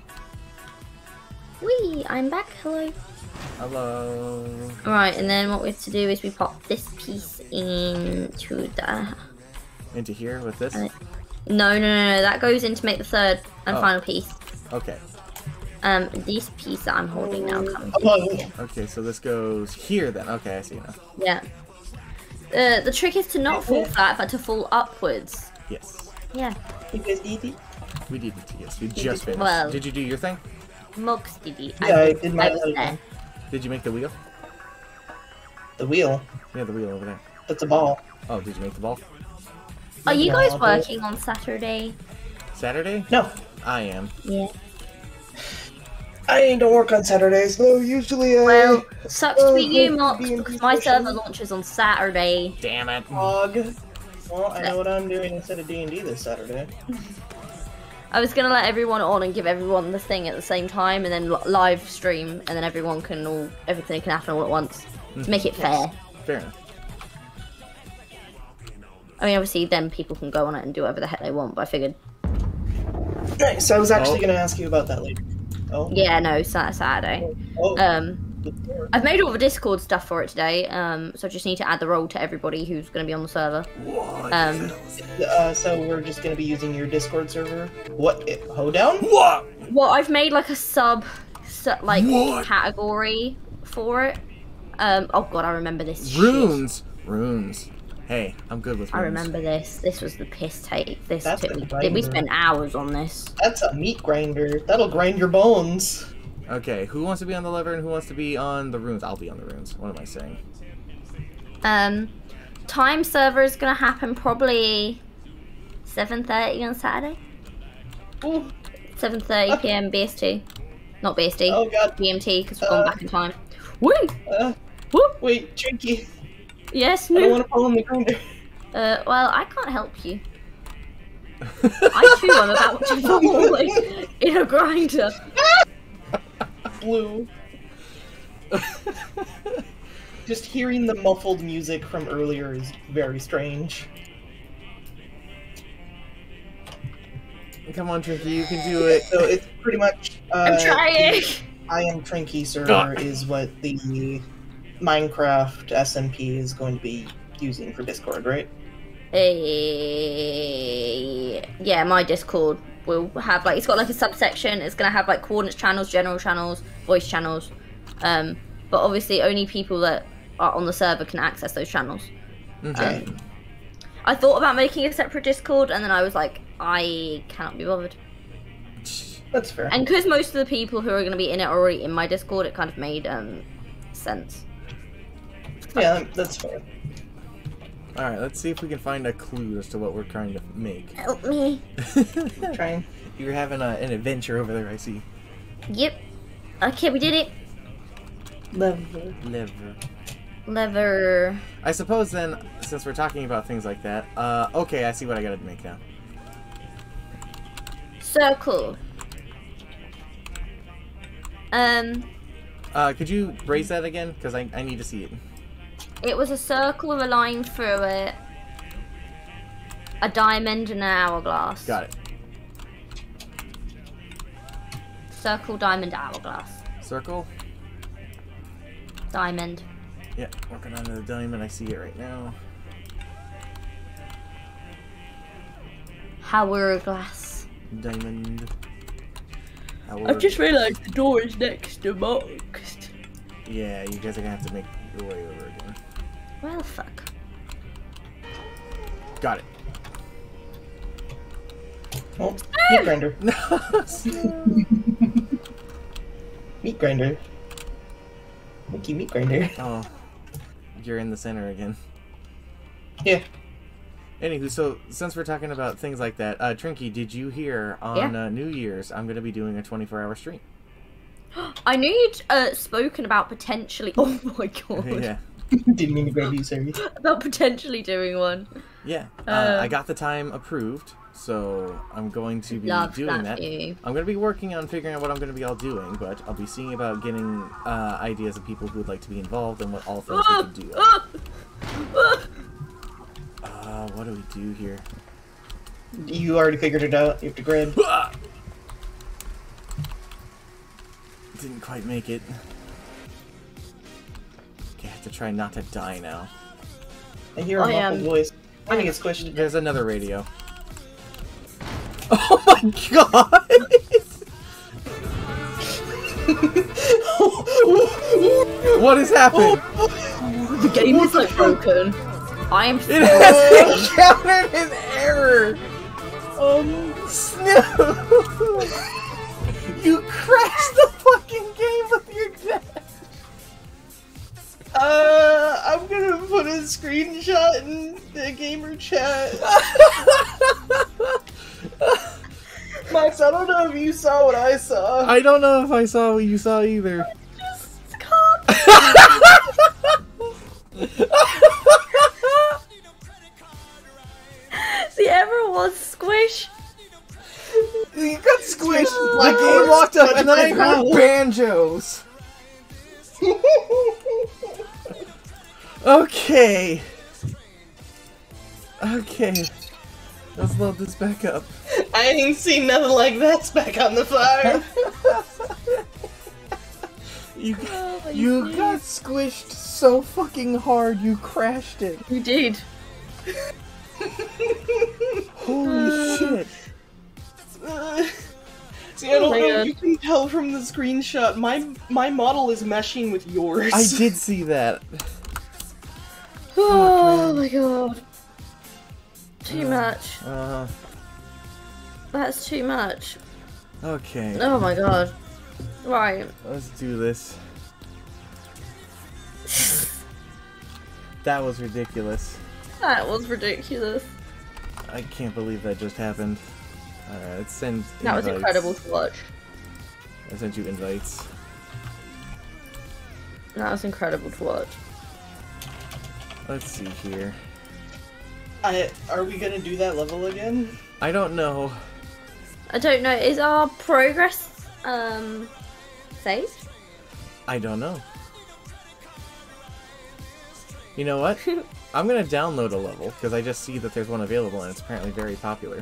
[SPEAKER 4] Whee, I'm back, hello.
[SPEAKER 1] Hello.
[SPEAKER 4] Alright, and then what we have to do is we pop this piece into the...
[SPEAKER 1] Into here with this?
[SPEAKER 4] No, that goes in to make the third and
[SPEAKER 1] Oh.
[SPEAKER 4] final piece.
[SPEAKER 1] Okay.
[SPEAKER 4] This piece that I'm holding now comes
[SPEAKER 2] Oh,
[SPEAKER 1] Okay, so this goes here then. Okay, I see now.
[SPEAKER 4] Yeah. The trick is to not fall flat, but to fall upwards.
[SPEAKER 1] Yes.
[SPEAKER 4] Yeah.
[SPEAKER 2] you guys eat it?
[SPEAKER 1] We did it. Yes, we just finished.
[SPEAKER 4] Well-
[SPEAKER 1] Did you do your thing?
[SPEAKER 4] Mugs did it.
[SPEAKER 2] Yeah, I did my
[SPEAKER 4] was
[SPEAKER 2] little
[SPEAKER 4] there.
[SPEAKER 2] thing.
[SPEAKER 1] Did you make the wheel?
[SPEAKER 2] The wheel.
[SPEAKER 1] Yeah, the wheel over there.
[SPEAKER 2] That's a ball.
[SPEAKER 1] Oh, did you make the ball?
[SPEAKER 4] Are you
[SPEAKER 2] No,
[SPEAKER 4] guys
[SPEAKER 2] I'll do it.
[SPEAKER 4] working on Saturday?
[SPEAKER 1] Saturday?
[SPEAKER 2] No,
[SPEAKER 1] I am.
[SPEAKER 4] Yeah.
[SPEAKER 2] I don't work on Saturdays. No, usually I
[SPEAKER 4] Well, sucks to be you,
[SPEAKER 2] hope
[SPEAKER 4] Mox,
[SPEAKER 2] to be in
[SPEAKER 4] because my
[SPEAKER 2] position.
[SPEAKER 4] server launches on Saturday.
[SPEAKER 1] Damn it.
[SPEAKER 2] Log. Well, I know what I'm doing instead of D&D this Saturday.
[SPEAKER 4] I was gonna let everyone on and give everyone the thing at the same time, and then live stream, and then everyone can everything can happen all at once to make it fair.
[SPEAKER 1] Fair enough.
[SPEAKER 4] I mean, obviously, then people can go on it and do whatever the heck they want. But I figured,
[SPEAKER 2] Nice. I was actually
[SPEAKER 1] Oh.
[SPEAKER 2] going to ask you about that later. Oh.
[SPEAKER 4] yeah, no, Saturday.
[SPEAKER 2] Oh.
[SPEAKER 4] I've made all the Discord stuff for it today, so I just need to add the role to everybody who's going to be on the server.
[SPEAKER 1] What?
[SPEAKER 2] So we're just going to be using your Discord server. What? Hoedown?
[SPEAKER 1] What?
[SPEAKER 4] Well, I've made like a sub
[SPEAKER 1] What?
[SPEAKER 4] category for it. Oh god, I remember this. shit.
[SPEAKER 1] Runes. Hey, I'm good with runes.
[SPEAKER 4] I remember this. This was the piss take. This
[SPEAKER 2] That's
[SPEAKER 4] took
[SPEAKER 2] the
[SPEAKER 4] me.
[SPEAKER 2] grinder.
[SPEAKER 4] We spent hours on this.
[SPEAKER 2] That's a meat grinder. That'll grind your bones.
[SPEAKER 1] Okay, who wants to be on the lever and who wants to be on the runes? I'll be on the runes. What am I saying?
[SPEAKER 4] Time server is gonna happen probably 7:30 on Saturday.
[SPEAKER 2] Ooh.
[SPEAKER 4] 7:30 p.m. BST. Not BST.
[SPEAKER 2] Oh god.
[SPEAKER 4] BMT because we've gone back in time. Woo! Woo!
[SPEAKER 2] Wait, Trinky.
[SPEAKER 4] Yes,
[SPEAKER 2] I don't
[SPEAKER 4] no.
[SPEAKER 2] want to pull on the grinder.
[SPEAKER 4] Well, I can't help you. I too am about to fall in a grinder.
[SPEAKER 2] Blue. Just hearing the muffled music from earlier is very strange.
[SPEAKER 1] Come on, Trinky, you can do it.
[SPEAKER 2] So it's pretty much.
[SPEAKER 4] I'm trying.
[SPEAKER 2] I am Trinky server is what the Minecraft SMP is going to be using for Discord, right?
[SPEAKER 4] Yeah, my Discord will have like it's got like a subsection. It's gonna have like coordinates channels, general channels, voice channels. But obviously only people that are on the server can access those channels.
[SPEAKER 1] Okay.
[SPEAKER 4] I thought about making a separate Discord, and then I was like, I cannot be bothered.
[SPEAKER 2] That's fair.
[SPEAKER 4] And because most of the people who are going to be in it are already in my Discord, it kind of made sense.
[SPEAKER 2] Yeah, that's fair.
[SPEAKER 1] Alright, let's see if we can find a clue as to what we're trying to make.
[SPEAKER 4] Help me.
[SPEAKER 2] Trying.
[SPEAKER 1] You're having an adventure over there, I see.
[SPEAKER 4] Yep. Okay, we did it. Lever.
[SPEAKER 1] I suppose then, since we're talking about things like that, okay, I see what I gotta make now.
[SPEAKER 4] Circle.
[SPEAKER 1] Could you raise that again? Because I need to see it.
[SPEAKER 4] It was a circle with a line through it, a diamond, and an hourglass.
[SPEAKER 1] Got it.
[SPEAKER 4] Circle, diamond, hourglass.
[SPEAKER 1] Circle?
[SPEAKER 4] Diamond.
[SPEAKER 1] Yeah, working on the diamond. I see it right now.
[SPEAKER 4] Hourglass.
[SPEAKER 1] Diamond.
[SPEAKER 4] I've just realised the door is next to boxed.
[SPEAKER 1] Yeah, you guys are gonna have to make your way over again.
[SPEAKER 4] Well, fuck.
[SPEAKER 1] Got it.
[SPEAKER 2] Oh, meat grinder. Meat grinder. Mickey meat grinder.
[SPEAKER 1] Oh, you're in the center again.
[SPEAKER 2] Yeah.
[SPEAKER 1] Anywho, so since we're talking about things like that, Trinky, did you hear on New Year's I'm going to be doing a 24-hour stream?
[SPEAKER 4] I knew you'd spoken about potentially. Oh my god.
[SPEAKER 1] Yeah.
[SPEAKER 2] Didn't mean to grab you, sorry.
[SPEAKER 4] About potentially doing one.
[SPEAKER 1] Yeah. I got the time approved, so I'm going to be doing that. I'm going to be working on figuring out what I'm going to be all doing, but I'll be seeing about getting ideas of people who would like to be involved and what all things we could do. What do we do here?
[SPEAKER 2] You already figured it out. You have to grab.
[SPEAKER 1] Didn't quite make it. Okay, I have to try not to die now.
[SPEAKER 2] I hear a muffled voice. I think it's squished.
[SPEAKER 1] There's another radio. Oh my god! What has happened?
[SPEAKER 4] The game is like broken. I am.
[SPEAKER 1] It has encountered an error. No! You crashed the fucking game with your death.
[SPEAKER 2] I'm gonna put a screenshot in the gamer chat. Max, I don't know if you saw what I saw.
[SPEAKER 1] I don't know if I saw what you saw either.
[SPEAKER 4] See, everyone was squish.
[SPEAKER 1] You got squished. The game walked up, and then I heard banjos. Okay. Okay. Let's load this back up.
[SPEAKER 2] I ain't seen nothing like that's back on the fire.
[SPEAKER 1] You got squished so fucking hard you crashed it.
[SPEAKER 4] You did.
[SPEAKER 1] Holy shit.
[SPEAKER 2] See, I don't know if you can tell from the screenshot, my model is meshing with yours.
[SPEAKER 1] I did see that.
[SPEAKER 4] Oh my god. Too much. That's too much.
[SPEAKER 1] Okay.
[SPEAKER 4] Oh my god. Right.
[SPEAKER 1] Let's do this. That was ridiculous.
[SPEAKER 4] That was ridiculous.
[SPEAKER 1] I can't believe that just happened. Alright, let's send invites.
[SPEAKER 4] That was incredible to watch.
[SPEAKER 1] I sent you invites.
[SPEAKER 4] That was incredible to watch.
[SPEAKER 1] Let's see here.
[SPEAKER 2] Are we gonna do that level again?
[SPEAKER 1] I don't know.
[SPEAKER 4] I don't know. Is our progress saved?
[SPEAKER 1] I don't know. You know what? I'm gonna download a level, because I just see that there's one available and it's apparently very popular.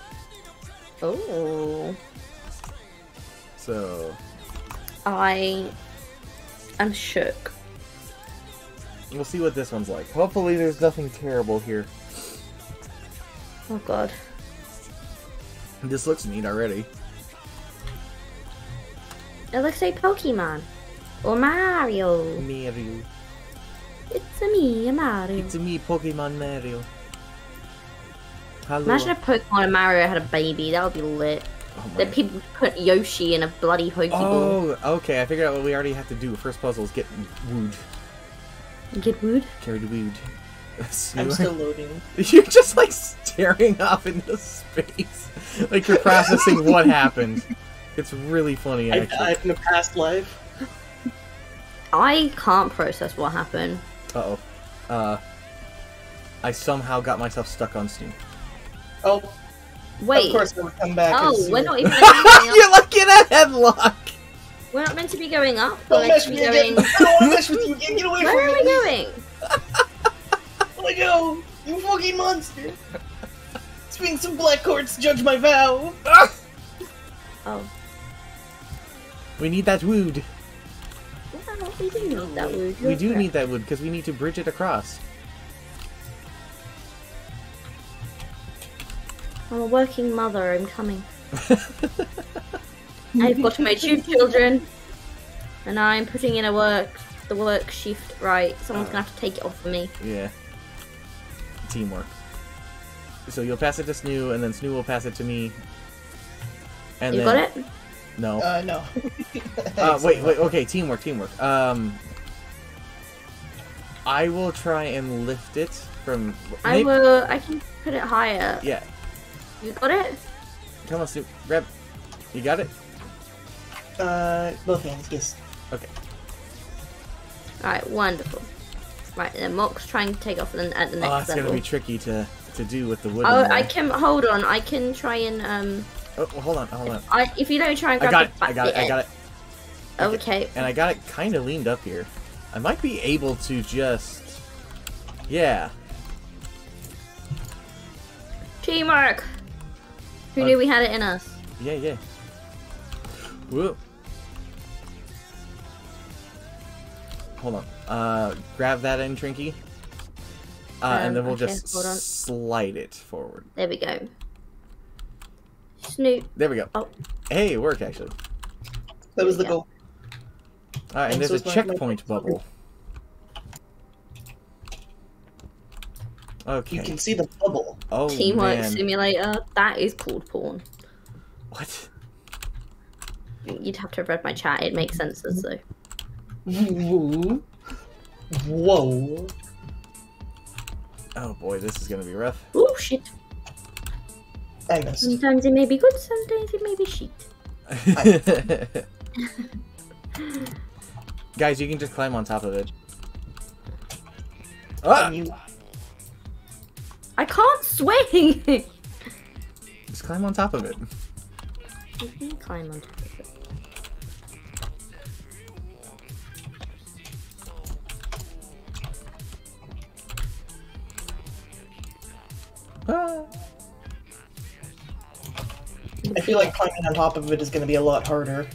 [SPEAKER 4] Oh.
[SPEAKER 1] So...
[SPEAKER 4] I am shook.
[SPEAKER 1] We'll see what this one's like. Hopefully there's nothing terrible here.
[SPEAKER 4] Oh god.
[SPEAKER 1] This looks neat already.
[SPEAKER 4] It looks like Pokemon. Or Mario.
[SPEAKER 1] Mario.
[SPEAKER 4] It's a me, a Mario.
[SPEAKER 1] It's me, Pokemon Mario. Hello.
[SPEAKER 4] Imagine if Pokemon and Mario had a baby. That would be lit.
[SPEAKER 1] Oh my.
[SPEAKER 4] Then people put Yoshi in a bloody Pokeball.
[SPEAKER 1] Oh, okay. I figured out what we already have to do. First puzzle is get wooed.
[SPEAKER 4] Get wooed?
[SPEAKER 1] Carried wooed.
[SPEAKER 2] I'm still loading.
[SPEAKER 1] You're just like staring off into space, like you're processing what happened. It's really funny,
[SPEAKER 2] I
[SPEAKER 1] actually.
[SPEAKER 2] died in a past life.
[SPEAKER 4] I can't process what happened.
[SPEAKER 1] Uh-oh. I somehow got myself stuck on Steam.
[SPEAKER 2] Oh,
[SPEAKER 4] Wait.
[SPEAKER 2] of course I would come back.
[SPEAKER 4] Oh,
[SPEAKER 2] and
[SPEAKER 4] we're
[SPEAKER 2] see
[SPEAKER 4] not
[SPEAKER 2] it.
[SPEAKER 4] even meant to be going
[SPEAKER 1] You're
[SPEAKER 4] up.
[SPEAKER 1] looking at headlock!
[SPEAKER 4] We're not meant to be going up. We're
[SPEAKER 2] Don't
[SPEAKER 4] meant
[SPEAKER 2] mess
[SPEAKER 4] to
[SPEAKER 2] with
[SPEAKER 4] be
[SPEAKER 2] me
[SPEAKER 4] going...
[SPEAKER 2] again. I don't want to mess with you again. Get away
[SPEAKER 4] Where are
[SPEAKER 2] from
[SPEAKER 4] we
[SPEAKER 2] me.
[SPEAKER 4] going?
[SPEAKER 2] Let go. You fucking monster. Swing some black courts, judge my vow.
[SPEAKER 4] Oh.
[SPEAKER 1] We need that wood.
[SPEAKER 4] Well, we do need that wood.
[SPEAKER 1] We do need that wood because we need to bridge it across.
[SPEAKER 4] I'm a working mother. I'm coming. I've got my 2 children, and I'm putting in the work shift right. Someone's gonna have to take it off of me.
[SPEAKER 1] Yeah. Teamwork. So you'll pass it to Snoo, and then Snoo will pass it to me. And
[SPEAKER 4] You
[SPEAKER 1] then...
[SPEAKER 4] got it?
[SPEAKER 1] No.
[SPEAKER 2] No.
[SPEAKER 1] Wait, okay, teamwork. I will try and lift it from...
[SPEAKER 4] I will. I can put it higher.
[SPEAKER 1] Yeah.
[SPEAKER 4] You got it?
[SPEAKER 1] Come on, Snoop. Grab. You got it?
[SPEAKER 2] Both hands, yes.
[SPEAKER 1] Okay.
[SPEAKER 4] Alright, wonderful. Right, then Mock's trying to take off at the next
[SPEAKER 1] Oh, it's
[SPEAKER 4] level.
[SPEAKER 1] gonna be tricky to do with the wood.
[SPEAKER 4] Oh,
[SPEAKER 1] in there.
[SPEAKER 4] I can... Hold on. I can try and,
[SPEAKER 1] Oh, well, hold on.
[SPEAKER 4] if you don't try and
[SPEAKER 1] I
[SPEAKER 4] grab
[SPEAKER 1] got it. I got it.
[SPEAKER 4] Okay.
[SPEAKER 1] And I got it kind of leaned up here. I might be able to just... Yeah.
[SPEAKER 4] Teamwork! Who knew we had it in us?
[SPEAKER 1] Yeah. Whoa. Hold on. Grab that in, Trinky. And then we'll
[SPEAKER 4] okay,
[SPEAKER 1] just
[SPEAKER 4] hold on.
[SPEAKER 1] slide it forward.
[SPEAKER 4] There we go. Snoop.
[SPEAKER 1] There we go.
[SPEAKER 4] Oh.
[SPEAKER 1] Hey, it worked, actually.
[SPEAKER 2] That was the
[SPEAKER 4] Yeah.
[SPEAKER 2] goal.
[SPEAKER 1] Alright, and
[SPEAKER 2] And
[SPEAKER 1] there's
[SPEAKER 2] so
[SPEAKER 1] a
[SPEAKER 2] is my
[SPEAKER 1] checkpoint bubble.
[SPEAKER 2] You
[SPEAKER 1] Okay.
[SPEAKER 2] can see the bubble.
[SPEAKER 1] Oh,
[SPEAKER 4] Teamwork
[SPEAKER 1] man.
[SPEAKER 4] Simulator. That is called porn.
[SPEAKER 1] What?
[SPEAKER 4] You'd have to have read my chat. It makes sense as though.
[SPEAKER 2] Whoa.
[SPEAKER 1] Oh boy, this is gonna be rough.
[SPEAKER 4] Oh shit.
[SPEAKER 2] I missed.
[SPEAKER 4] Sometimes it may be good, sometimes it may be shit.
[SPEAKER 1] Guys, you can just climb on top of it. Ah!
[SPEAKER 2] You...
[SPEAKER 4] I can't swing!
[SPEAKER 1] Just climb on top of it.
[SPEAKER 4] You can climb on top of it.
[SPEAKER 1] Ah.
[SPEAKER 2] I feel like climbing on top of it is going to be a lot harder.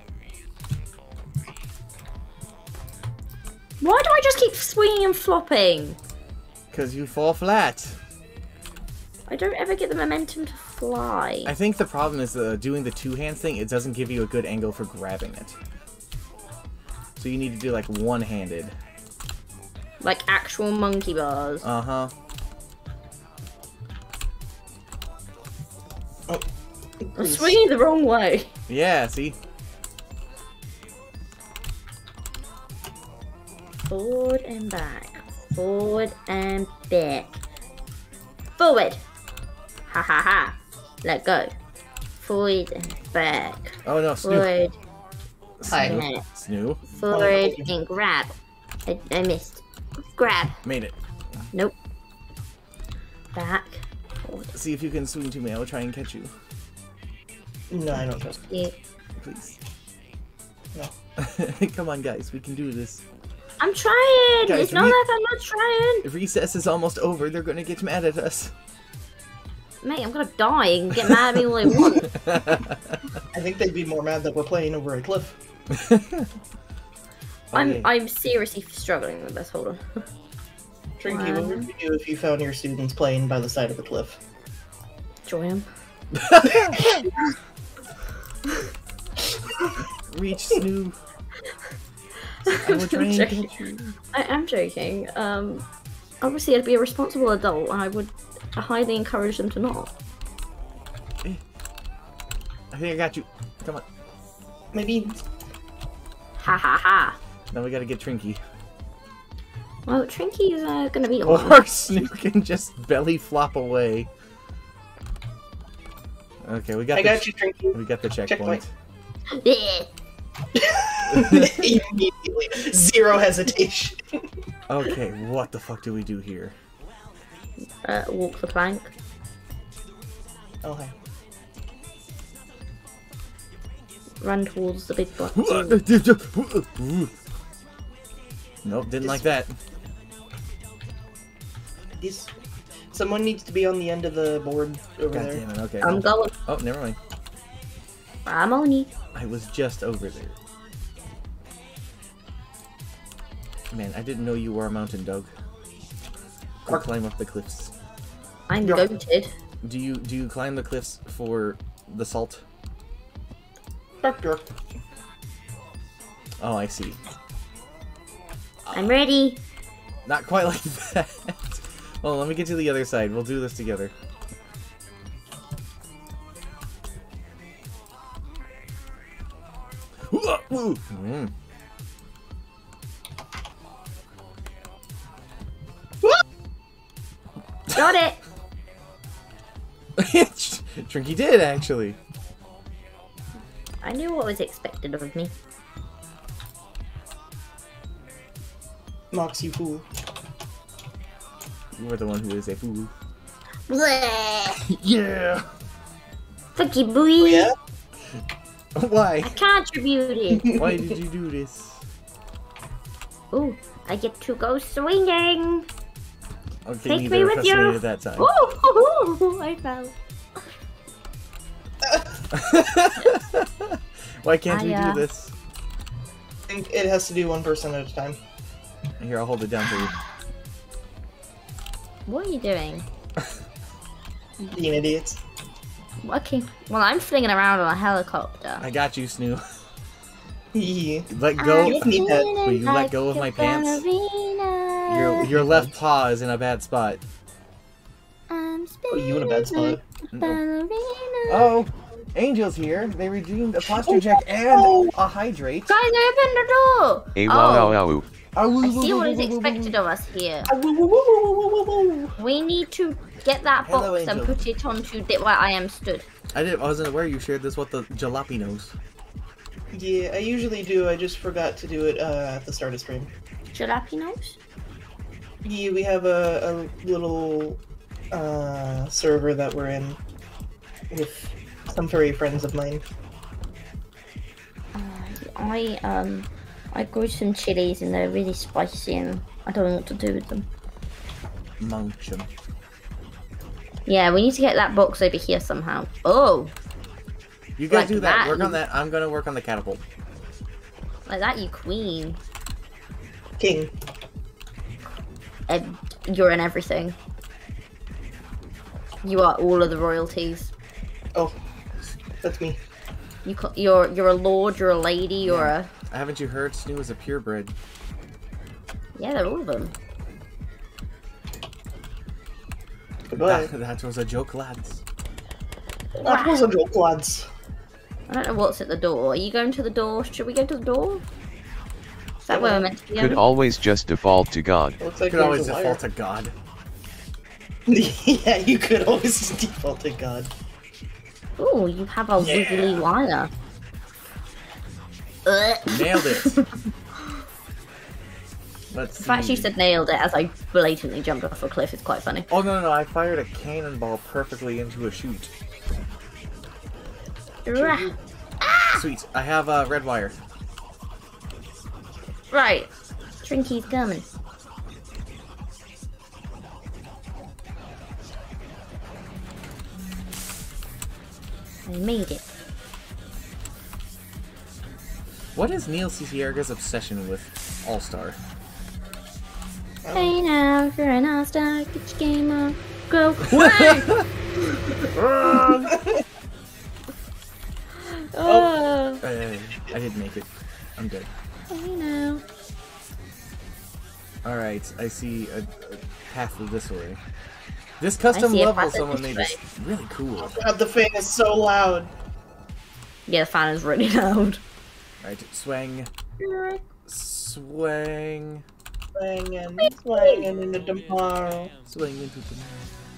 [SPEAKER 4] Why do I just keep swinging and flopping?
[SPEAKER 1] Because you fall flat.
[SPEAKER 4] I don't ever get the momentum to fly.
[SPEAKER 1] I think the problem is doing the two-hands thing, it doesn't give you a good angle for grabbing it. So you need to do like one-handed.
[SPEAKER 4] Like actual monkey bars.
[SPEAKER 1] Uh-huh.
[SPEAKER 2] Oh,
[SPEAKER 4] I'm
[SPEAKER 2] please.
[SPEAKER 4] swinging the wrong way.
[SPEAKER 1] Yeah, see?
[SPEAKER 4] Forward and back. Forward and back. Forward. Ha ha ha. Let go. Forward and back.
[SPEAKER 1] Oh no, Snoo.
[SPEAKER 4] Forward.
[SPEAKER 2] Hi.
[SPEAKER 4] Back.
[SPEAKER 1] Snoo.
[SPEAKER 4] Forward and grab. I missed. Grab.
[SPEAKER 1] Made it.
[SPEAKER 4] Nope. Back. Forward.
[SPEAKER 1] See if you can swing to me, I will try and catch you.
[SPEAKER 2] No, I don't trust
[SPEAKER 4] Yeah.
[SPEAKER 1] Please.
[SPEAKER 2] No.
[SPEAKER 1] Come on, guys, we can do this.
[SPEAKER 4] I'm trying!
[SPEAKER 1] Guys,
[SPEAKER 4] it's not
[SPEAKER 1] we-
[SPEAKER 4] that I'm not trying!
[SPEAKER 1] If recess is almost over, they're gonna get mad at us.
[SPEAKER 4] Mate, I'm gonna die and get mad at me all they want.
[SPEAKER 2] I think they'd be more mad that we're playing over a cliff.
[SPEAKER 1] Okay.
[SPEAKER 4] I'm seriously struggling with this, hold on.
[SPEAKER 2] Trinky, what would you do if you found your students playing by the side of the cliff?
[SPEAKER 4] Join them.
[SPEAKER 1] Reach, Snoo. I will try and
[SPEAKER 4] joking.
[SPEAKER 1] catch you.
[SPEAKER 4] I am joking. Obviously I'd be a responsible adult and I would I highly encourage them to not.
[SPEAKER 1] I think I got you. Come on.
[SPEAKER 2] Maybe.
[SPEAKER 4] Ha ha ha.
[SPEAKER 1] Now we gotta get Trinky.
[SPEAKER 4] Well, Trinky's gonna be
[SPEAKER 1] Or
[SPEAKER 4] on.
[SPEAKER 1] Snook can just belly flop away. Okay, we got.
[SPEAKER 2] I got you, Trinky.
[SPEAKER 1] We got the checkpoint.
[SPEAKER 4] Yeah.
[SPEAKER 2] Immediately. Zero hesitation.
[SPEAKER 1] Okay, what the fuck do we do here?
[SPEAKER 4] Walk the plank.
[SPEAKER 2] Okay.
[SPEAKER 4] Run towards the big block.
[SPEAKER 1] Nope, didn't like that.
[SPEAKER 2] Someone needs to be on the end of the board over
[SPEAKER 1] God
[SPEAKER 2] there.
[SPEAKER 1] damn it, okay.
[SPEAKER 4] I'm going.
[SPEAKER 1] Oh, never mind.
[SPEAKER 4] I'm on you.
[SPEAKER 1] I was just over there. Man, I didn't know you were a mountain dog. Or climb up the cliffs.
[SPEAKER 4] I'm
[SPEAKER 2] Yeah.
[SPEAKER 4] goated.
[SPEAKER 1] Do you climb the cliffs for the salt?
[SPEAKER 2] Doctor.
[SPEAKER 1] Oh, I see.
[SPEAKER 4] I'm ready.
[SPEAKER 1] Not quite like that. Well, let me get to the other side. We'll do this together. Mm.
[SPEAKER 4] Got it.
[SPEAKER 1] Trinky did, actually.
[SPEAKER 4] I knew what was expected of me.
[SPEAKER 2] Mox, you fool.
[SPEAKER 1] You were the one who is a fool.
[SPEAKER 4] Bleh.
[SPEAKER 1] Yeah!
[SPEAKER 4] Fuck you, boy.
[SPEAKER 2] Oh, yeah?
[SPEAKER 1] Why?
[SPEAKER 4] I contributed.
[SPEAKER 1] Why did you do this?
[SPEAKER 4] Ooh, I get to go swinging.
[SPEAKER 1] Okay,
[SPEAKER 4] Take
[SPEAKER 1] neither
[SPEAKER 4] me
[SPEAKER 1] of
[SPEAKER 4] with
[SPEAKER 1] us
[SPEAKER 4] you.
[SPEAKER 1] made it that time.
[SPEAKER 4] Ooh, I fell.
[SPEAKER 1] Why can't we
[SPEAKER 4] I,
[SPEAKER 1] do this?
[SPEAKER 2] I think it has to do one person at a time.
[SPEAKER 1] Here, I'll hold it down for you.
[SPEAKER 4] What are you doing?
[SPEAKER 2] Being idiots.
[SPEAKER 4] Okay. Well, I'm flinging around on a helicopter.
[SPEAKER 1] I got you, Snoo.
[SPEAKER 2] Yeah.
[SPEAKER 1] Let go.
[SPEAKER 2] You don't need that.
[SPEAKER 1] Will you let go of my pants? Your left paw is in a bad spot.
[SPEAKER 2] Oh, you in a bad spot.
[SPEAKER 1] Oh, Angel's here. They redeemed a posture check and a hydrate.
[SPEAKER 4] Guys, open the door!
[SPEAKER 3] A wow wow wow.
[SPEAKER 4] I see what is expected of us here. We need to get that
[SPEAKER 1] Hello,
[SPEAKER 4] box and
[SPEAKER 1] Angel.
[SPEAKER 4] put it onto where I am stood.
[SPEAKER 1] I wasn't aware you shared this with the jalapenos.
[SPEAKER 2] Yeah, I usually do. I just forgot to do it at the start of stream.
[SPEAKER 4] Jalapenos?
[SPEAKER 2] Yeah, we have a little server that we're in with some furry friends of mine.
[SPEAKER 4] I grew some chilies and they're really spicy and I don't know what to do with them.
[SPEAKER 1] Munch 'em.
[SPEAKER 4] Yeah, we need to get that box over here somehow. Oh,
[SPEAKER 1] You guys
[SPEAKER 4] Like
[SPEAKER 1] do that.
[SPEAKER 4] that,
[SPEAKER 1] Work on
[SPEAKER 4] you-
[SPEAKER 1] that. I'm gonna work on the catapult.
[SPEAKER 4] like that, you queen.
[SPEAKER 2] King.
[SPEAKER 4] You're in everything. You are all of the royalties.
[SPEAKER 2] Oh, that's me.
[SPEAKER 4] You're a lord, you're a lady, you're a...
[SPEAKER 1] Haven't you heard Snoo is a purebred?
[SPEAKER 4] Yeah, they're all of them.
[SPEAKER 2] Goodbye.
[SPEAKER 1] That was a joke, lads.
[SPEAKER 2] That was a joke, lads.
[SPEAKER 4] I don't know what's at the door. Are you going to the door? Should we go to the door? Is that where we're meant to be
[SPEAKER 3] Could
[SPEAKER 4] going?
[SPEAKER 3] always just default to God.
[SPEAKER 2] It looks like
[SPEAKER 1] You could always
[SPEAKER 2] there's a
[SPEAKER 1] default to God.
[SPEAKER 2] yeah, you could always default to God.
[SPEAKER 4] Ooh, you have a wiggly wire.
[SPEAKER 1] Nailed it. Let's
[SPEAKER 4] The fact
[SPEAKER 1] see.
[SPEAKER 4] she said nailed it as I blatantly jumped off a cliff is quite funny.
[SPEAKER 1] Oh no! I fired a cannonball perfectly into a chute.
[SPEAKER 4] Rah.
[SPEAKER 1] Sweet. I have a red wire.
[SPEAKER 4] Right. Trinky's coming. I made it.
[SPEAKER 1] What is Neil Cicierga's obsession with All-Star?
[SPEAKER 4] Hey now, if you're an all-star, get your game on. Go away! Oh,
[SPEAKER 1] I didn't make it. I'm dead.
[SPEAKER 4] hey now.
[SPEAKER 1] Alright, I see a path this way. This custom
[SPEAKER 4] see a
[SPEAKER 1] level
[SPEAKER 4] pattern
[SPEAKER 1] someone
[SPEAKER 4] this
[SPEAKER 1] made is really cool.
[SPEAKER 2] God, the fan is so loud.
[SPEAKER 4] Yeah, the fan is really loud.
[SPEAKER 1] Right, swing. Swing.
[SPEAKER 2] Swinging into tomorrow.
[SPEAKER 1] Swing into tomorrow.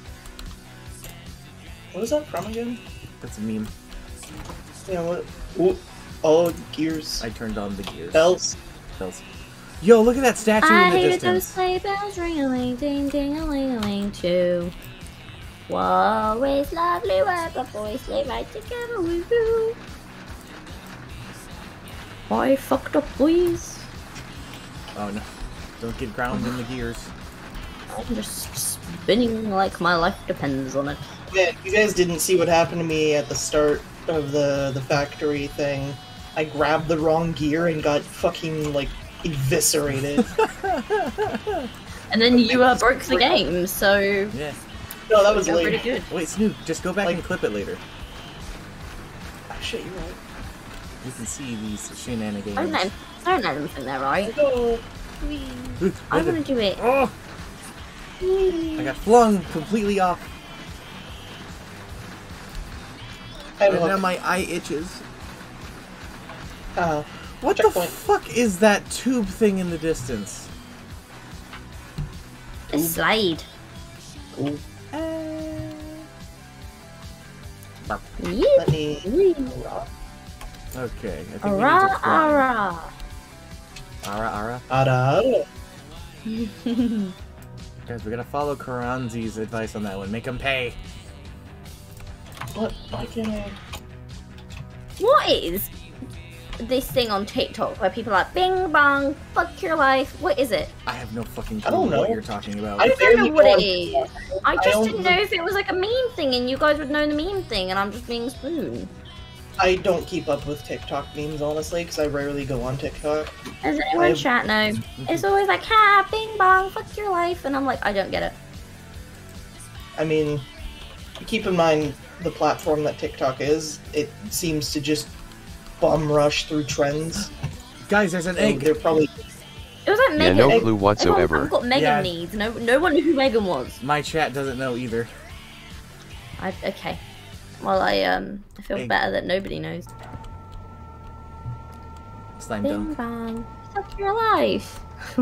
[SPEAKER 2] What was that from again?
[SPEAKER 1] That's a meme.
[SPEAKER 2] Yeah, what? Ooh. Oh, gears.
[SPEAKER 1] I turned on the gears.
[SPEAKER 2] Bells.
[SPEAKER 1] Bells. Yo, look at that statue
[SPEAKER 4] I
[SPEAKER 1] in the
[SPEAKER 4] hated those
[SPEAKER 1] distance.
[SPEAKER 4] sleigh bells ring-a-ling, ding-ding-a-ling-a-ling too. Whoa, it's lovely when the boys sleigh ride together with you. I fucked up, boys.
[SPEAKER 1] Oh no. Don't get ground in the gears.
[SPEAKER 4] I'm just spinning like my life depends on it.
[SPEAKER 2] Man, you guys didn't see what happened to me at the start of the factory thing. I grabbed the wrong gear and got fucking, like, eviscerated.
[SPEAKER 4] And then you broke the game, so
[SPEAKER 1] Yeah.
[SPEAKER 2] No, that was
[SPEAKER 4] you're pretty
[SPEAKER 2] late.
[SPEAKER 4] good.
[SPEAKER 1] Wait, Snoop, just go back
[SPEAKER 2] Like-
[SPEAKER 1] and clip it later.
[SPEAKER 2] Ah, shit, you're right.
[SPEAKER 1] You can see these shenanigans.
[SPEAKER 4] Don't let them think they're right.
[SPEAKER 2] Go.
[SPEAKER 1] Ooh,
[SPEAKER 4] I want to do it.
[SPEAKER 1] Oh! I got flung completely off.
[SPEAKER 2] And
[SPEAKER 1] And now
[SPEAKER 2] look,
[SPEAKER 1] my eye itches. What
[SPEAKER 2] checkpoint.
[SPEAKER 1] the fuck is that tube thing in the distance?
[SPEAKER 4] A slide.
[SPEAKER 2] Ooh,
[SPEAKER 4] Yee.
[SPEAKER 2] let me.
[SPEAKER 4] Wee.
[SPEAKER 1] Okay, I think
[SPEAKER 4] Ara,
[SPEAKER 1] we need to climb.
[SPEAKER 4] ara.
[SPEAKER 1] Ara.
[SPEAKER 2] Ada.
[SPEAKER 1] Guys, we gotta follow Karanzi's advice on that one. Make him pay.
[SPEAKER 2] What? Why can't I?
[SPEAKER 4] What is this thing on TikTok where people are like, bing bong, fuck your life? What is it?
[SPEAKER 1] I have no fucking
[SPEAKER 2] I
[SPEAKER 1] clue
[SPEAKER 2] don't know.
[SPEAKER 1] what you're talking about.
[SPEAKER 2] I
[SPEAKER 4] I don't
[SPEAKER 2] barely
[SPEAKER 4] know what
[SPEAKER 2] go
[SPEAKER 4] it
[SPEAKER 2] on
[SPEAKER 4] is.
[SPEAKER 2] TikTok.
[SPEAKER 4] I just
[SPEAKER 2] don't-
[SPEAKER 4] didn't know if it was like a meme thing and you guys would know the meme thing and I'm just being spoon.
[SPEAKER 2] I don't keep up with TikTok memes, honestly, because I rarely go on TikTok.
[SPEAKER 4] Does anyone
[SPEAKER 2] I've-
[SPEAKER 4] chat know? It's always like, ha, bing bong, fuck your life. And I'm like, I don't get it.
[SPEAKER 2] I mean, keep in mind the platform that TikTok is. It seems to just bum rush through trends.
[SPEAKER 1] Guys, there's an
[SPEAKER 2] So
[SPEAKER 1] egg.
[SPEAKER 2] they're probably
[SPEAKER 4] It was like
[SPEAKER 3] Yeah,
[SPEAKER 4] Megan.
[SPEAKER 3] no
[SPEAKER 2] Egg-
[SPEAKER 3] clue whatsoever.
[SPEAKER 4] I've got Megan
[SPEAKER 1] Yeah.
[SPEAKER 4] needs. No one knew who Megan was.
[SPEAKER 1] My chat doesn't know either.
[SPEAKER 4] Okay. Well, I feel
[SPEAKER 1] Egg.
[SPEAKER 4] better that nobody knows.
[SPEAKER 1] Slime
[SPEAKER 4] Bing
[SPEAKER 1] dunk.
[SPEAKER 4] bong, fuck your life.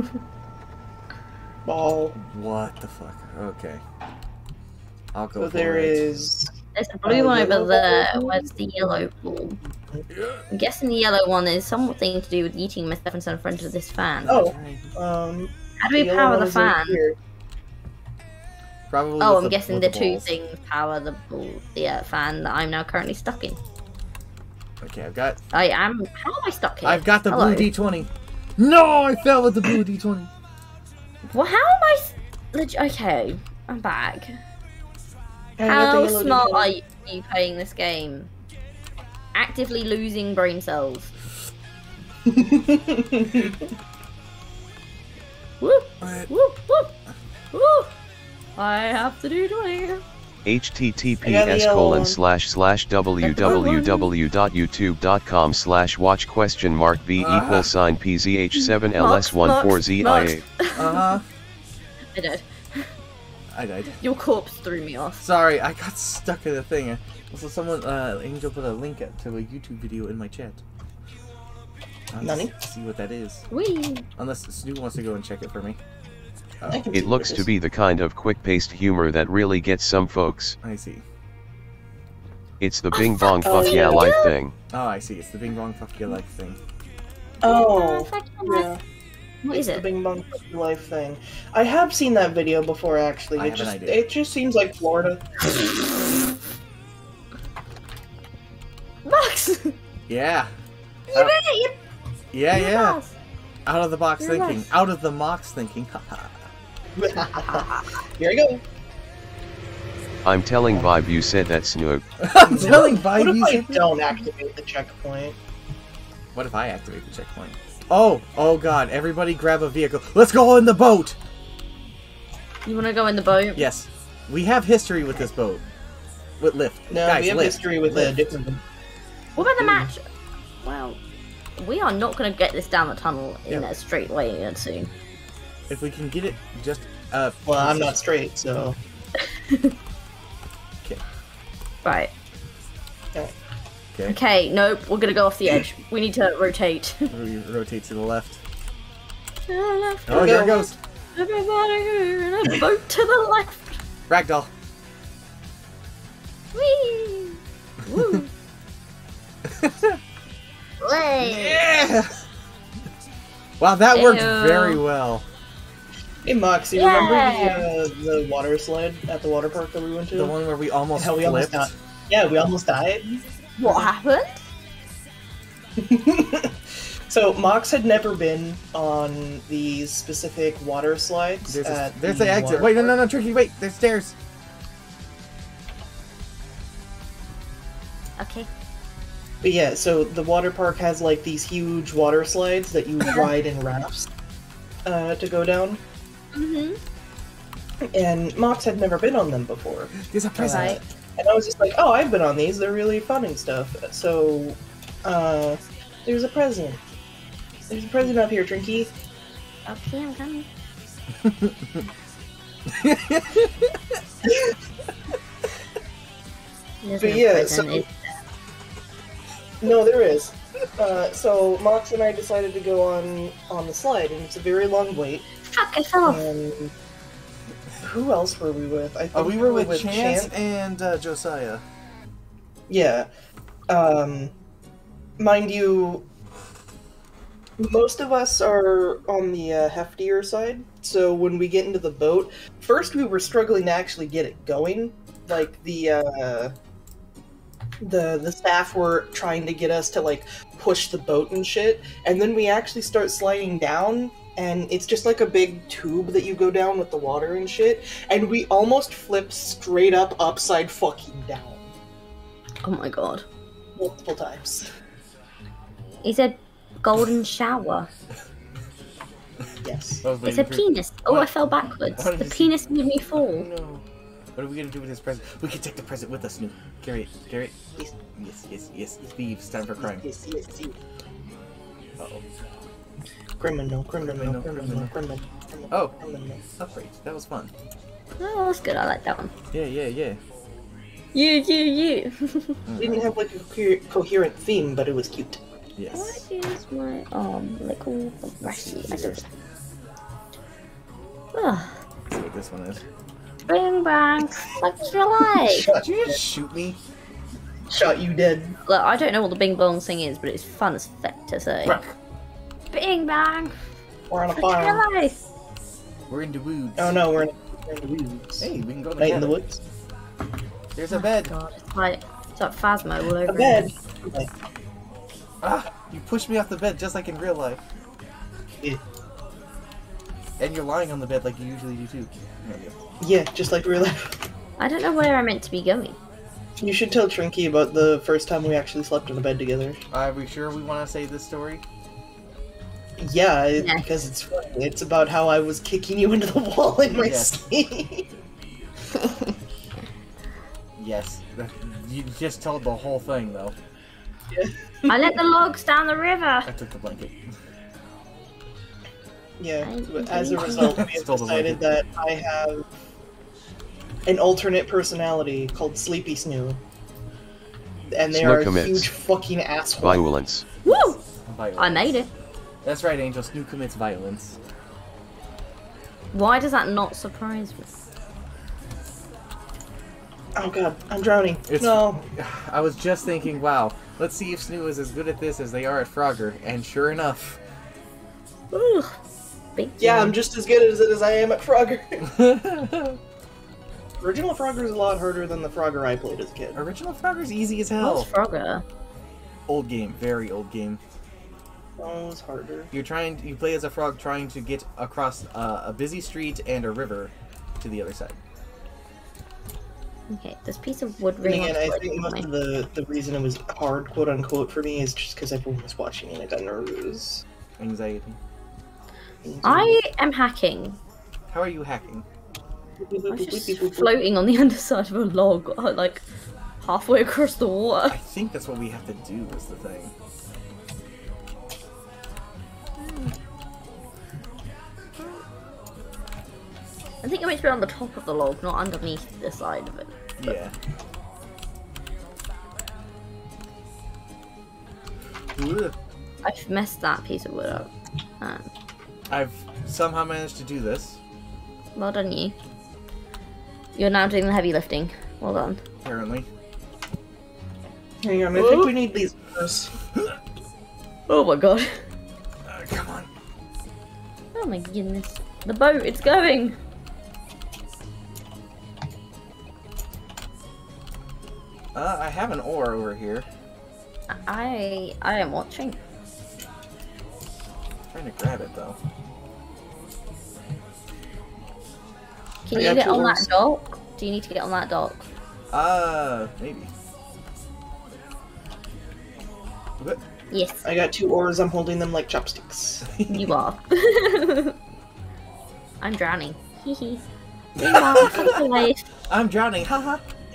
[SPEAKER 2] ball.
[SPEAKER 1] What the fuck? Okay. I'll go
[SPEAKER 2] So
[SPEAKER 1] for
[SPEAKER 2] there
[SPEAKER 1] it.
[SPEAKER 2] is.
[SPEAKER 4] There's a blue one
[SPEAKER 2] yellow
[SPEAKER 4] over there.
[SPEAKER 2] ball.
[SPEAKER 4] Where's the yellow ball? I'm guessing the yellow one is something to do with eating myself in front of this fan.
[SPEAKER 2] Oh,
[SPEAKER 4] How do we
[SPEAKER 2] yellow
[SPEAKER 4] power
[SPEAKER 2] one
[SPEAKER 4] the
[SPEAKER 2] is over
[SPEAKER 4] fan?
[SPEAKER 2] here.
[SPEAKER 1] Probably
[SPEAKER 4] Oh,
[SPEAKER 1] with
[SPEAKER 4] I'm guessing
[SPEAKER 1] with
[SPEAKER 4] the two
[SPEAKER 1] balls.
[SPEAKER 4] things power the fan that I'm now currently stuck in.
[SPEAKER 1] Okay, I've got
[SPEAKER 4] I am. How am I stuck here?
[SPEAKER 1] I've got the
[SPEAKER 4] Hello?
[SPEAKER 1] blue D20. No, I fell with the blue D20.
[SPEAKER 4] Well, how am I? Okay, I'm back.
[SPEAKER 2] I got
[SPEAKER 4] How
[SPEAKER 2] the yellow
[SPEAKER 4] smart
[SPEAKER 2] D20.
[SPEAKER 4] are you playing this game? Actively losing brain cells. Whoop,
[SPEAKER 1] What?
[SPEAKER 4] whoop, whoop, whoop. I have to do 20.
[SPEAKER 3] https://www.youtube.com/watch?v=sign pzh7ls14zia.
[SPEAKER 1] Uh-huh.
[SPEAKER 4] I did.
[SPEAKER 1] I died.
[SPEAKER 4] Your corpse threw me off.
[SPEAKER 1] Sorry, I got stuck in a thing. Also, someone, Angel put a link to a YouTube video in my chat.
[SPEAKER 2] Nani?
[SPEAKER 1] See what that is.
[SPEAKER 4] Wee.
[SPEAKER 1] Unless Snoop wants to go and check it for me.
[SPEAKER 2] I
[SPEAKER 1] Oh,
[SPEAKER 2] can see
[SPEAKER 3] It looks
[SPEAKER 2] what
[SPEAKER 3] to
[SPEAKER 2] it
[SPEAKER 3] be the kind of quick-paced humor that really gets some folks.
[SPEAKER 1] I see.
[SPEAKER 3] It's the bing bong
[SPEAKER 2] Oh,
[SPEAKER 3] fuck yeah
[SPEAKER 2] yeah.
[SPEAKER 3] life thing.
[SPEAKER 1] Oh, I see. It's the Bing Bong Fuck Your Life thing.
[SPEAKER 2] is. Oh,
[SPEAKER 4] Fuck your
[SPEAKER 2] yeah.
[SPEAKER 4] life. What
[SPEAKER 2] It's
[SPEAKER 4] is
[SPEAKER 2] the
[SPEAKER 4] it?
[SPEAKER 2] Bing Bong Fuck Your Life thing. I have seen that video before, actually.
[SPEAKER 1] I have an idea.
[SPEAKER 2] It just seems like Florida.
[SPEAKER 4] Max!
[SPEAKER 1] Yeah.
[SPEAKER 4] You did it! You
[SPEAKER 1] Yeah,
[SPEAKER 4] you're
[SPEAKER 1] yeah.
[SPEAKER 4] Max.
[SPEAKER 1] Out of the box
[SPEAKER 4] You're
[SPEAKER 1] thinking.
[SPEAKER 4] nice.
[SPEAKER 1] Out of the box thinking. Haha.
[SPEAKER 2] Here I go.
[SPEAKER 3] I'm telling Vibe you said that Snoop.
[SPEAKER 1] I'm telling
[SPEAKER 2] What
[SPEAKER 1] Vibe
[SPEAKER 2] if I
[SPEAKER 1] you
[SPEAKER 2] don't activate the checkpoint?
[SPEAKER 1] What if I activate the checkpoint? Oh god, everybody grab a vehicle. Let's go in the boat!
[SPEAKER 4] You wanna go in the boat?
[SPEAKER 1] Yes. We have history with this boat. With lift.
[SPEAKER 2] No,
[SPEAKER 1] Guys,
[SPEAKER 2] we have
[SPEAKER 1] lift.
[SPEAKER 2] history with a
[SPEAKER 1] Lift.
[SPEAKER 2] different one.
[SPEAKER 4] What about the match? Well, we are not gonna get this down the tunnel in
[SPEAKER 1] Yeah.
[SPEAKER 4] a straight way soon.
[SPEAKER 1] If we can get it just
[SPEAKER 2] Well, I'm not straight, so.
[SPEAKER 1] Okay.
[SPEAKER 4] Right.
[SPEAKER 2] Okay.
[SPEAKER 1] Okay.
[SPEAKER 4] Okay, nope, we're gonna go off the edge. We need to rotate.
[SPEAKER 1] Rotate to the left.
[SPEAKER 4] To the left.
[SPEAKER 1] Oh, here it goes.
[SPEAKER 4] Everybody in a boat to the left.
[SPEAKER 1] Ragdoll.
[SPEAKER 4] Whee! Woo! Way!
[SPEAKER 1] Yeah! Wow, that worked
[SPEAKER 4] Ew.
[SPEAKER 1] very well.
[SPEAKER 2] Hey, Mox, you remember the water slide at the water park that we went to?
[SPEAKER 1] The one where we almost
[SPEAKER 2] How we almost
[SPEAKER 1] flipped.
[SPEAKER 2] died. Yeah, we almost died.
[SPEAKER 4] What happened?
[SPEAKER 2] So Mox had never been on these specific water slides.
[SPEAKER 1] There's the exit.
[SPEAKER 2] water
[SPEAKER 1] Wait, no,
[SPEAKER 2] park.
[SPEAKER 1] no, no, Tricky, wait, there's stairs.
[SPEAKER 4] Okay.
[SPEAKER 2] But yeah, so the water park has like these huge water slides that you ride in rafts to go down.
[SPEAKER 4] Mm-hmm.
[SPEAKER 2] And Mox had never been on them before.
[SPEAKER 1] There's a present.
[SPEAKER 4] Right.
[SPEAKER 2] And I was just like, oh, I've been on these. They're really fun and stuff. So, there's a present. There's a present up here, Trinky.
[SPEAKER 4] Okay, I'm coming. There's
[SPEAKER 2] But
[SPEAKER 4] no
[SPEAKER 2] yeah,
[SPEAKER 4] present,
[SPEAKER 2] so-
[SPEAKER 4] is
[SPEAKER 2] No, there is. So Mox and I decided to go on the slide, and it's a very long wait.
[SPEAKER 4] Fuck, I fell off.
[SPEAKER 2] And who else were we with? I think
[SPEAKER 1] Oh, we were with Chance and Josiah.
[SPEAKER 2] Yeah. Mind you, most of us are on the heftier side, so when we get into the boat, first we were struggling to actually get it going. Like, the staff were trying to get us to, like, push the boat and shit, and then we actually start sliding down, and it's just like a big tube that you go down with the water and shit, and we almost flip straight up upside fucking down.
[SPEAKER 4] Oh my god.
[SPEAKER 2] Multiple times.
[SPEAKER 4] He said golden shower.
[SPEAKER 2] Yes.
[SPEAKER 1] I was
[SPEAKER 4] It's
[SPEAKER 1] waiting
[SPEAKER 4] a
[SPEAKER 1] for-
[SPEAKER 4] penis. Oh,
[SPEAKER 1] What?
[SPEAKER 4] I fell backwards.
[SPEAKER 1] What
[SPEAKER 4] The
[SPEAKER 1] is-
[SPEAKER 4] penis made me fall.
[SPEAKER 1] No. What are we gonna do with this present? We can take the present with us, Snoop. Carry it. Carry it.
[SPEAKER 2] Yes.
[SPEAKER 1] Yes. Thieves. Time for crime.
[SPEAKER 2] Yes.
[SPEAKER 1] Uh-oh.
[SPEAKER 2] Criminal.
[SPEAKER 1] Oh.
[SPEAKER 2] Criminal.
[SPEAKER 1] Upgrade. That was fun.
[SPEAKER 4] Oh, that's good. I like that one.
[SPEAKER 1] Yeah.
[SPEAKER 4] You.
[SPEAKER 2] It didn't have like a coherent theme, but it was cute.
[SPEAKER 1] Yes.
[SPEAKER 4] What is my little brushy? I don't. Oh,
[SPEAKER 1] Let's see what this one is.
[SPEAKER 4] bing bang, such your life.
[SPEAKER 1] Did you just shoot me?
[SPEAKER 2] Shot you dead.
[SPEAKER 4] Look, I don't know what the bing bong thing is, but it's fun as fuck to say.
[SPEAKER 1] Crack.
[SPEAKER 4] Bing bang,
[SPEAKER 2] We're on a
[SPEAKER 4] such your
[SPEAKER 2] farm.
[SPEAKER 4] life.
[SPEAKER 1] We're in the woods.
[SPEAKER 2] Oh no, we're in the woods.
[SPEAKER 1] Hey, we can go to
[SPEAKER 2] Night in the
[SPEAKER 1] cabin.
[SPEAKER 2] woods.
[SPEAKER 1] There's a bed.
[SPEAKER 4] God, it's like Phasmo all over.
[SPEAKER 2] A bed.
[SPEAKER 1] Ah! You pushed me off the bed just like in real life.
[SPEAKER 2] Yeah.
[SPEAKER 1] And you're lying on the bed like you usually do too. There you go.
[SPEAKER 2] Yeah, just like real life.
[SPEAKER 4] I don't know where I'm meant to be going.
[SPEAKER 2] You should tell Trinky about the first time we actually slept in a bed together.
[SPEAKER 1] Are we sure we want to say this story?
[SPEAKER 2] Yeah,
[SPEAKER 4] Yeah.
[SPEAKER 2] because it's funny. It's about how I was kicking you into the wall in my
[SPEAKER 1] Yes.
[SPEAKER 2] sleep.
[SPEAKER 1] Yes. You just told the whole thing though.
[SPEAKER 4] I let the logs down the river.
[SPEAKER 1] I took the blanket.
[SPEAKER 2] Yeah,
[SPEAKER 4] I-
[SPEAKER 2] but as a result, we have
[SPEAKER 1] Stole the
[SPEAKER 2] decided that I have an alternate personality called Sleepy Snoo. And they
[SPEAKER 3] Snoo
[SPEAKER 2] are a
[SPEAKER 3] commits.
[SPEAKER 2] huge fucking asshole.
[SPEAKER 3] Violence.
[SPEAKER 4] Woo!
[SPEAKER 1] Violence.
[SPEAKER 4] I made it.
[SPEAKER 1] That's right, Angel. Snoop commits violence.
[SPEAKER 4] Why does that not surprise me?
[SPEAKER 2] Oh god, I'm drowning.
[SPEAKER 1] It's-
[SPEAKER 2] No.
[SPEAKER 1] I was just thinking, wow, let's see if Snoo is as good at this as they are at Frogger, and sure enough.
[SPEAKER 4] Ugh. Big
[SPEAKER 2] Yeah,
[SPEAKER 4] deal.
[SPEAKER 2] I'm just as good at it as I am at Frogger. Original Frogger is a lot harder than the Frogger I played as a kid.
[SPEAKER 1] Original Frogger's easy as hell.
[SPEAKER 4] What's Frogger?
[SPEAKER 1] Old game, very old game.
[SPEAKER 2] Oh, it's harder.
[SPEAKER 1] You play as a frog trying to get across a busy street and a river to the other side.
[SPEAKER 4] Okay, this piece of wood
[SPEAKER 2] And
[SPEAKER 4] really
[SPEAKER 2] again,
[SPEAKER 4] wants to
[SPEAKER 2] I
[SPEAKER 4] like
[SPEAKER 2] think most
[SPEAKER 4] me.
[SPEAKER 2] of the reason it was hard, quote unquote, for me is just because everyone was watching and I got nervous.
[SPEAKER 1] Anxiety.
[SPEAKER 4] I am hacking.
[SPEAKER 1] How are you hacking?
[SPEAKER 4] I'm just floating on the underside of a log, like halfway across the water.
[SPEAKER 1] I think that's what we have to do is the thing.
[SPEAKER 4] I think you're meant to be on the top of the log, not underneath the side of it.
[SPEAKER 1] Yeah. Ugh.
[SPEAKER 4] I've messed that piece of wood up.
[SPEAKER 1] I've somehow managed to do this.
[SPEAKER 4] Well done, you. You're now doing the heavy lifting. Well done.
[SPEAKER 1] Apparently.
[SPEAKER 2] Hang on, I think we need these first.
[SPEAKER 4] Oh my god.
[SPEAKER 1] Come on.
[SPEAKER 4] Oh my goodness. The boat, it's going!
[SPEAKER 1] I have an oar over here.
[SPEAKER 4] I am watching.
[SPEAKER 1] Trying to grab it though.
[SPEAKER 4] Can
[SPEAKER 2] I
[SPEAKER 4] you
[SPEAKER 2] got
[SPEAKER 4] get
[SPEAKER 2] two
[SPEAKER 4] on
[SPEAKER 2] oars.
[SPEAKER 4] that dock? Do you need to get on that dock?
[SPEAKER 1] Maybe. What?
[SPEAKER 4] Yes,
[SPEAKER 2] I got 2 oars, I'm holding them like chopsticks.
[SPEAKER 4] you are. I'm drowning. Hee hee. Meanwhile, come to life.
[SPEAKER 1] I'm drowning, haha.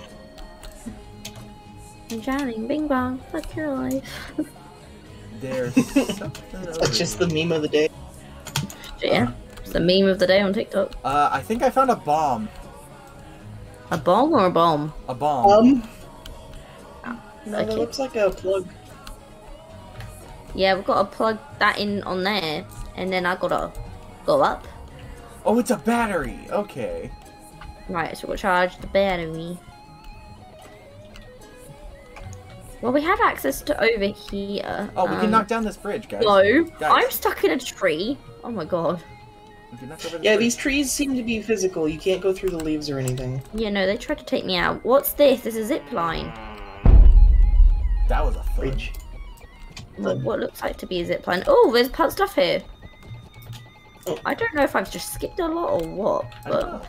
[SPEAKER 4] I'm drowning. Bing bong. Fuck your life.
[SPEAKER 1] There's something over
[SPEAKER 2] That's just
[SPEAKER 1] here.
[SPEAKER 2] the meme of the day.
[SPEAKER 4] Yeah. It's the meme of the day on TikTok.
[SPEAKER 1] I think I found a bomb.
[SPEAKER 4] A bomb or a bomb?
[SPEAKER 1] A bomb.
[SPEAKER 2] No,
[SPEAKER 4] Okay.
[SPEAKER 2] that looks like a plug.
[SPEAKER 4] Yeah, we've got to plug that in on there, and then I gotta go up.
[SPEAKER 1] Oh, it's a battery. Okay.
[SPEAKER 4] Right, so we'll charge the battery. Well, we have access to over here.
[SPEAKER 1] Oh, we can knock down this bridge, guys.
[SPEAKER 4] No,
[SPEAKER 1] Guys.
[SPEAKER 4] I'm stuck in a tree. Oh my god.
[SPEAKER 1] We can knock over this
[SPEAKER 2] Yeah,
[SPEAKER 1] bridge.
[SPEAKER 2] these trees seem to be physical. You can't go through the leaves or anything.
[SPEAKER 4] Yeah, no, they tried to take me out. What's this? This is a zip line.
[SPEAKER 1] That was a thud.
[SPEAKER 2] Bridge.
[SPEAKER 4] What looks like to be a zip line. Oh, there's put stuff here.
[SPEAKER 2] Oh.
[SPEAKER 4] I don't know if I've just skipped a lot or what,
[SPEAKER 1] I don't
[SPEAKER 4] but
[SPEAKER 1] know.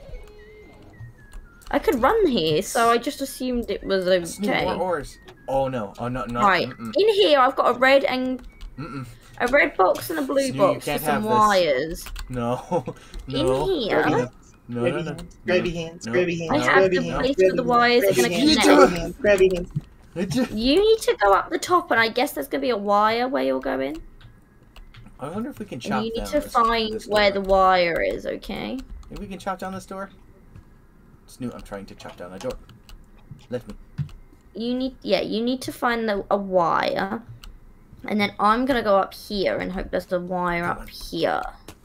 [SPEAKER 4] I could run here, so I just assumed it was
[SPEAKER 1] Snoop,
[SPEAKER 4] okay.
[SPEAKER 1] more oars. Oh no. Oh no. No.
[SPEAKER 4] Right,
[SPEAKER 1] Mm-mm.
[SPEAKER 4] in here I've got a red and
[SPEAKER 1] Mm-mm.
[SPEAKER 4] a red box and a blue
[SPEAKER 1] Snoop, you
[SPEAKER 4] box with
[SPEAKER 1] can't
[SPEAKER 4] some
[SPEAKER 1] have this.
[SPEAKER 4] wires.
[SPEAKER 1] No. No.
[SPEAKER 4] In here,
[SPEAKER 1] No. No.
[SPEAKER 2] Grabby
[SPEAKER 1] No.
[SPEAKER 2] hands, grabby hands,
[SPEAKER 1] No.
[SPEAKER 2] grabby hands,
[SPEAKER 4] I have
[SPEAKER 2] grabby
[SPEAKER 4] the
[SPEAKER 2] hands,
[SPEAKER 4] place
[SPEAKER 2] grabby
[SPEAKER 4] where the wires are
[SPEAKER 2] hands,
[SPEAKER 4] gonna
[SPEAKER 2] grabby hands,
[SPEAKER 4] connect.
[SPEAKER 2] grabby hands, grabby hands.
[SPEAKER 4] You need to go up the top, and I guess there's gonna be a wire where you're going.
[SPEAKER 1] I wonder if we can
[SPEAKER 4] And
[SPEAKER 1] chop
[SPEAKER 4] you need
[SPEAKER 1] down
[SPEAKER 4] to
[SPEAKER 1] this,
[SPEAKER 4] find
[SPEAKER 1] this
[SPEAKER 4] where
[SPEAKER 1] door.
[SPEAKER 4] the wire is, okay?
[SPEAKER 1] Maybe we can chop down this door? Snoot, I'm trying to chop down a door. Let me.
[SPEAKER 4] You need to find a wire. And then I'm gonna go up here and hope there's a wire
[SPEAKER 1] Come
[SPEAKER 4] up
[SPEAKER 1] on.
[SPEAKER 4] here.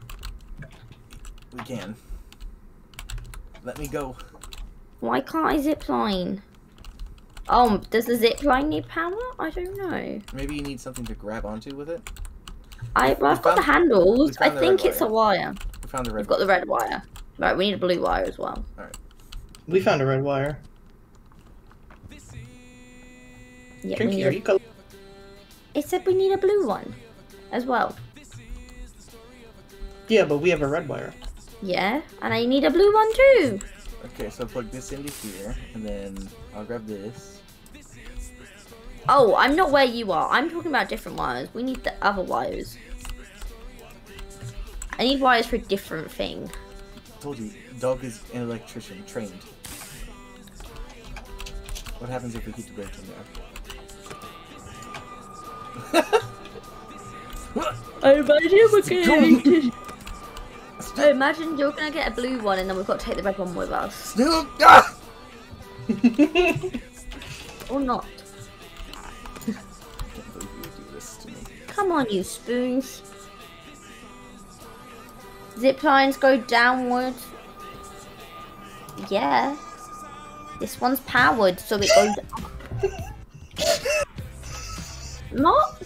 [SPEAKER 1] We can. Let me go.
[SPEAKER 4] Why can't I zip line? Oh, does the zip line need power? I don't know.
[SPEAKER 1] Maybe you need something to grab onto with it?
[SPEAKER 4] I've got the
[SPEAKER 1] we
[SPEAKER 4] handles. I
[SPEAKER 1] found the red
[SPEAKER 4] think it's a
[SPEAKER 1] wire.
[SPEAKER 4] wire.
[SPEAKER 1] We found the red
[SPEAKER 4] We've got the red wire. Right, we need a blue wire as well.
[SPEAKER 2] We found a red wire.
[SPEAKER 4] Yeah, we
[SPEAKER 2] Drink
[SPEAKER 4] need
[SPEAKER 2] here,
[SPEAKER 4] a,
[SPEAKER 2] you go.
[SPEAKER 4] it said we need a blue one as well.
[SPEAKER 2] Yeah, but we have a red wire.
[SPEAKER 4] Yeah, and I need a blue one too.
[SPEAKER 1] Okay, so plug this into here, and then I'll grab this.
[SPEAKER 4] Oh, I'm not where you are. I'm talking about different wires. We need the other wires. I need wires for a different thing.
[SPEAKER 1] Told you, dog is an electrician, trained. What happens if we keep the bridge in there?
[SPEAKER 4] I imagine we're going to... I imagine you're going to get a blue one and then we've got to take the red one with us.
[SPEAKER 1] Snoop! Ah!
[SPEAKER 4] Or not.
[SPEAKER 1] I can't believe you would do this to me.
[SPEAKER 4] Come on, you spoons. Zip lines go downwards. Yeah. This one's powered, so it goes up. Not.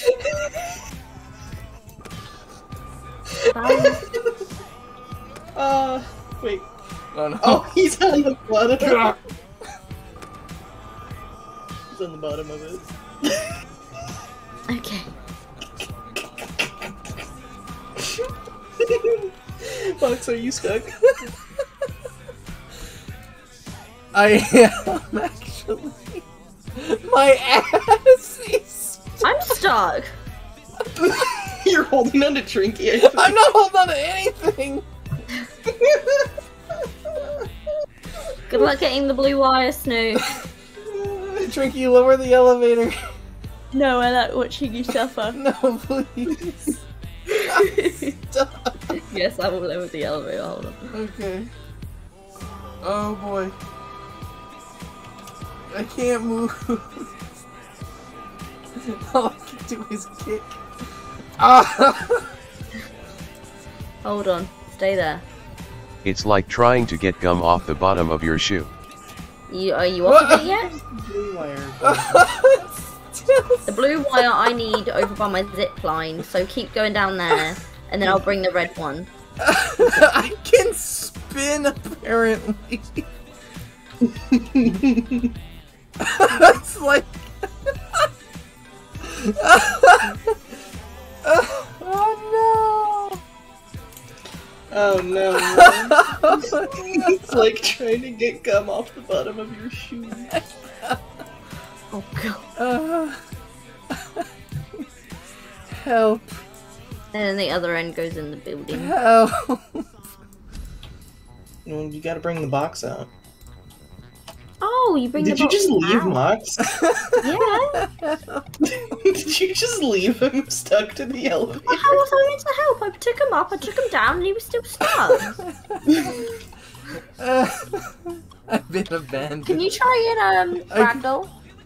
[SPEAKER 2] Wait.
[SPEAKER 1] Oh no.
[SPEAKER 2] Oh, he's on the bottom. He's on the bottom of it.
[SPEAKER 4] Okay.
[SPEAKER 2] Fox, are you stuck?
[SPEAKER 1] I am actually. My ass is.
[SPEAKER 4] I'm stuck.
[SPEAKER 2] You're holding on to Trinky. I think.
[SPEAKER 1] I'm not holding on to anything.
[SPEAKER 4] Good luck getting the blue wire, Snoop.
[SPEAKER 1] Trinky, lower the elevator.
[SPEAKER 4] No, I like watching you suffer.
[SPEAKER 1] No, please. Stop.
[SPEAKER 4] Good guess I will live with the elevator. Hold on.
[SPEAKER 1] Okay. Oh boy. I can't move. All I can do is kick. Ah!
[SPEAKER 4] Hold on. Stay there.
[SPEAKER 3] It's like trying to get gum off the bottom of your shoe.
[SPEAKER 4] Are you off of it yet?
[SPEAKER 2] Blue wire.
[SPEAKER 4] The blue wire I need over by my zip line, so keep going down there, and then I'll bring the red one.
[SPEAKER 1] I can spin apparently. It's like. Oh no!
[SPEAKER 2] Oh no. It's like trying to get gum off the bottom of your shoe.
[SPEAKER 4] Oh god.
[SPEAKER 1] Help!
[SPEAKER 4] And then the other end goes in the building.
[SPEAKER 1] Help!
[SPEAKER 2] Well, you gotta bring the box out.
[SPEAKER 4] Oh, you bring
[SPEAKER 2] Did
[SPEAKER 4] the
[SPEAKER 2] you just
[SPEAKER 4] box
[SPEAKER 2] leave
[SPEAKER 4] out.
[SPEAKER 2] Mox?
[SPEAKER 4] Yeah.
[SPEAKER 2] Did you just leave him stuck to the elevator?
[SPEAKER 4] Well, how was I meant to help? I took him up, I took him down, and he was still stuck.
[SPEAKER 1] I've been abandoned.
[SPEAKER 4] Can you try and ragdoll?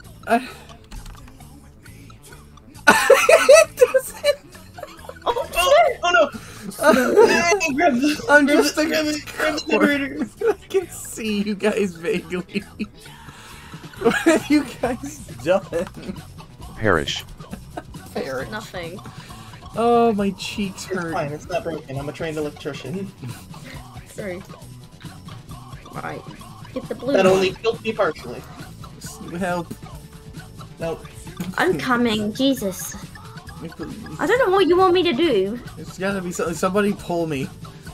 [SPEAKER 1] It doesn't.
[SPEAKER 4] Oh,
[SPEAKER 2] Oh no! Grab the,
[SPEAKER 1] I'm
[SPEAKER 2] grab
[SPEAKER 1] just
[SPEAKER 2] the, grab the generator.
[SPEAKER 1] I can see you guys vaguely. What have you guys done?
[SPEAKER 3] Perish.
[SPEAKER 1] Perish.
[SPEAKER 4] nothing.
[SPEAKER 1] Oh, my cheeks
[SPEAKER 2] It's
[SPEAKER 1] hurt.
[SPEAKER 2] fine, it's not broken. I'm a trained electrician.
[SPEAKER 4] True. Right. Get the blue
[SPEAKER 2] That
[SPEAKER 4] one.
[SPEAKER 2] only killed me partially.
[SPEAKER 1] Help.
[SPEAKER 2] Nope.
[SPEAKER 4] I'm coming, Jesus.
[SPEAKER 1] Please.
[SPEAKER 4] I don't know what you want me to do.
[SPEAKER 1] It's gotta be something. Somebody pull me.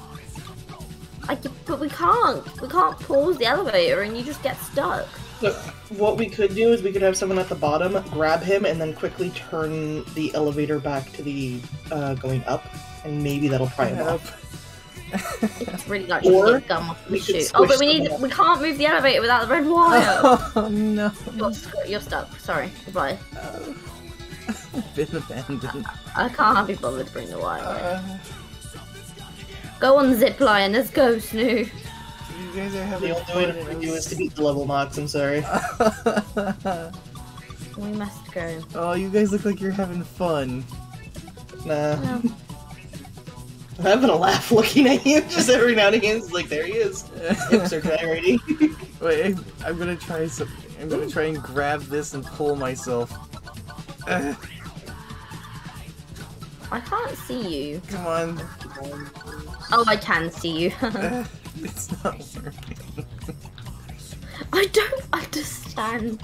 [SPEAKER 4] But we can't. We can't pause the elevator and you just get stuck.
[SPEAKER 2] So, what we could do is we could have someone at the bottom grab him and then quickly turn the elevator back to the going up, and maybe that'll pry him
[SPEAKER 1] Help.
[SPEAKER 2] off.
[SPEAKER 4] It's really like
[SPEAKER 2] Or
[SPEAKER 4] to get gum off the
[SPEAKER 2] we could
[SPEAKER 4] shoe. Oh, but
[SPEAKER 2] squish
[SPEAKER 4] we
[SPEAKER 2] someone
[SPEAKER 4] can't move the elevator without the red wire.
[SPEAKER 1] Oh no.
[SPEAKER 4] You're stuck. Sorry. Goodbye.
[SPEAKER 1] I've been abandoned.
[SPEAKER 4] I can't be bothered to bring the wire. Go on the zip line. Let's go, Snoo.
[SPEAKER 1] You guys are having
[SPEAKER 2] The only way to bring you is to beat the level, Mox. I'm sorry.
[SPEAKER 4] We must go.
[SPEAKER 1] Oh, you guys look like you're having fun.
[SPEAKER 2] Nah.
[SPEAKER 4] No.
[SPEAKER 2] I'm having a laugh looking at you. Just every now and again, it's like, there he is. Hips are gyrating.
[SPEAKER 1] Wait, I'm gonna try some. I'm gonna try and grab this and pull myself.
[SPEAKER 4] I can't see you.
[SPEAKER 1] Come on.
[SPEAKER 4] Oh, I can see you.
[SPEAKER 1] It's not working.
[SPEAKER 4] I don't understand.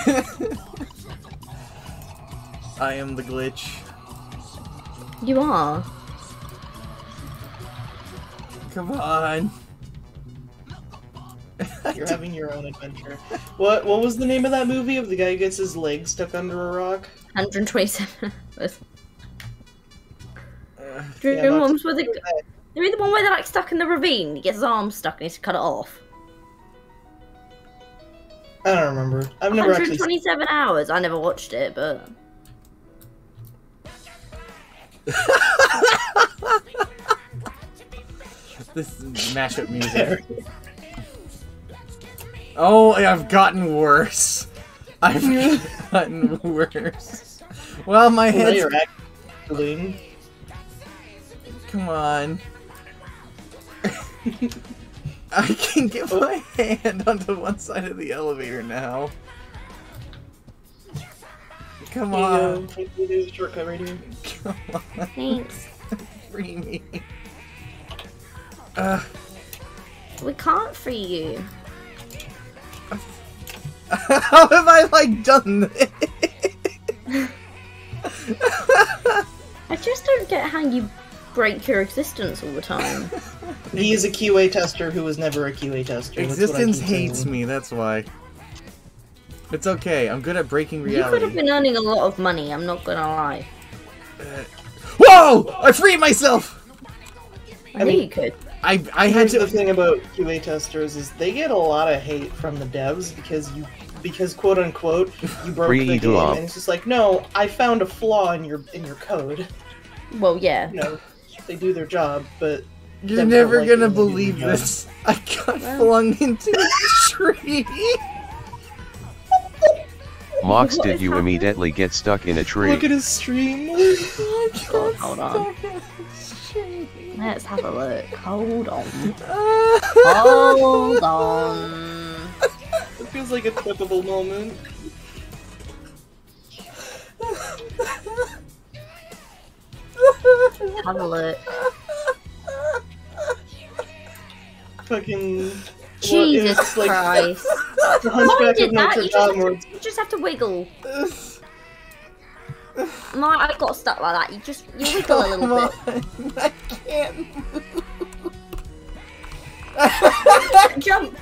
[SPEAKER 1] I am the glitch.
[SPEAKER 4] You are.
[SPEAKER 1] Come on.
[SPEAKER 2] You're having your own adventure. What was the name of that movie of the guy who gets his leg stuck under a rock?
[SPEAKER 4] 127.
[SPEAKER 2] Yeah,
[SPEAKER 4] Dream
[SPEAKER 2] Mox,
[SPEAKER 4] ones with the. They're the one where they're like stuck in the ravine. He gets his arm stuck and he has to cut it off.
[SPEAKER 2] I don't remember. I've never actually.
[SPEAKER 4] 127 hours. I never watched it, but.
[SPEAKER 1] This is mashup music. Oh, I've gotten worse. I've gotten worse. Well, my
[SPEAKER 2] Well, now
[SPEAKER 1] head's...
[SPEAKER 2] you're actually.
[SPEAKER 1] Come on. I can get my hand onto one side of the elevator now. Come on.
[SPEAKER 2] There's a shortcut right here.
[SPEAKER 1] Come on.
[SPEAKER 4] Thanks.
[SPEAKER 1] Free me.
[SPEAKER 4] We can't free you.
[SPEAKER 1] How have I, like, done this?
[SPEAKER 4] I just don't get how you break your existence all the time.
[SPEAKER 2] He is a QA tester who was never a QA tester. That's what I
[SPEAKER 1] Existence
[SPEAKER 2] keep
[SPEAKER 1] hates
[SPEAKER 2] saying.
[SPEAKER 1] me, that's why. It's okay, I'm good at breaking
[SPEAKER 4] You could
[SPEAKER 1] reality.
[SPEAKER 4] have been earning a lot of money, I'm not gonna lie.
[SPEAKER 1] Whoa! I freed myself!
[SPEAKER 4] I knew you could.
[SPEAKER 1] I had
[SPEAKER 2] Here's
[SPEAKER 1] to...
[SPEAKER 2] the thing about QA testers is they get a lot of hate from the devs because quote unquote you broke
[SPEAKER 3] Free
[SPEAKER 2] the game,
[SPEAKER 3] Eagle.
[SPEAKER 2] and it's just like, no, I found a flaw in your code.
[SPEAKER 4] Well, yeah.
[SPEAKER 2] You know, they do their job, but
[SPEAKER 1] You're
[SPEAKER 2] Them
[SPEAKER 1] never
[SPEAKER 2] like
[SPEAKER 1] gonna
[SPEAKER 2] it.
[SPEAKER 1] believe this. I got flung into a tree.
[SPEAKER 3] Mox,
[SPEAKER 4] What
[SPEAKER 3] did
[SPEAKER 4] is
[SPEAKER 3] you
[SPEAKER 4] happening?
[SPEAKER 3] immediately get stuck in a tree?
[SPEAKER 2] Look at his stream.
[SPEAKER 4] Hold on. Let's have a look. Hold on.
[SPEAKER 1] Oh.
[SPEAKER 4] Hold on.
[SPEAKER 2] It feels like a clippable moment.
[SPEAKER 4] Have a look.
[SPEAKER 2] Fucking.
[SPEAKER 4] Jesus
[SPEAKER 2] it's like
[SPEAKER 4] Christ.
[SPEAKER 2] the
[SPEAKER 4] Mine
[SPEAKER 2] Hunchback
[SPEAKER 4] did
[SPEAKER 2] of
[SPEAKER 4] that.
[SPEAKER 2] Notre Dame, where it's
[SPEAKER 4] You just have to wiggle. Mine, I got stuck like that. You wiggle a little bit.
[SPEAKER 1] I can't.
[SPEAKER 4] Jump.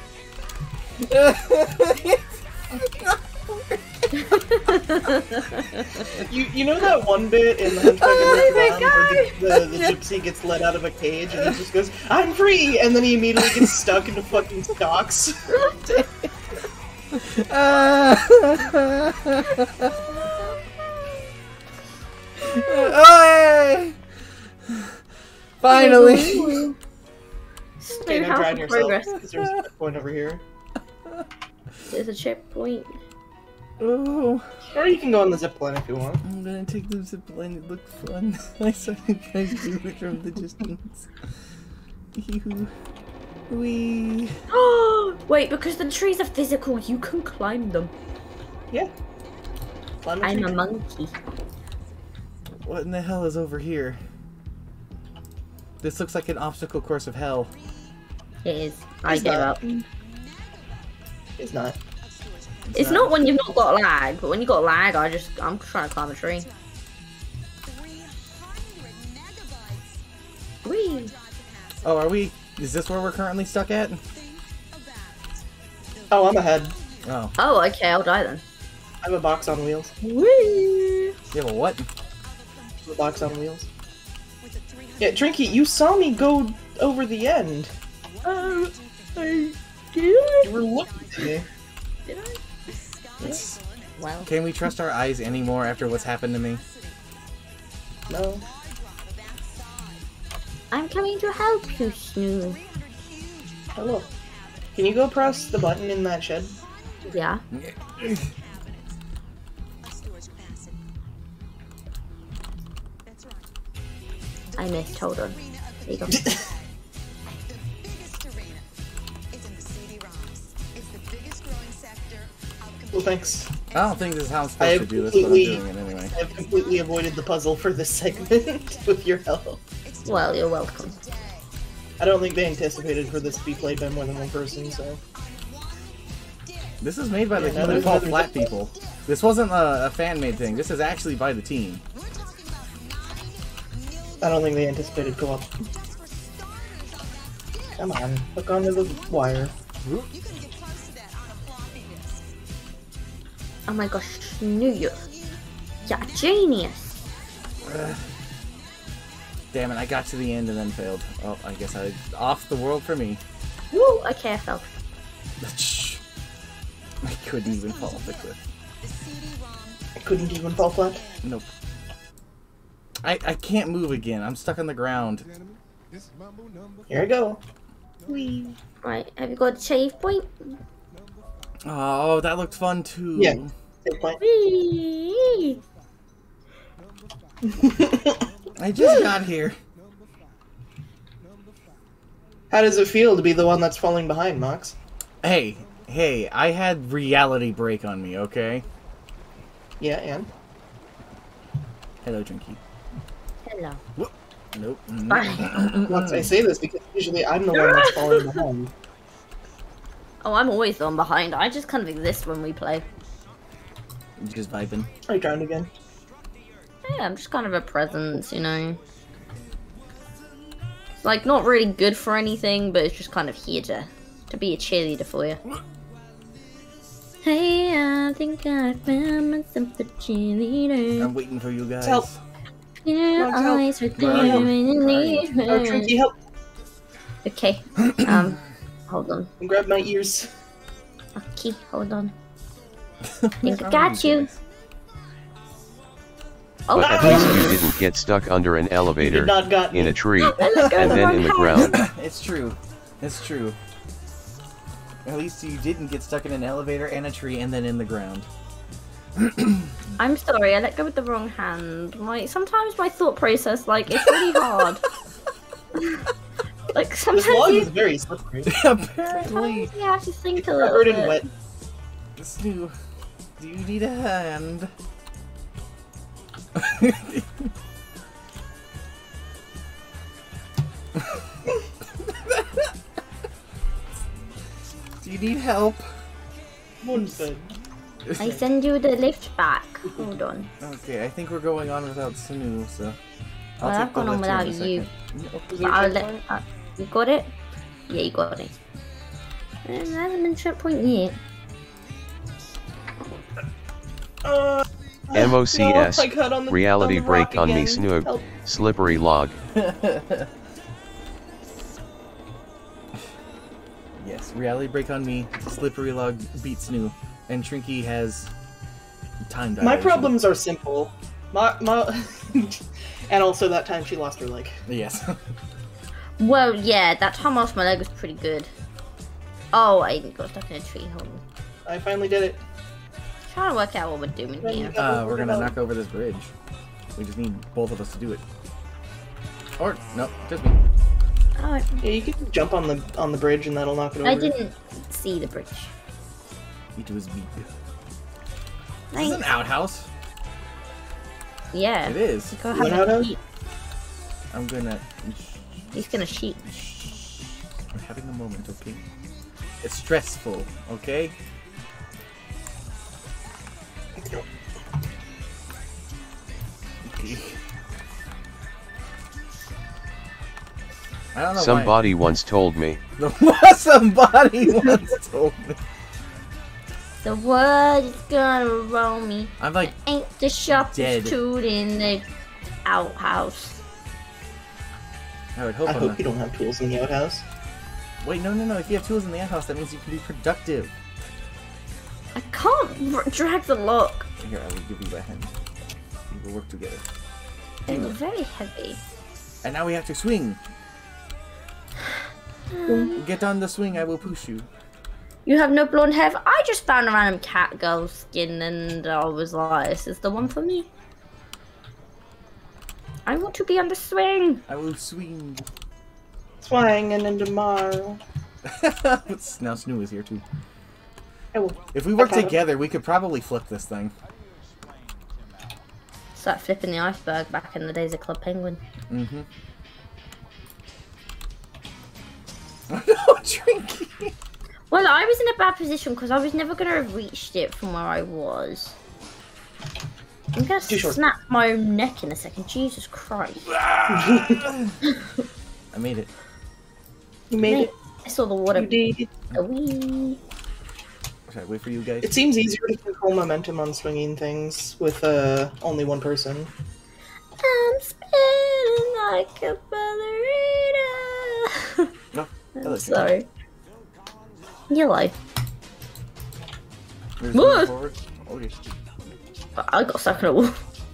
[SPEAKER 2] You know that one bit in the Hunchback of Notre Dame where the gypsy gets let out of a cage and he just goes, "I'm free," and then he immediately gets stuck into fucking stocks.
[SPEAKER 1] Oh, finally.
[SPEAKER 2] Okay,
[SPEAKER 4] Stone
[SPEAKER 2] now
[SPEAKER 4] house
[SPEAKER 2] drown
[SPEAKER 4] of
[SPEAKER 2] yourself.
[SPEAKER 4] progress.
[SPEAKER 2] 'Cause there's a checkpoint over here.
[SPEAKER 4] There's a checkpoint.
[SPEAKER 1] Oh,
[SPEAKER 2] Or you can go on the zipline if you want.
[SPEAKER 1] I'm gonna take the zip line. It looked fun. I saw you guys do it from the distance. Ew. Wee.
[SPEAKER 4] Wait, because the trees are physical, you can climb them.
[SPEAKER 2] Yeah. Climb a
[SPEAKER 4] I'm
[SPEAKER 2] tree.
[SPEAKER 4] a monkey.
[SPEAKER 1] What in the hell is over here? This looks like an obstacle course of hell.
[SPEAKER 4] It is. I
[SPEAKER 2] It's
[SPEAKER 4] gave
[SPEAKER 2] not.
[SPEAKER 4] up.
[SPEAKER 2] It's not.
[SPEAKER 4] It's not when you've not got lag, but when you got lag, I'm trying to climb a tree. Whee!
[SPEAKER 1] Oh, are we? Is this where we're currently stuck at?
[SPEAKER 2] Oh, I'm ahead.
[SPEAKER 1] Oh,
[SPEAKER 4] Oh, okay, I'll die then.
[SPEAKER 2] I have a box on wheels.
[SPEAKER 4] Whee!
[SPEAKER 1] yeah, but what?
[SPEAKER 2] A box on wheels. Yeah, Trinky, you saw me go over the end.
[SPEAKER 4] I did.
[SPEAKER 2] You were looking at me.
[SPEAKER 4] Did I? Well,
[SPEAKER 1] Can we trust our eyes anymore after what's happened to me?
[SPEAKER 2] No.
[SPEAKER 4] I'm coming to help you, Snoo.
[SPEAKER 2] Hello. Can you go press the button in that shed?
[SPEAKER 4] Yeah. I missed. Hold on. There you go.
[SPEAKER 2] Well, thanks.
[SPEAKER 1] I don't think this is how I'm
[SPEAKER 2] I
[SPEAKER 1] supposed to
[SPEAKER 2] have
[SPEAKER 1] do this, but I'm
[SPEAKER 2] completely-
[SPEAKER 1] doing it anyway.
[SPEAKER 2] I've completely avoided the puzzle for this segment with your help.
[SPEAKER 4] Well, you're welcome.
[SPEAKER 2] I don't think they anticipated for this to be played by more than one person, so.
[SPEAKER 1] This is made by the
[SPEAKER 2] Yeah,
[SPEAKER 1] Human
[SPEAKER 2] there's
[SPEAKER 1] Fall
[SPEAKER 2] another
[SPEAKER 1] Flat
[SPEAKER 2] zip line.
[SPEAKER 1] people. This wasn't a fan-made thing. This is actually by the team.
[SPEAKER 2] I don't think they anticipated co-op. Come on, hook onto the wire.
[SPEAKER 4] Oh my gosh, Snoo, you're a genius.
[SPEAKER 1] Damn it, I got to the end and then failed. Oh, I guess I off the world for me.
[SPEAKER 4] Woo! Okay, I fell.
[SPEAKER 1] I couldn't even fall off the cliff.
[SPEAKER 2] I couldn't even fall flat.
[SPEAKER 1] Nope. I can't move again. I'm stuck on the ground.
[SPEAKER 2] Here I go. Whee.
[SPEAKER 4] Right, have you got a save point?
[SPEAKER 1] Oh, that looked fun too.
[SPEAKER 2] Yeah. Save point.
[SPEAKER 4] Whee!
[SPEAKER 1] I just got here.
[SPEAKER 2] How does it feel to be the one that's falling behind, Mox?
[SPEAKER 1] Hey, I had reality break on me, okay?
[SPEAKER 2] Yeah, and?
[SPEAKER 1] Hello, Drinky.
[SPEAKER 4] Hello.
[SPEAKER 1] Nope.
[SPEAKER 2] Mox, I say this because usually I'm the one that's falling behind.
[SPEAKER 4] Oh, I'm always the one behind. I just kind of exist when we play.
[SPEAKER 1] Just vibing.
[SPEAKER 2] I drowned again.
[SPEAKER 4] Yeah, I'm just kind of a presence, you know. It's like not really good for anything, but it's just kind of here to be a cheerleader for you. Hey, I think I found myself a cheerleader.
[SPEAKER 1] I'm waiting for you guys.
[SPEAKER 2] Help.
[SPEAKER 4] Yeah,
[SPEAKER 2] Max, help.
[SPEAKER 4] eyes are
[SPEAKER 1] Where are you?
[SPEAKER 2] Oh, Trinky, help!
[SPEAKER 4] Okay, hold on.
[SPEAKER 2] Grab my ears.
[SPEAKER 4] Okay, hold on.
[SPEAKER 1] Where
[SPEAKER 4] Think I
[SPEAKER 1] are
[SPEAKER 4] got you.
[SPEAKER 1] guys?
[SPEAKER 4] Oh,
[SPEAKER 3] But at least you didn't get stuck under an elevator,
[SPEAKER 2] not got
[SPEAKER 3] in
[SPEAKER 2] me.
[SPEAKER 3] a tree,
[SPEAKER 4] let go
[SPEAKER 3] and
[SPEAKER 4] of
[SPEAKER 3] then
[SPEAKER 4] my
[SPEAKER 3] in the
[SPEAKER 4] hand.
[SPEAKER 3] ground.
[SPEAKER 1] It's true. It's true. At least you didn't get stuck in an elevator and a tree and then in the ground.
[SPEAKER 4] I'm sorry, I let go with the wrong hand. Sometimes my thought process, like, it's really hard. Like,
[SPEAKER 2] This
[SPEAKER 4] sometimes
[SPEAKER 2] log
[SPEAKER 4] you,
[SPEAKER 2] is very slippery.
[SPEAKER 1] Apparently.
[SPEAKER 4] sometimes you have to think a little
[SPEAKER 2] Covered in
[SPEAKER 4] bit.
[SPEAKER 2] wet.
[SPEAKER 1] Snoo, do you need a hand? Do you need help?
[SPEAKER 2] Moonford.
[SPEAKER 4] I send you the lift back. Hold on.
[SPEAKER 1] Okay, I think we're going on without Snoo, so
[SPEAKER 4] Well, I've
[SPEAKER 1] take the
[SPEAKER 4] gone on
[SPEAKER 1] lift here in
[SPEAKER 4] without
[SPEAKER 1] a
[SPEAKER 4] you.
[SPEAKER 1] second.
[SPEAKER 2] Is there a
[SPEAKER 4] I'll
[SPEAKER 2] checkpoint?
[SPEAKER 4] let, you got it? Yeah, you got it. There hasn't been checkpoint yet.
[SPEAKER 3] MOCS,
[SPEAKER 2] no, I got on the,
[SPEAKER 3] reality
[SPEAKER 2] on the
[SPEAKER 3] break
[SPEAKER 2] rock
[SPEAKER 3] on me
[SPEAKER 2] again.
[SPEAKER 3] Snoop,
[SPEAKER 2] Help.
[SPEAKER 3] slippery log.
[SPEAKER 1] Yes, reality break on me, slippery log beats Snoo, and Trinky has time dilation.
[SPEAKER 2] My problems are simple. My and also that time she lost her leg.
[SPEAKER 1] Yes.
[SPEAKER 4] Well, yeah, that time I lost my leg was pretty good. Oh, I got stuck in a tree. Hold on.
[SPEAKER 2] I finally did it.
[SPEAKER 4] Trying to work out what we're doing here.
[SPEAKER 1] We're gonna knock over this bridge. We just need both of us to do it. Or no, just me.
[SPEAKER 4] Alright.
[SPEAKER 2] Yeah, you can jump on the bridge and that'll knock it over.
[SPEAKER 4] I didn't see the bridge.
[SPEAKER 1] It was me. This is
[SPEAKER 4] Thanks.
[SPEAKER 1] an outhouse.
[SPEAKER 4] Yeah.
[SPEAKER 1] It is.
[SPEAKER 4] Go
[SPEAKER 2] What
[SPEAKER 4] have a
[SPEAKER 2] house?
[SPEAKER 4] sheet.
[SPEAKER 1] I'm gonna.
[SPEAKER 4] He's gonna sheet.
[SPEAKER 1] I'm having a moment, okay? It's stressful, okay? Okay. I don't know
[SPEAKER 3] Somebody once told me,
[SPEAKER 1] why. Somebody once told me.
[SPEAKER 4] The world is gonna roll me.
[SPEAKER 1] I'm like,
[SPEAKER 4] Ain't the sharpest
[SPEAKER 1] dead.
[SPEAKER 4] tool in the outhouse.
[SPEAKER 1] I would hope
[SPEAKER 2] I
[SPEAKER 1] I'm
[SPEAKER 2] hope
[SPEAKER 1] not.
[SPEAKER 2] you don't have tools in the outhouse.
[SPEAKER 1] Wait, no. If you have tools in the outhouse, that means you can be productive.
[SPEAKER 4] I can't drag the lock.
[SPEAKER 1] Here, I will give you a hand. We will work together.
[SPEAKER 4] It's very heavy.
[SPEAKER 1] And now we have to swing. Get on the swing, I will push you.
[SPEAKER 4] You have no blonde hair? I just found a random cat girl skin and I was like, this is the one for me. I want to be on the swing.
[SPEAKER 1] I will swing.
[SPEAKER 2] Swinging into tomorrow.
[SPEAKER 1] Now Snoo is here too.
[SPEAKER 2] I will.
[SPEAKER 1] If we work
[SPEAKER 2] Okay.
[SPEAKER 1] together, we could probably flip this thing.
[SPEAKER 4] Start flipping the iceberg back in the days of Club Penguin.
[SPEAKER 1] Mm-hmm. Oh no, Trinky!
[SPEAKER 4] Well, I was in a bad position because I was never going to have reached it from where I was. I'm going
[SPEAKER 2] Too
[SPEAKER 4] to
[SPEAKER 2] short.
[SPEAKER 4] snap my own neck in a second. Jesus Christ.
[SPEAKER 1] I made it.
[SPEAKER 2] You made it.
[SPEAKER 4] I saw the water.
[SPEAKER 2] You did.
[SPEAKER 4] Wee.
[SPEAKER 1] Should I wait for you guys?
[SPEAKER 2] It seems easier to control momentum on swinging things with only one person.
[SPEAKER 4] I'm spinning like a ballerina.
[SPEAKER 1] No.
[SPEAKER 4] I'm sorry. Yellow.
[SPEAKER 1] We're
[SPEAKER 4] What?
[SPEAKER 1] moving forward. Okay.
[SPEAKER 4] I got stuck in a wall.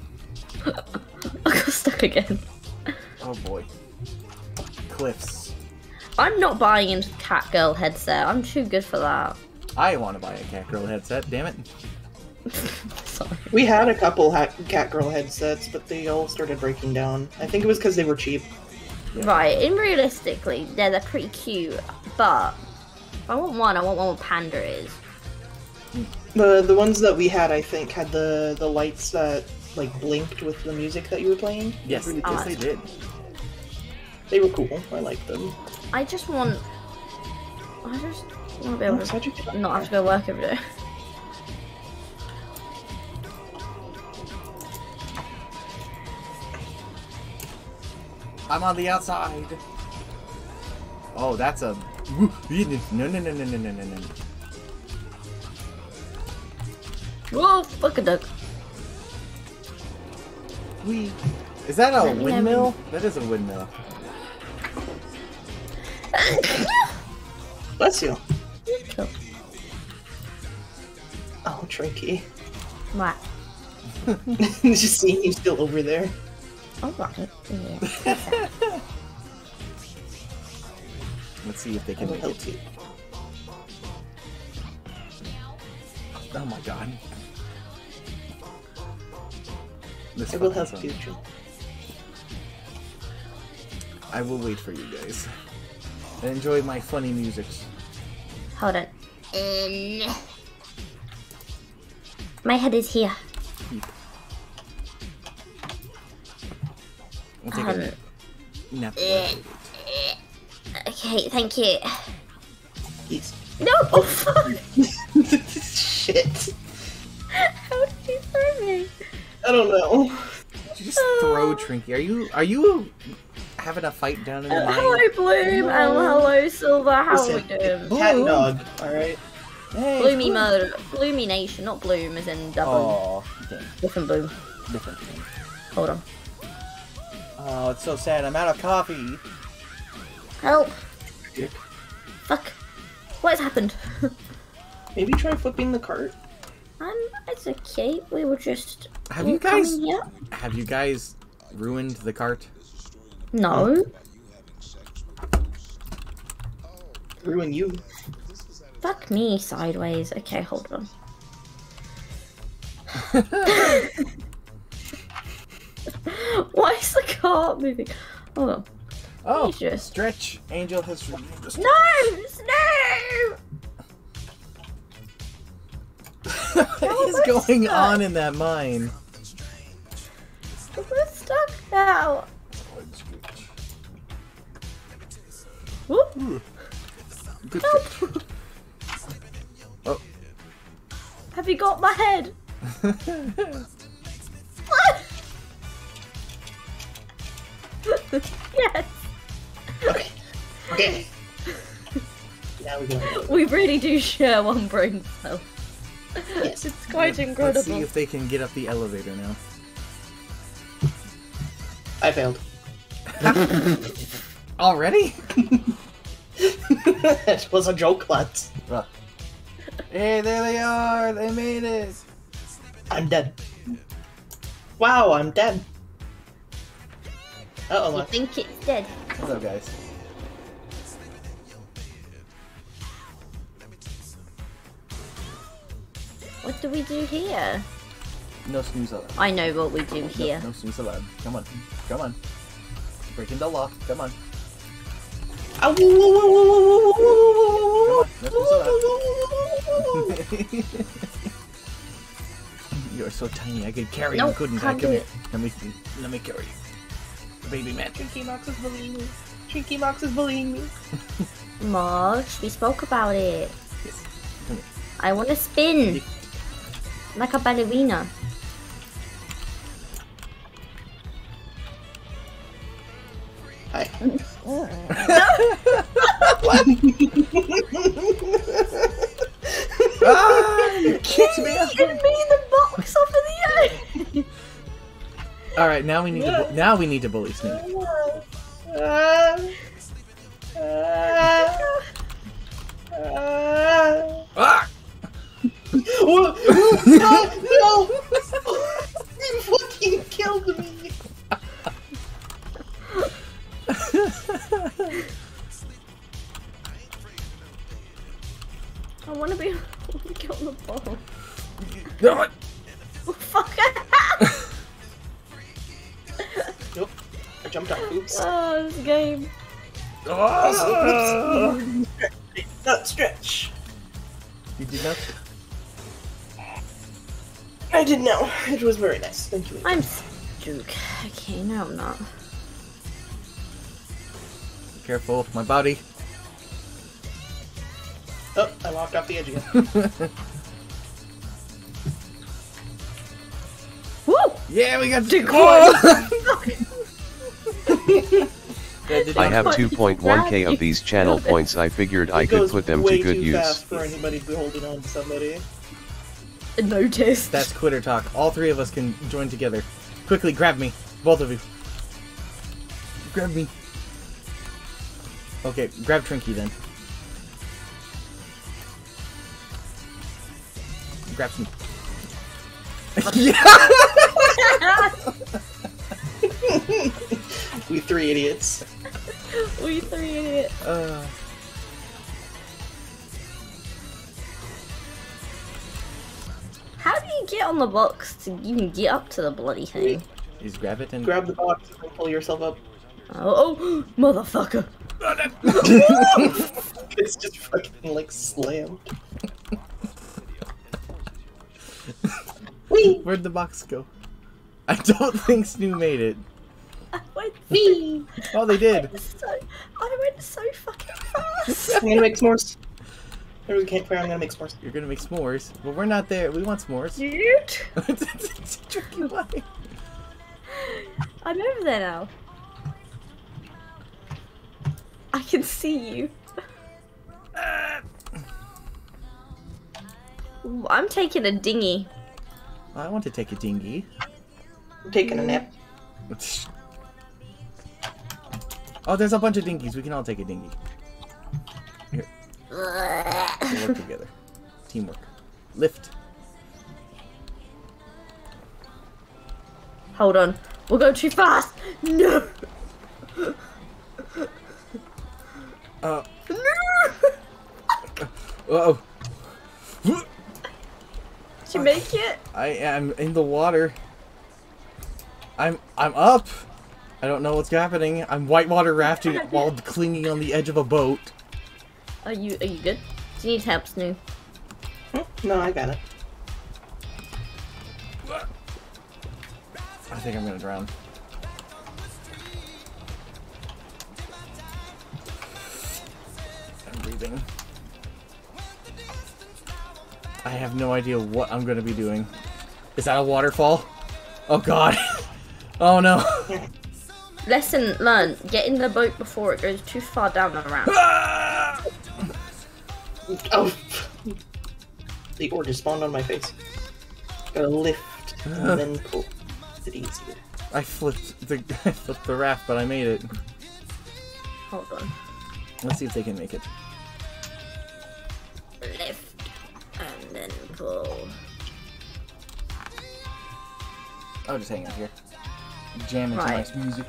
[SPEAKER 4] I got stuck again.
[SPEAKER 1] Oh boy. Cliffs.
[SPEAKER 4] I'm not buying into the Catgirl headset. I'm too good for that.
[SPEAKER 1] I want to buy a Catgirl headset, damn it.
[SPEAKER 4] Sorry.
[SPEAKER 2] We had a couple Catgirl headsets, but they all started breaking down. I think it was because they were cheap.
[SPEAKER 4] Right, and realistically, they're pretty cute, but if I want one, I want one with panda ears.
[SPEAKER 2] The ones that we had, I think, had the lights that like blinked with the music that you were playing.
[SPEAKER 1] Yes,
[SPEAKER 2] Really
[SPEAKER 1] yes
[SPEAKER 2] cool.
[SPEAKER 1] they did.
[SPEAKER 2] They were cool. I liked them.
[SPEAKER 4] I just want to be able
[SPEAKER 2] How'd you
[SPEAKER 4] to
[SPEAKER 2] get
[SPEAKER 4] not have to go work every day.
[SPEAKER 1] I'm on the outside. Oh, that's a. No.
[SPEAKER 4] Whoa, fuck a duck.
[SPEAKER 1] Wee. Is that a
[SPEAKER 4] Let me
[SPEAKER 1] windmill? That is a windmill.
[SPEAKER 2] Bless you.
[SPEAKER 4] Cool.
[SPEAKER 2] Oh, Trinky.
[SPEAKER 4] Right.
[SPEAKER 2] Just seeing you still over there.
[SPEAKER 4] Alright. Yeah.
[SPEAKER 1] Let's see if they
[SPEAKER 2] I
[SPEAKER 1] can
[SPEAKER 2] will
[SPEAKER 1] make
[SPEAKER 2] help
[SPEAKER 1] it.
[SPEAKER 2] you.
[SPEAKER 1] Oh my god. This
[SPEAKER 2] I will
[SPEAKER 1] fucking
[SPEAKER 2] help
[SPEAKER 1] song.
[SPEAKER 2] you, Trinky.
[SPEAKER 1] I will wait for you guys. And enjoy my funny music.
[SPEAKER 4] Hold on. My head is here.
[SPEAKER 1] We'll take a nap.
[SPEAKER 4] Okay, thank you.
[SPEAKER 2] Yes.
[SPEAKER 4] No! Oh, fuck!
[SPEAKER 2] Shit.
[SPEAKER 4] How did you throw me?
[SPEAKER 2] I don't know.
[SPEAKER 1] Did you just throw Trinky? Are you having a fight down in the mine?
[SPEAKER 4] Hello, Bloom, and hello, Silver. How are we
[SPEAKER 2] Listen,
[SPEAKER 4] doing?
[SPEAKER 2] cat and dog, alright?
[SPEAKER 1] Hey,
[SPEAKER 4] Bloomy mode. Bloomy Nation, not Bloom as in double.
[SPEAKER 1] Oh, damn.
[SPEAKER 4] Different Bloom.
[SPEAKER 1] Different.
[SPEAKER 4] Hold on.
[SPEAKER 1] Oh, it's so sad. I'm out of coffee.
[SPEAKER 4] Help!
[SPEAKER 1] Dick.
[SPEAKER 4] Fuck. What has happened?
[SPEAKER 2] Maybe try flipping the cart?
[SPEAKER 4] It's okay. We were just.
[SPEAKER 1] Have
[SPEAKER 4] all
[SPEAKER 1] you guys-
[SPEAKER 4] coming here.
[SPEAKER 1] Have you guys ruined the cart?
[SPEAKER 4] No.
[SPEAKER 2] Ruin you.
[SPEAKER 4] Fuck me sideways. Okay, hold on. Why is the cart moving? Hold on.
[SPEAKER 1] Oh,
[SPEAKER 4] Jesus.
[SPEAKER 1] stretch. Angel has removed the stretch.
[SPEAKER 4] No! No!
[SPEAKER 1] What is going on in that mine?
[SPEAKER 4] We're stuck now. Whoop.
[SPEAKER 1] Good
[SPEAKER 4] Help.
[SPEAKER 1] stretch. Oh.
[SPEAKER 4] Have you got my head? Yes.
[SPEAKER 2] Okay. Okay. Now we go.
[SPEAKER 4] We really do share one brain cell.
[SPEAKER 2] Yes.
[SPEAKER 4] It's quite
[SPEAKER 1] Let's see
[SPEAKER 4] incredible.
[SPEAKER 1] if they can get up the elevator now.
[SPEAKER 2] I failed.
[SPEAKER 1] Already?
[SPEAKER 2] It was a joke, lads.
[SPEAKER 1] Hey, there they are! They made it!
[SPEAKER 2] I'm dead. Wow, I'm dead. Uh-oh,
[SPEAKER 4] You
[SPEAKER 2] Max.
[SPEAKER 4] think it's dead?
[SPEAKER 1] What's up, guys?
[SPEAKER 4] What do we do here?
[SPEAKER 1] No snooze allowed.
[SPEAKER 4] I know what we do here.
[SPEAKER 1] No snooze allowed. Come on. Come on. Breaking the lock. Come on.
[SPEAKER 2] Ow, whoa, whoa, whoa, whoa, whoa, whoa,
[SPEAKER 1] Come
[SPEAKER 2] whoa,
[SPEAKER 1] on. No
[SPEAKER 2] whoa,
[SPEAKER 1] snooze allowed. You're so tiny. I could carry
[SPEAKER 4] Nope,
[SPEAKER 1] you, couldn't I?
[SPEAKER 4] can't
[SPEAKER 1] Come
[SPEAKER 4] do
[SPEAKER 1] here. Let me carry you. Baby man.
[SPEAKER 2] Trinky Mox is bullying me. Trinky Mox is bullying me.
[SPEAKER 4] Marsh, we spoke about it.
[SPEAKER 1] Yes. Come here.
[SPEAKER 4] I want to spin like a ballerina.
[SPEAKER 2] Hi.
[SPEAKER 1] Ah! You kicked me out.
[SPEAKER 4] Give me the box off of the air.
[SPEAKER 1] All right, now we need to. Now we need to bully Snoop. Ah!
[SPEAKER 2] No! You fucking killed me!
[SPEAKER 4] I want to be. I want to get on the ball.
[SPEAKER 1] No!
[SPEAKER 4] Oh, fuck.
[SPEAKER 2] Nope. I jumped off. Oops.
[SPEAKER 4] Oh, this game.
[SPEAKER 1] Ah!
[SPEAKER 2] Not stretch.
[SPEAKER 1] You did not.
[SPEAKER 2] I didn't know. It was very nice. Thank you.
[SPEAKER 4] I'm Duke. Okay, no, I'm not.
[SPEAKER 1] Be careful, my body.
[SPEAKER 2] Oh, I walked off the edge again.
[SPEAKER 4] Woo!
[SPEAKER 1] Yeah, we got
[SPEAKER 4] Duke
[SPEAKER 1] Oh!
[SPEAKER 3] I have 2.1k of these channel points. I figured I
[SPEAKER 2] It
[SPEAKER 3] could
[SPEAKER 2] goes
[SPEAKER 3] put them
[SPEAKER 2] way
[SPEAKER 3] to good
[SPEAKER 2] too
[SPEAKER 3] use.
[SPEAKER 2] fast for anybody to be holding on to somebody.
[SPEAKER 4] Noticed.
[SPEAKER 1] That's quitter talk. All three of us can join together. Quickly, grab me. Both of you. Grab me. Okay, grab Trinky then. Grab some. Yeah!
[SPEAKER 2] We three idiots.
[SPEAKER 4] We three idiots. How do you get on the box to even get up to the bloody thing?
[SPEAKER 1] You just grab it and
[SPEAKER 2] Grab the box and pull yourself up.
[SPEAKER 4] Oh, motherfucker.
[SPEAKER 2] It's just fucking like slammed. Whee!
[SPEAKER 1] Where'd the box go? I don't think Snoo made it.
[SPEAKER 4] I went Whee!
[SPEAKER 1] Oh, they did.
[SPEAKER 4] I went so fucking fast.
[SPEAKER 2] I'm gonna make s'mores. There's a campfire, I'm gonna make s'mores.
[SPEAKER 1] You're gonna make s'mores. Well, we're not there. We want s'mores.
[SPEAKER 4] Dude.
[SPEAKER 1] It's a tricky way.
[SPEAKER 4] I'm over there now. I can see you. Ooh, I'm taking a dinghy.
[SPEAKER 1] I want to take a dinghy.
[SPEAKER 2] I'm taking a nap.
[SPEAKER 1] Oh, there's a bunch of dinghies. We can all take a dinghy. Here. We'll work together. Teamwork. Lift.
[SPEAKER 4] Hold on. We'll go too fast. No.
[SPEAKER 1] No!
[SPEAKER 4] Did you make it?
[SPEAKER 1] I am in the water. I'm up. I don't know what's happening. I'm whitewater rafting while clinging on the edge of a boat.
[SPEAKER 4] Are you good? Do you need help, Snoo?
[SPEAKER 2] No, I got it.
[SPEAKER 1] I think I'm gonna drown. I'm breathing. I have no idea what I'm gonna be doing. Is that a waterfall? Oh god. Oh no.
[SPEAKER 4] Lesson learned. Get in the boat before it goes too far down the ramp.
[SPEAKER 2] Oh! The ore just spawned on my face. Gotta lift and then pull. It's easier.
[SPEAKER 1] I flipped the raft, but I made it.
[SPEAKER 4] Hold on.
[SPEAKER 1] Let's see if they can make it.
[SPEAKER 4] Lift and then pull.
[SPEAKER 1] I'll just hang out here. Jam into
[SPEAKER 4] Right.
[SPEAKER 1] nice music.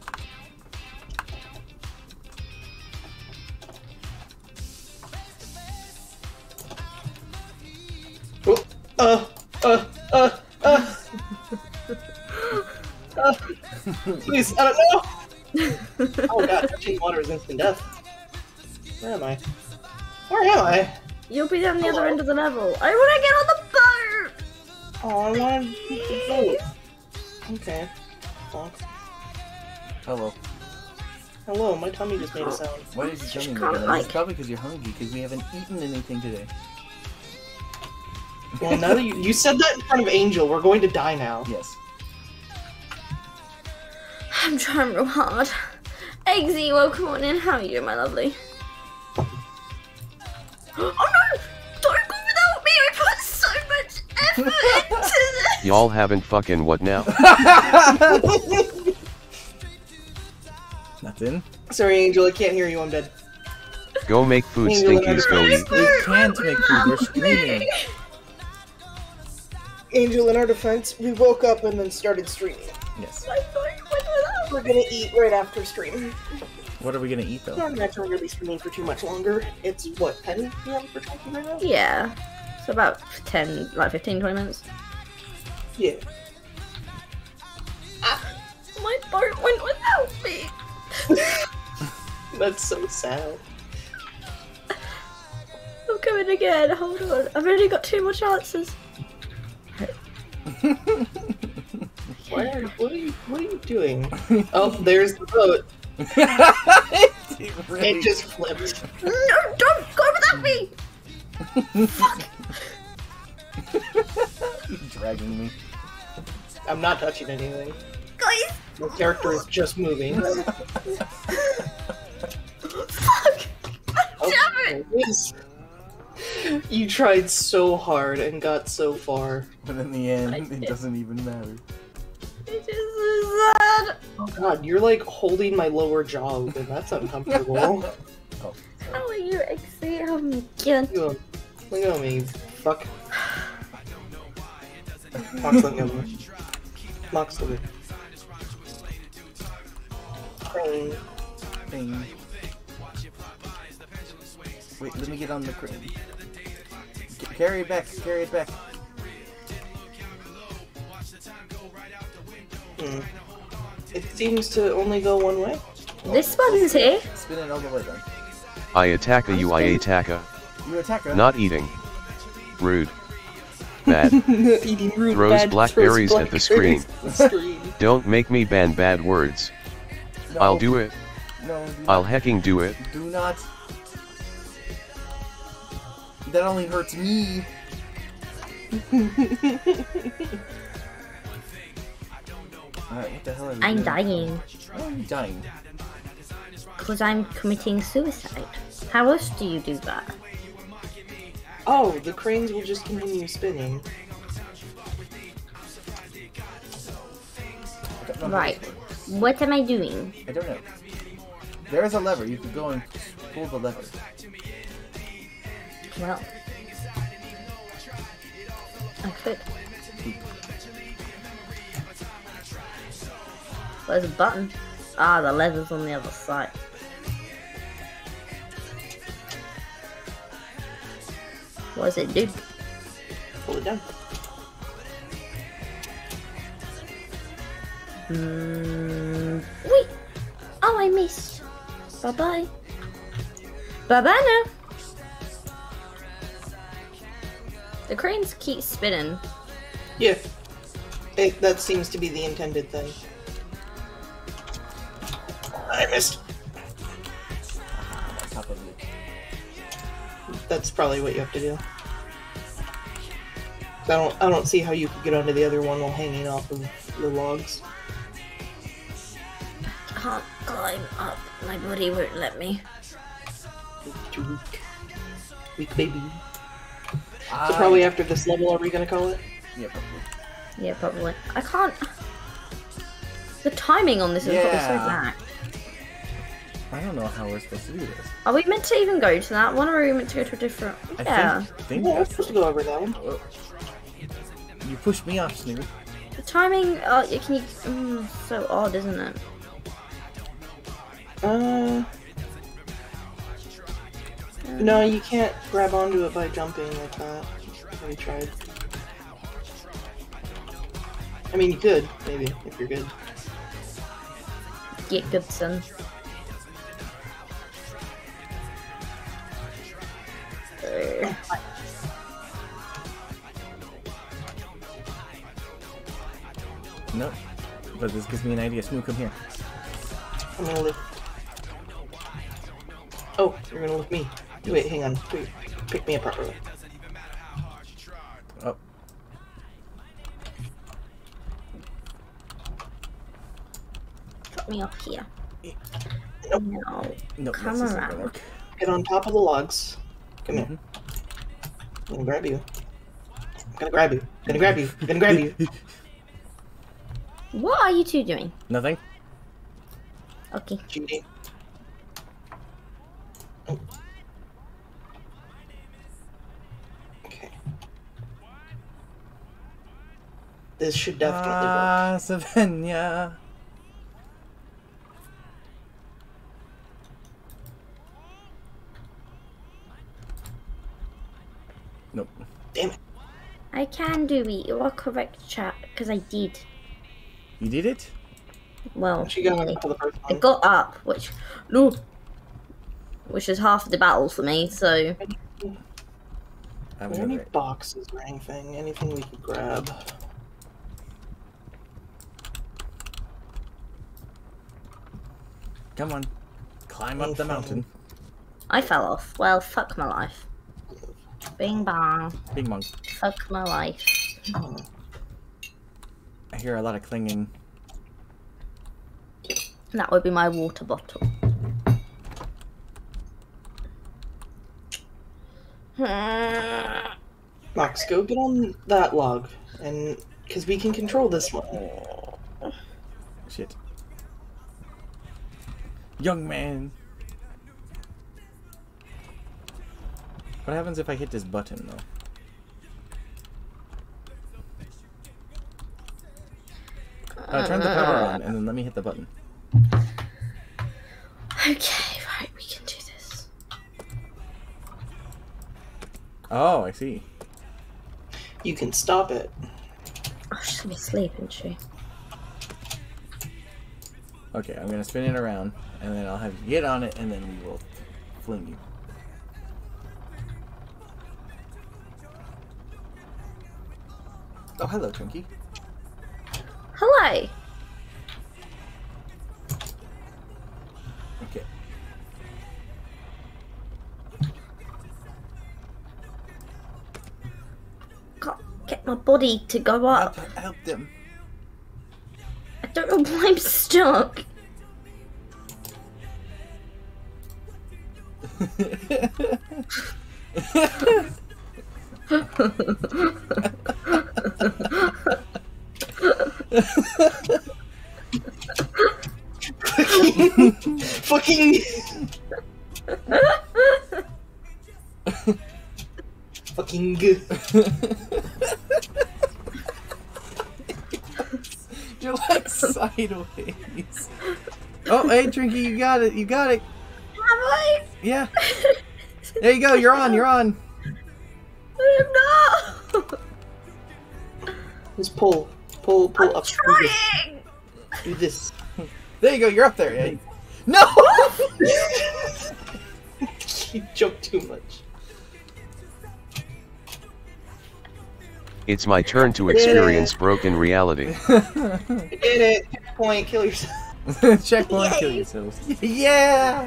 [SPEAKER 2] Please, I don't know! Oh god, touching water is instant death. Where am I? Where am I?
[SPEAKER 4] You'll be down the other end of the level. I want to get on the boat!
[SPEAKER 2] Oh, I want to vote. Okay. Bonk.
[SPEAKER 1] Hello.
[SPEAKER 2] Hello, my tummy just made a sound.
[SPEAKER 1] Why did you tell me
[SPEAKER 4] can't
[SPEAKER 1] that?
[SPEAKER 4] like-
[SPEAKER 1] It's probably because you're hungry, because we haven't eaten anything today.
[SPEAKER 2] Well, now that you said that in front of Angel, we're going to die now.
[SPEAKER 1] Yes.
[SPEAKER 4] I'm trying real hard. Eggsy, welcome on in. How are you doing, my lovely? Oh no! Don't go without me! I put so much effort into this!
[SPEAKER 3] Y'all haven't fucking what now?
[SPEAKER 1] Nothing.
[SPEAKER 2] Sorry, Angel, I can't hear you, I'm dead.
[SPEAKER 3] Go make food,
[SPEAKER 2] Angel,
[SPEAKER 3] stinkies, go eat.
[SPEAKER 1] We can't make food. We're streaming.
[SPEAKER 2] Angel, in our defense, we woke up and then started streaming.
[SPEAKER 1] Yes.
[SPEAKER 4] My phone went without.
[SPEAKER 2] We're gonna eat right after stream.
[SPEAKER 1] What are we gonna eat though?
[SPEAKER 2] I'm not gonna be streaming for too much longer. It's what, 10 p.m. for talking right now?
[SPEAKER 4] Yeah. So about 10, like 15, 20 minutes.
[SPEAKER 2] Yeah.
[SPEAKER 4] My boat went without me.
[SPEAKER 2] That's so sad.
[SPEAKER 4] I'm coming again. Hold on. I've only got 2 more chances.
[SPEAKER 2] What are you doing? Oh, there's the boat. It just flipped.
[SPEAKER 4] No, don't go without me. Fuck.
[SPEAKER 1] Dragging me.
[SPEAKER 2] I'm not touching anything.
[SPEAKER 4] Guys.
[SPEAKER 2] My character is just moving.
[SPEAKER 4] Fuck.
[SPEAKER 2] Oh,
[SPEAKER 4] Damn it.
[SPEAKER 2] it is. You tried so hard and got so far.
[SPEAKER 1] But in the end, it doesn't even matter.
[SPEAKER 4] It is so sad.
[SPEAKER 2] Oh god, you're like holding my lower jaw open. That's uncomfortable.
[SPEAKER 4] How are you, Eggsy? Oh my god.
[SPEAKER 2] Look at me, fuck. Fox, look at me. Mox the crane.
[SPEAKER 1] Thing. Wait, let me get on the crane. Carry it back, carry it back.
[SPEAKER 2] It seems to only go one way.
[SPEAKER 4] This one's here.
[SPEAKER 1] Spin it all the way then.
[SPEAKER 3] I attack a you, I attack a.
[SPEAKER 1] You attack her.
[SPEAKER 3] Not eating. Rude. Bad.
[SPEAKER 2] Eating rude,
[SPEAKER 3] Throws
[SPEAKER 2] bad,
[SPEAKER 3] blackberries at the screen.
[SPEAKER 2] screen.
[SPEAKER 3] Don't make me ban bad words.
[SPEAKER 1] No.
[SPEAKER 3] I'll do it.
[SPEAKER 1] No, do
[SPEAKER 3] I'll
[SPEAKER 1] not.
[SPEAKER 3] hecking do it.
[SPEAKER 1] Do not. That only hurts me. Alright, what the hell are we
[SPEAKER 4] I'm
[SPEAKER 1] doing?
[SPEAKER 4] dying.
[SPEAKER 1] Why are you dying?
[SPEAKER 4] Because I'm committing suicide. How else do you do that?
[SPEAKER 2] Oh, the cranes will just continue spinning.
[SPEAKER 1] I don't know how
[SPEAKER 4] Right.
[SPEAKER 1] this works.
[SPEAKER 4] What am I doing?
[SPEAKER 1] I don't know. There is a lever. You could go and pull the lever.
[SPEAKER 4] Well, I could. Where's the button? Ah, the lever's on the other side. What does it do?
[SPEAKER 2] Pull it down.
[SPEAKER 4] Wait! Oh, I missed. Bye-bye. Bye-bye now. The cranes keep spinning.
[SPEAKER 2] Yeah. That seems to be the intended thing. I missed.
[SPEAKER 1] On top of it.
[SPEAKER 2] That's probably what you have to do. I don't see how you could get onto the other one while hanging off of the logs.
[SPEAKER 4] Can't climb up. My body won't let me.
[SPEAKER 2] Too weak. Weak baby. So probably after this level, are we gonna call it?
[SPEAKER 1] Yeah, probably.
[SPEAKER 4] Yeah, probably. I can't. The timing on this is probably so
[SPEAKER 1] Yeah.
[SPEAKER 4] bad.
[SPEAKER 1] I don't know how we're supposed to do this.
[SPEAKER 4] Are we meant to even go to that one, or are we meant to go to a different?
[SPEAKER 1] I
[SPEAKER 4] Yeah.
[SPEAKER 1] think
[SPEAKER 2] Yeah, we're
[SPEAKER 1] that's...
[SPEAKER 2] supposed to go over that one.
[SPEAKER 1] Oh. You pushed me off, Snoopy.
[SPEAKER 4] The timing, can you? So odd, isn't it?
[SPEAKER 2] No, you can't grab onto it by jumping like that. We tried. I mean, you could, maybe, if you're good.
[SPEAKER 4] Get Goodson.
[SPEAKER 1] Nope. But this gives me an idea. Snoop, come here.
[SPEAKER 2] I'm gonna lift. Oh, you're gonna lift me. Wait, hang on. Wait, pick me up properly.
[SPEAKER 1] Oh.
[SPEAKER 4] Put me up here.
[SPEAKER 2] Nope.
[SPEAKER 4] No.
[SPEAKER 1] Nope,
[SPEAKER 4] Come
[SPEAKER 1] this isn't
[SPEAKER 4] around.
[SPEAKER 1] gonna work.
[SPEAKER 2] Get on top of the logs. Come here. I'm gonna grab you. I'm gonna grab you. I'm gonna grab you. I'm gonna grab you.
[SPEAKER 4] What are you two doing?
[SPEAKER 1] Nothing?
[SPEAKER 4] Okay.
[SPEAKER 2] Judy. Oh. Okay. This should definitely work.
[SPEAKER 1] Ah, Savannah. Nope.
[SPEAKER 2] Damn it.
[SPEAKER 4] I can do it. You are correct, chat, because I did.
[SPEAKER 1] You did it?
[SPEAKER 4] Well,
[SPEAKER 2] She got
[SPEAKER 4] nearly.
[SPEAKER 2] up to the first
[SPEAKER 4] I
[SPEAKER 2] one.
[SPEAKER 4] got up, which is half the battle for me. So
[SPEAKER 1] I'm
[SPEAKER 2] Are there any
[SPEAKER 1] gonna...
[SPEAKER 2] boxes or anything? Anything we could grab?
[SPEAKER 1] Come on. Climb up the mountain.
[SPEAKER 4] I fell off. Well, fuck my life. Bing bong.
[SPEAKER 1] Big monk.
[SPEAKER 4] Fuck my life.
[SPEAKER 1] I hear a lot of clinging.
[SPEAKER 4] That would be my water bottle.
[SPEAKER 2] Max, go get on that log, and because we can control this one.
[SPEAKER 1] Shit. Young man. What happens if I hit this button, though? Turn the power on, and then let me hit the button.
[SPEAKER 4] Okay, right, we can do this.
[SPEAKER 1] Oh, I see.
[SPEAKER 2] You can stop it.
[SPEAKER 4] Oh, she's gonna be sleeping, she.
[SPEAKER 1] Okay, I'm gonna spin it around, and then I'll have you get on it, and then we will fling you. Oh, hello, Twinkie.
[SPEAKER 4] Hello.
[SPEAKER 1] Okay.
[SPEAKER 4] Can't get my body to go up.
[SPEAKER 1] Help them.
[SPEAKER 4] I don't know why I'm stuck.
[SPEAKER 2] Fucking. Fucking good.
[SPEAKER 1] You're like sideways. Oh, hey, Trinky, you got it. You got it.
[SPEAKER 4] Have I?
[SPEAKER 1] Yeah. There you go. You're on. You're on.
[SPEAKER 4] I am not.
[SPEAKER 2] Just pull up.
[SPEAKER 4] I'm trying.
[SPEAKER 2] Do this.
[SPEAKER 1] There you go. You're up there. Yeah. No.
[SPEAKER 2] You jumped too much.
[SPEAKER 3] It's my turn to experience broken reality.
[SPEAKER 2] I did it. Point. Kill yourself.
[SPEAKER 1] Checkpoint. Kill yourselves. Yeah.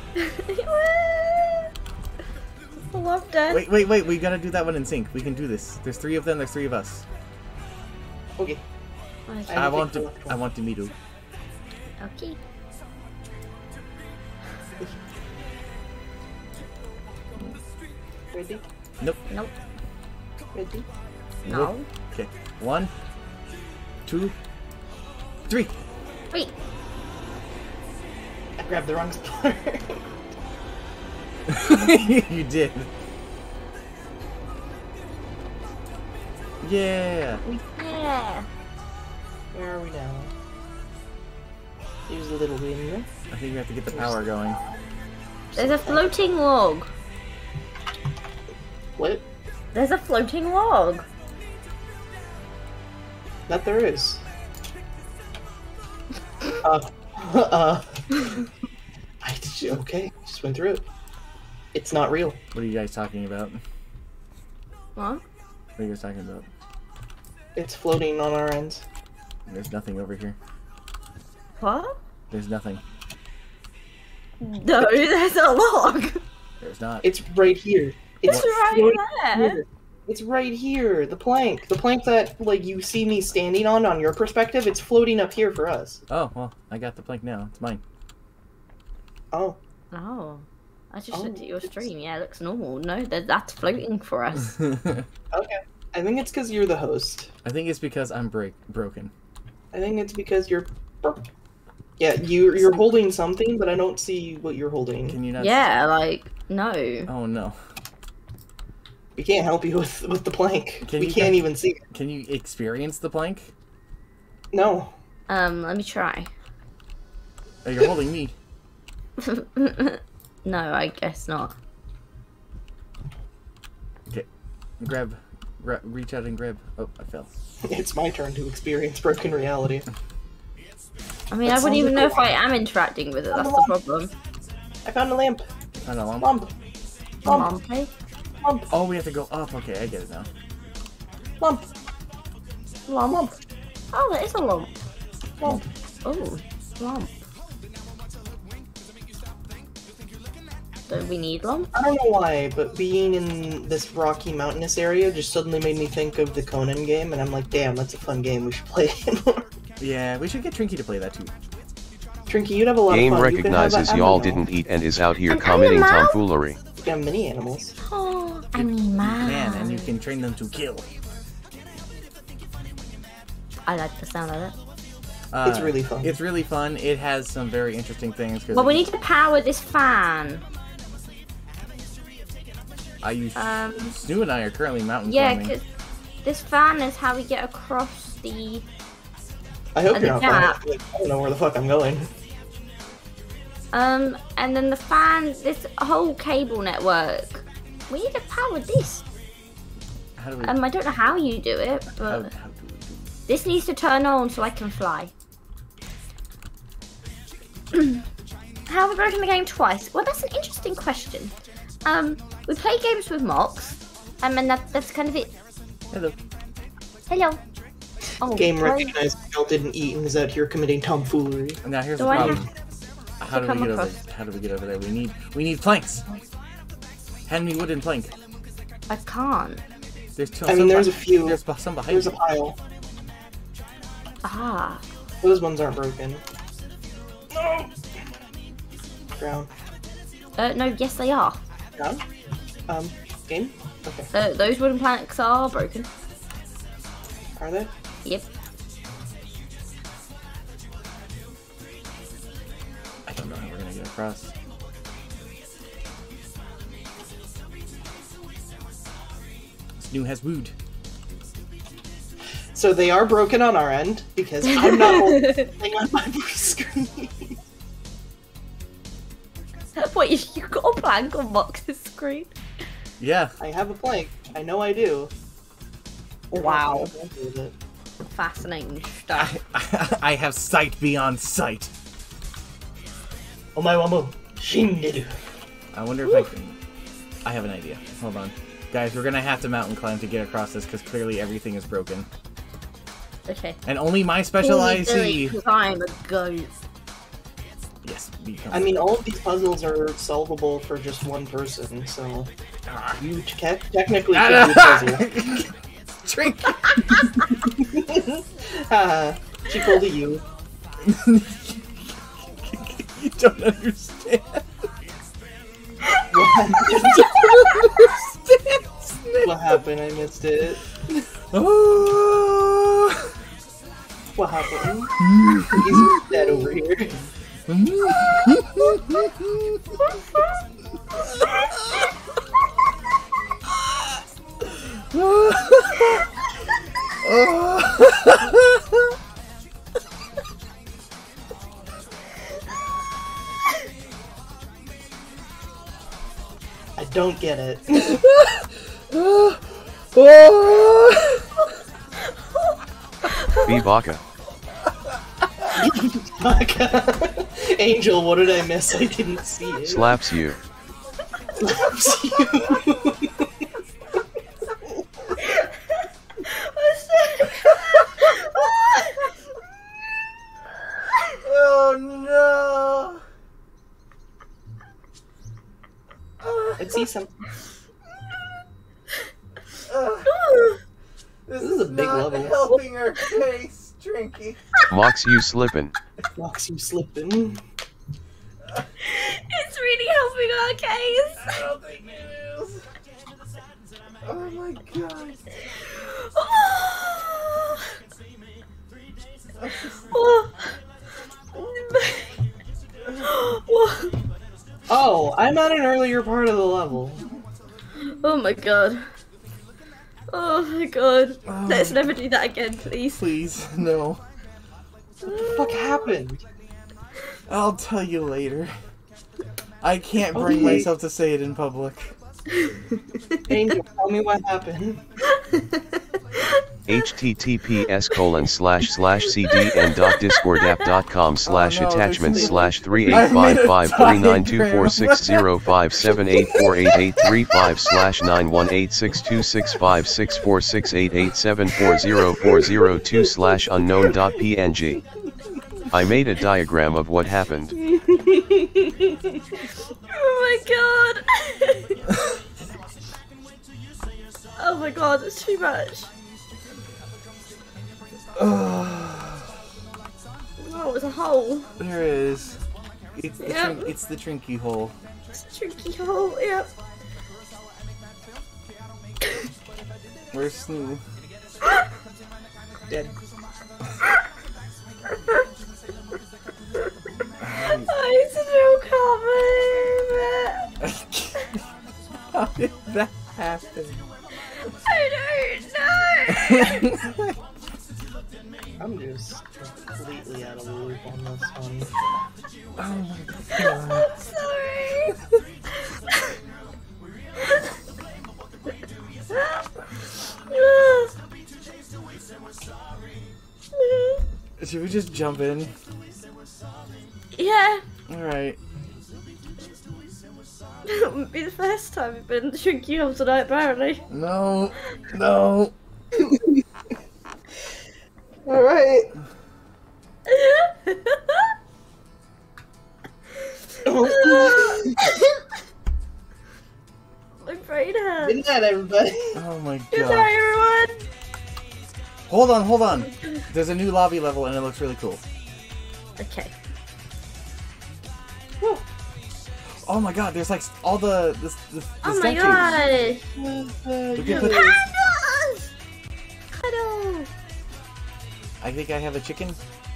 [SPEAKER 4] I love that.
[SPEAKER 1] Wait. We gotta do that one in sync. We can do this. There's 3 of them. There's 3 of us.
[SPEAKER 2] Okay.
[SPEAKER 1] I want to meet you.
[SPEAKER 4] Okay.
[SPEAKER 2] Ready?
[SPEAKER 1] Nope.
[SPEAKER 4] Nope.
[SPEAKER 2] Ready?
[SPEAKER 4] No.
[SPEAKER 1] Okay. 1, 2, 3.
[SPEAKER 4] Wait.
[SPEAKER 2] I grabbed the wrong spot.
[SPEAKER 1] You did. Yeah.
[SPEAKER 4] Yeah.
[SPEAKER 2] Where are we now? Here's a little wind.
[SPEAKER 1] I think we have to get the power going.
[SPEAKER 4] There's a floating log.
[SPEAKER 2] What?
[SPEAKER 4] There's a floating log.
[SPEAKER 2] That there is. Okay, just went through it. It's not real.
[SPEAKER 1] What are you guys talking about?
[SPEAKER 4] What?
[SPEAKER 1] What are you guys talking about?
[SPEAKER 2] It's floating on our ends.
[SPEAKER 1] There's nothing over here.
[SPEAKER 4] What?
[SPEAKER 1] There's nothing.
[SPEAKER 4] No, there's a log.
[SPEAKER 1] There's not.
[SPEAKER 2] It's right here.
[SPEAKER 4] It's right
[SPEAKER 2] floating
[SPEAKER 4] there.
[SPEAKER 2] here. It's right here. The plank. The plank that, like, you see me standing on your perspective, it's floating up here for us.
[SPEAKER 1] Oh, well, I got the plank now. It's mine.
[SPEAKER 2] Oh.
[SPEAKER 4] Oh. I just
[SPEAKER 2] Oh,
[SPEAKER 4] looked at your
[SPEAKER 2] it's-
[SPEAKER 4] stream. Yeah, it looks normal. No, that's floating for us.
[SPEAKER 2] Okay. I think it's because you're the host.
[SPEAKER 1] I think it's because I'm broken.
[SPEAKER 2] I think it's because you're... Yeah, you're holding something, but I don't see what you're holding.
[SPEAKER 1] Can you not?
[SPEAKER 4] Yeah, like, no.
[SPEAKER 1] Oh no.
[SPEAKER 2] We can't help you with the plank.
[SPEAKER 1] Can
[SPEAKER 2] We
[SPEAKER 1] you
[SPEAKER 2] can't
[SPEAKER 1] guys-
[SPEAKER 2] even see it.
[SPEAKER 1] Can you experience the plank?
[SPEAKER 2] No.
[SPEAKER 4] Let me try.
[SPEAKER 1] Oh, you're holding me.
[SPEAKER 4] No, I guess not.
[SPEAKER 1] Okay. Reach out and grab. Oh, I fell.
[SPEAKER 2] It's my turn to experience broken reality.
[SPEAKER 4] I mean,
[SPEAKER 2] That
[SPEAKER 4] I wouldn't
[SPEAKER 2] sounds
[SPEAKER 4] even
[SPEAKER 2] like
[SPEAKER 4] know
[SPEAKER 2] a-
[SPEAKER 4] if I am interacting with it. That's the problem.
[SPEAKER 2] I found a lamp.
[SPEAKER 1] I don't know.
[SPEAKER 2] Lump. Lump.
[SPEAKER 4] Lumpy.
[SPEAKER 2] Lump.
[SPEAKER 1] Oh, we have to go up. Okay, I get it now.
[SPEAKER 2] Lump.
[SPEAKER 4] Lump. Oh, there is a lump.
[SPEAKER 2] Lump.
[SPEAKER 4] Oh, lump. Do we need lump?
[SPEAKER 2] I don't know why, but being in this rocky mountainous area just suddenly made me think of the Conan game, and I'm like, damn, that's a fun game. We should play it more.
[SPEAKER 1] Yeah, we should get Trinky to play that too.
[SPEAKER 2] Trinky, you'd have a lot
[SPEAKER 3] Game
[SPEAKER 2] of fun. You could have
[SPEAKER 3] recognizes
[SPEAKER 2] an
[SPEAKER 3] y'all
[SPEAKER 2] animal.
[SPEAKER 3] didn't eat and is out here
[SPEAKER 4] An
[SPEAKER 3] committing
[SPEAKER 4] animal?
[SPEAKER 3] tomfoolery.
[SPEAKER 2] You could have mini animals.
[SPEAKER 4] Oh, animal.
[SPEAKER 1] Man, and you can train them to kill.
[SPEAKER 4] I like the sound of it.
[SPEAKER 2] It's really fun.
[SPEAKER 1] It's really fun. It has some very interesting things. Cause
[SPEAKER 4] Well, we need to power this fan.
[SPEAKER 1] I use. Stu and I are currently mountain
[SPEAKER 4] Yeah,
[SPEAKER 1] climbing.
[SPEAKER 4] because this fan is how we get across the
[SPEAKER 2] I hope
[SPEAKER 4] And
[SPEAKER 2] you're
[SPEAKER 4] the
[SPEAKER 2] not
[SPEAKER 4] gap.
[SPEAKER 2] like, I don't know where the fuck I'm going.
[SPEAKER 4] And then the fan, this whole cable network. We need to power this.
[SPEAKER 1] How do we?
[SPEAKER 4] I don't know how you do it,
[SPEAKER 1] how
[SPEAKER 4] but
[SPEAKER 1] do we do?
[SPEAKER 4] this needs to turn on so I can fly. How have we broken the game twice? Well, that's an interesting question. We play games with Mox, and that's kind of it.
[SPEAKER 1] Hello.
[SPEAKER 4] Hello. Oh,
[SPEAKER 2] Game
[SPEAKER 4] well,
[SPEAKER 2] recognized y'all didn't eat and is out here committing tomfoolery.
[SPEAKER 1] Now here's
[SPEAKER 4] Do
[SPEAKER 1] the
[SPEAKER 4] I
[SPEAKER 1] problem. How do we
[SPEAKER 4] come
[SPEAKER 1] get over?
[SPEAKER 4] across-
[SPEAKER 1] How do we get over there? We need planks. Hand me wooden plank.
[SPEAKER 4] I can't.
[SPEAKER 1] There's two.
[SPEAKER 2] I mean, there's a few.
[SPEAKER 1] There's some behind
[SPEAKER 2] There's a
[SPEAKER 1] you.
[SPEAKER 2] pile.
[SPEAKER 4] Ah.
[SPEAKER 2] Those ones aren't broken. No! Ground.
[SPEAKER 4] No, yes they are.
[SPEAKER 2] Ground? Game? Okay.
[SPEAKER 4] Those wooden planks are broken.
[SPEAKER 2] Are they?
[SPEAKER 4] Yep.
[SPEAKER 1] I don't know how we're gonna get across. Snoo has wooed.
[SPEAKER 2] So they are broken on our end because I'm not holding anything on my screen.
[SPEAKER 4] Wait, you got a plank on Mox's screen?
[SPEAKER 1] Yeah.
[SPEAKER 2] I have a plank. I know I do.
[SPEAKER 4] Wow.
[SPEAKER 2] With it.
[SPEAKER 4] Fascinating stuff.
[SPEAKER 1] I have sight beyond sight.
[SPEAKER 2] Omae shinderu.
[SPEAKER 1] I wonder if I can. I have an idea. Hold on. Guys, we're gonna have to mountain climb to get across this because clearly everything is broken.
[SPEAKER 4] Okay.
[SPEAKER 1] And only my special IC.
[SPEAKER 4] Because I'm a goat.
[SPEAKER 1] Yes, become.
[SPEAKER 2] I mean, all of these puzzles are solvable for just one person, so you technically could do a puzzle.
[SPEAKER 1] Drink.
[SPEAKER 2] She pulled a U.
[SPEAKER 1] You don't understand.
[SPEAKER 2] What happened? I missed it.
[SPEAKER 1] Oh.
[SPEAKER 2] What happened? He's dead over here. I don't get it.
[SPEAKER 3] B Baka.
[SPEAKER 2] Angel, what did I miss? I didn't see it.
[SPEAKER 3] Slaps you.
[SPEAKER 2] Slaps you.
[SPEAKER 1] Oh no!
[SPEAKER 2] Let's see some.
[SPEAKER 1] This
[SPEAKER 2] is a big
[SPEAKER 1] not
[SPEAKER 2] level.
[SPEAKER 1] helping our case, Drinky.
[SPEAKER 3] Mox you slippin'.
[SPEAKER 2] Knocks you slipping.
[SPEAKER 4] It's really helping our case.
[SPEAKER 1] I don't think it is. Oh my god.
[SPEAKER 2] Oh, I'm at an earlier part of the level.
[SPEAKER 4] Oh my god. Oh my god. Let's never do that again, please.
[SPEAKER 1] Please, no.
[SPEAKER 2] What the fuck happened?
[SPEAKER 1] I'll tell you later. I can't bring
[SPEAKER 2] Okay.
[SPEAKER 1] myself to say it in public.
[SPEAKER 2] Angel, tell me what happened.
[SPEAKER 3] https://cd.discord.com/attachments/3855924688357404002/unknown.png. I made a diagram of what happened.
[SPEAKER 4] Oh my god. Oh my god, it's too much. Oh, it's a hole.
[SPEAKER 1] There is. It's the,
[SPEAKER 4] Yep.
[SPEAKER 1] it's the Trinky hole.
[SPEAKER 4] It's a tricky hole, yep.
[SPEAKER 1] Where's Snoo?
[SPEAKER 2] Dead.
[SPEAKER 4] I still can't believe it.
[SPEAKER 1] How did that happen?
[SPEAKER 4] I don't know.
[SPEAKER 2] I'm just.
[SPEAKER 1] Should we just jump in?
[SPEAKER 4] Yeah.
[SPEAKER 1] Alright.
[SPEAKER 4] It wouldn't be the first time you've been drinking all tonight, apparently.
[SPEAKER 1] No. No.
[SPEAKER 2] Alright.
[SPEAKER 4] My brain hurts.
[SPEAKER 2] Good night, everybody.
[SPEAKER 1] Oh my
[SPEAKER 4] Good
[SPEAKER 1] god.
[SPEAKER 4] night, everyone.
[SPEAKER 1] Hold on, hold on. There's a new lobby level and it looks really cool.
[SPEAKER 4] Okay.
[SPEAKER 2] Whew.
[SPEAKER 1] Oh my god, there's like all the
[SPEAKER 4] Oh my
[SPEAKER 1] statues.
[SPEAKER 4] god.
[SPEAKER 1] We can put
[SPEAKER 4] Pandas! Cuddle.
[SPEAKER 1] I think I have a chicken.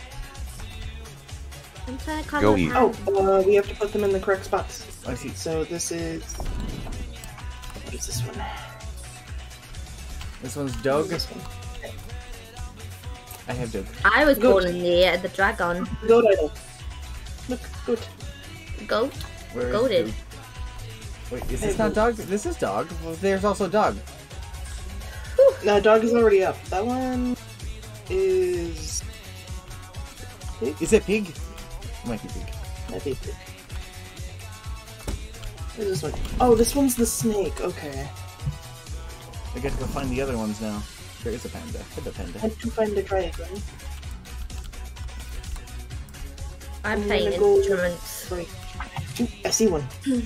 [SPEAKER 4] I'm trying to cuddle.
[SPEAKER 3] Go eat.
[SPEAKER 2] Oh, we have to put them in the correct spots.
[SPEAKER 1] I see.
[SPEAKER 2] So this is... What is this one?
[SPEAKER 1] This one's Doug.
[SPEAKER 2] This one.
[SPEAKER 1] I have Doug.
[SPEAKER 4] I was
[SPEAKER 2] Goat.
[SPEAKER 4] born in the dragon.
[SPEAKER 2] Goat idol. Look, goat.
[SPEAKER 4] Goat.
[SPEAKER 1] Where is
[SPEAKER 4] Goated.
[SPEAKER 1] Doug? Wait, is this not Dog? This is Dog. Well, there's also Dog.
[SPEAKER 2] No, dog is already up. That one is...
[SPEAKER 1] Is it Pig? It might be Pig.
[SPEAKER 2] Might be pig. Where's this one? Oh, this one's the snake. Okay.
[SPEAKER 1] I got to go find the other ones now. There is a panda. Hit the panda.
[SPEAKER 2] I have to find the dragon.
[SPEAKER 4] I'm
[SPEAKER 2] I'm
[SPEAKER 4] playing
[SPEAKER 2] gonna go-
[SPEAKER 4] instruments.
[SPEAKER 2] Right. Ooh, I see one. Who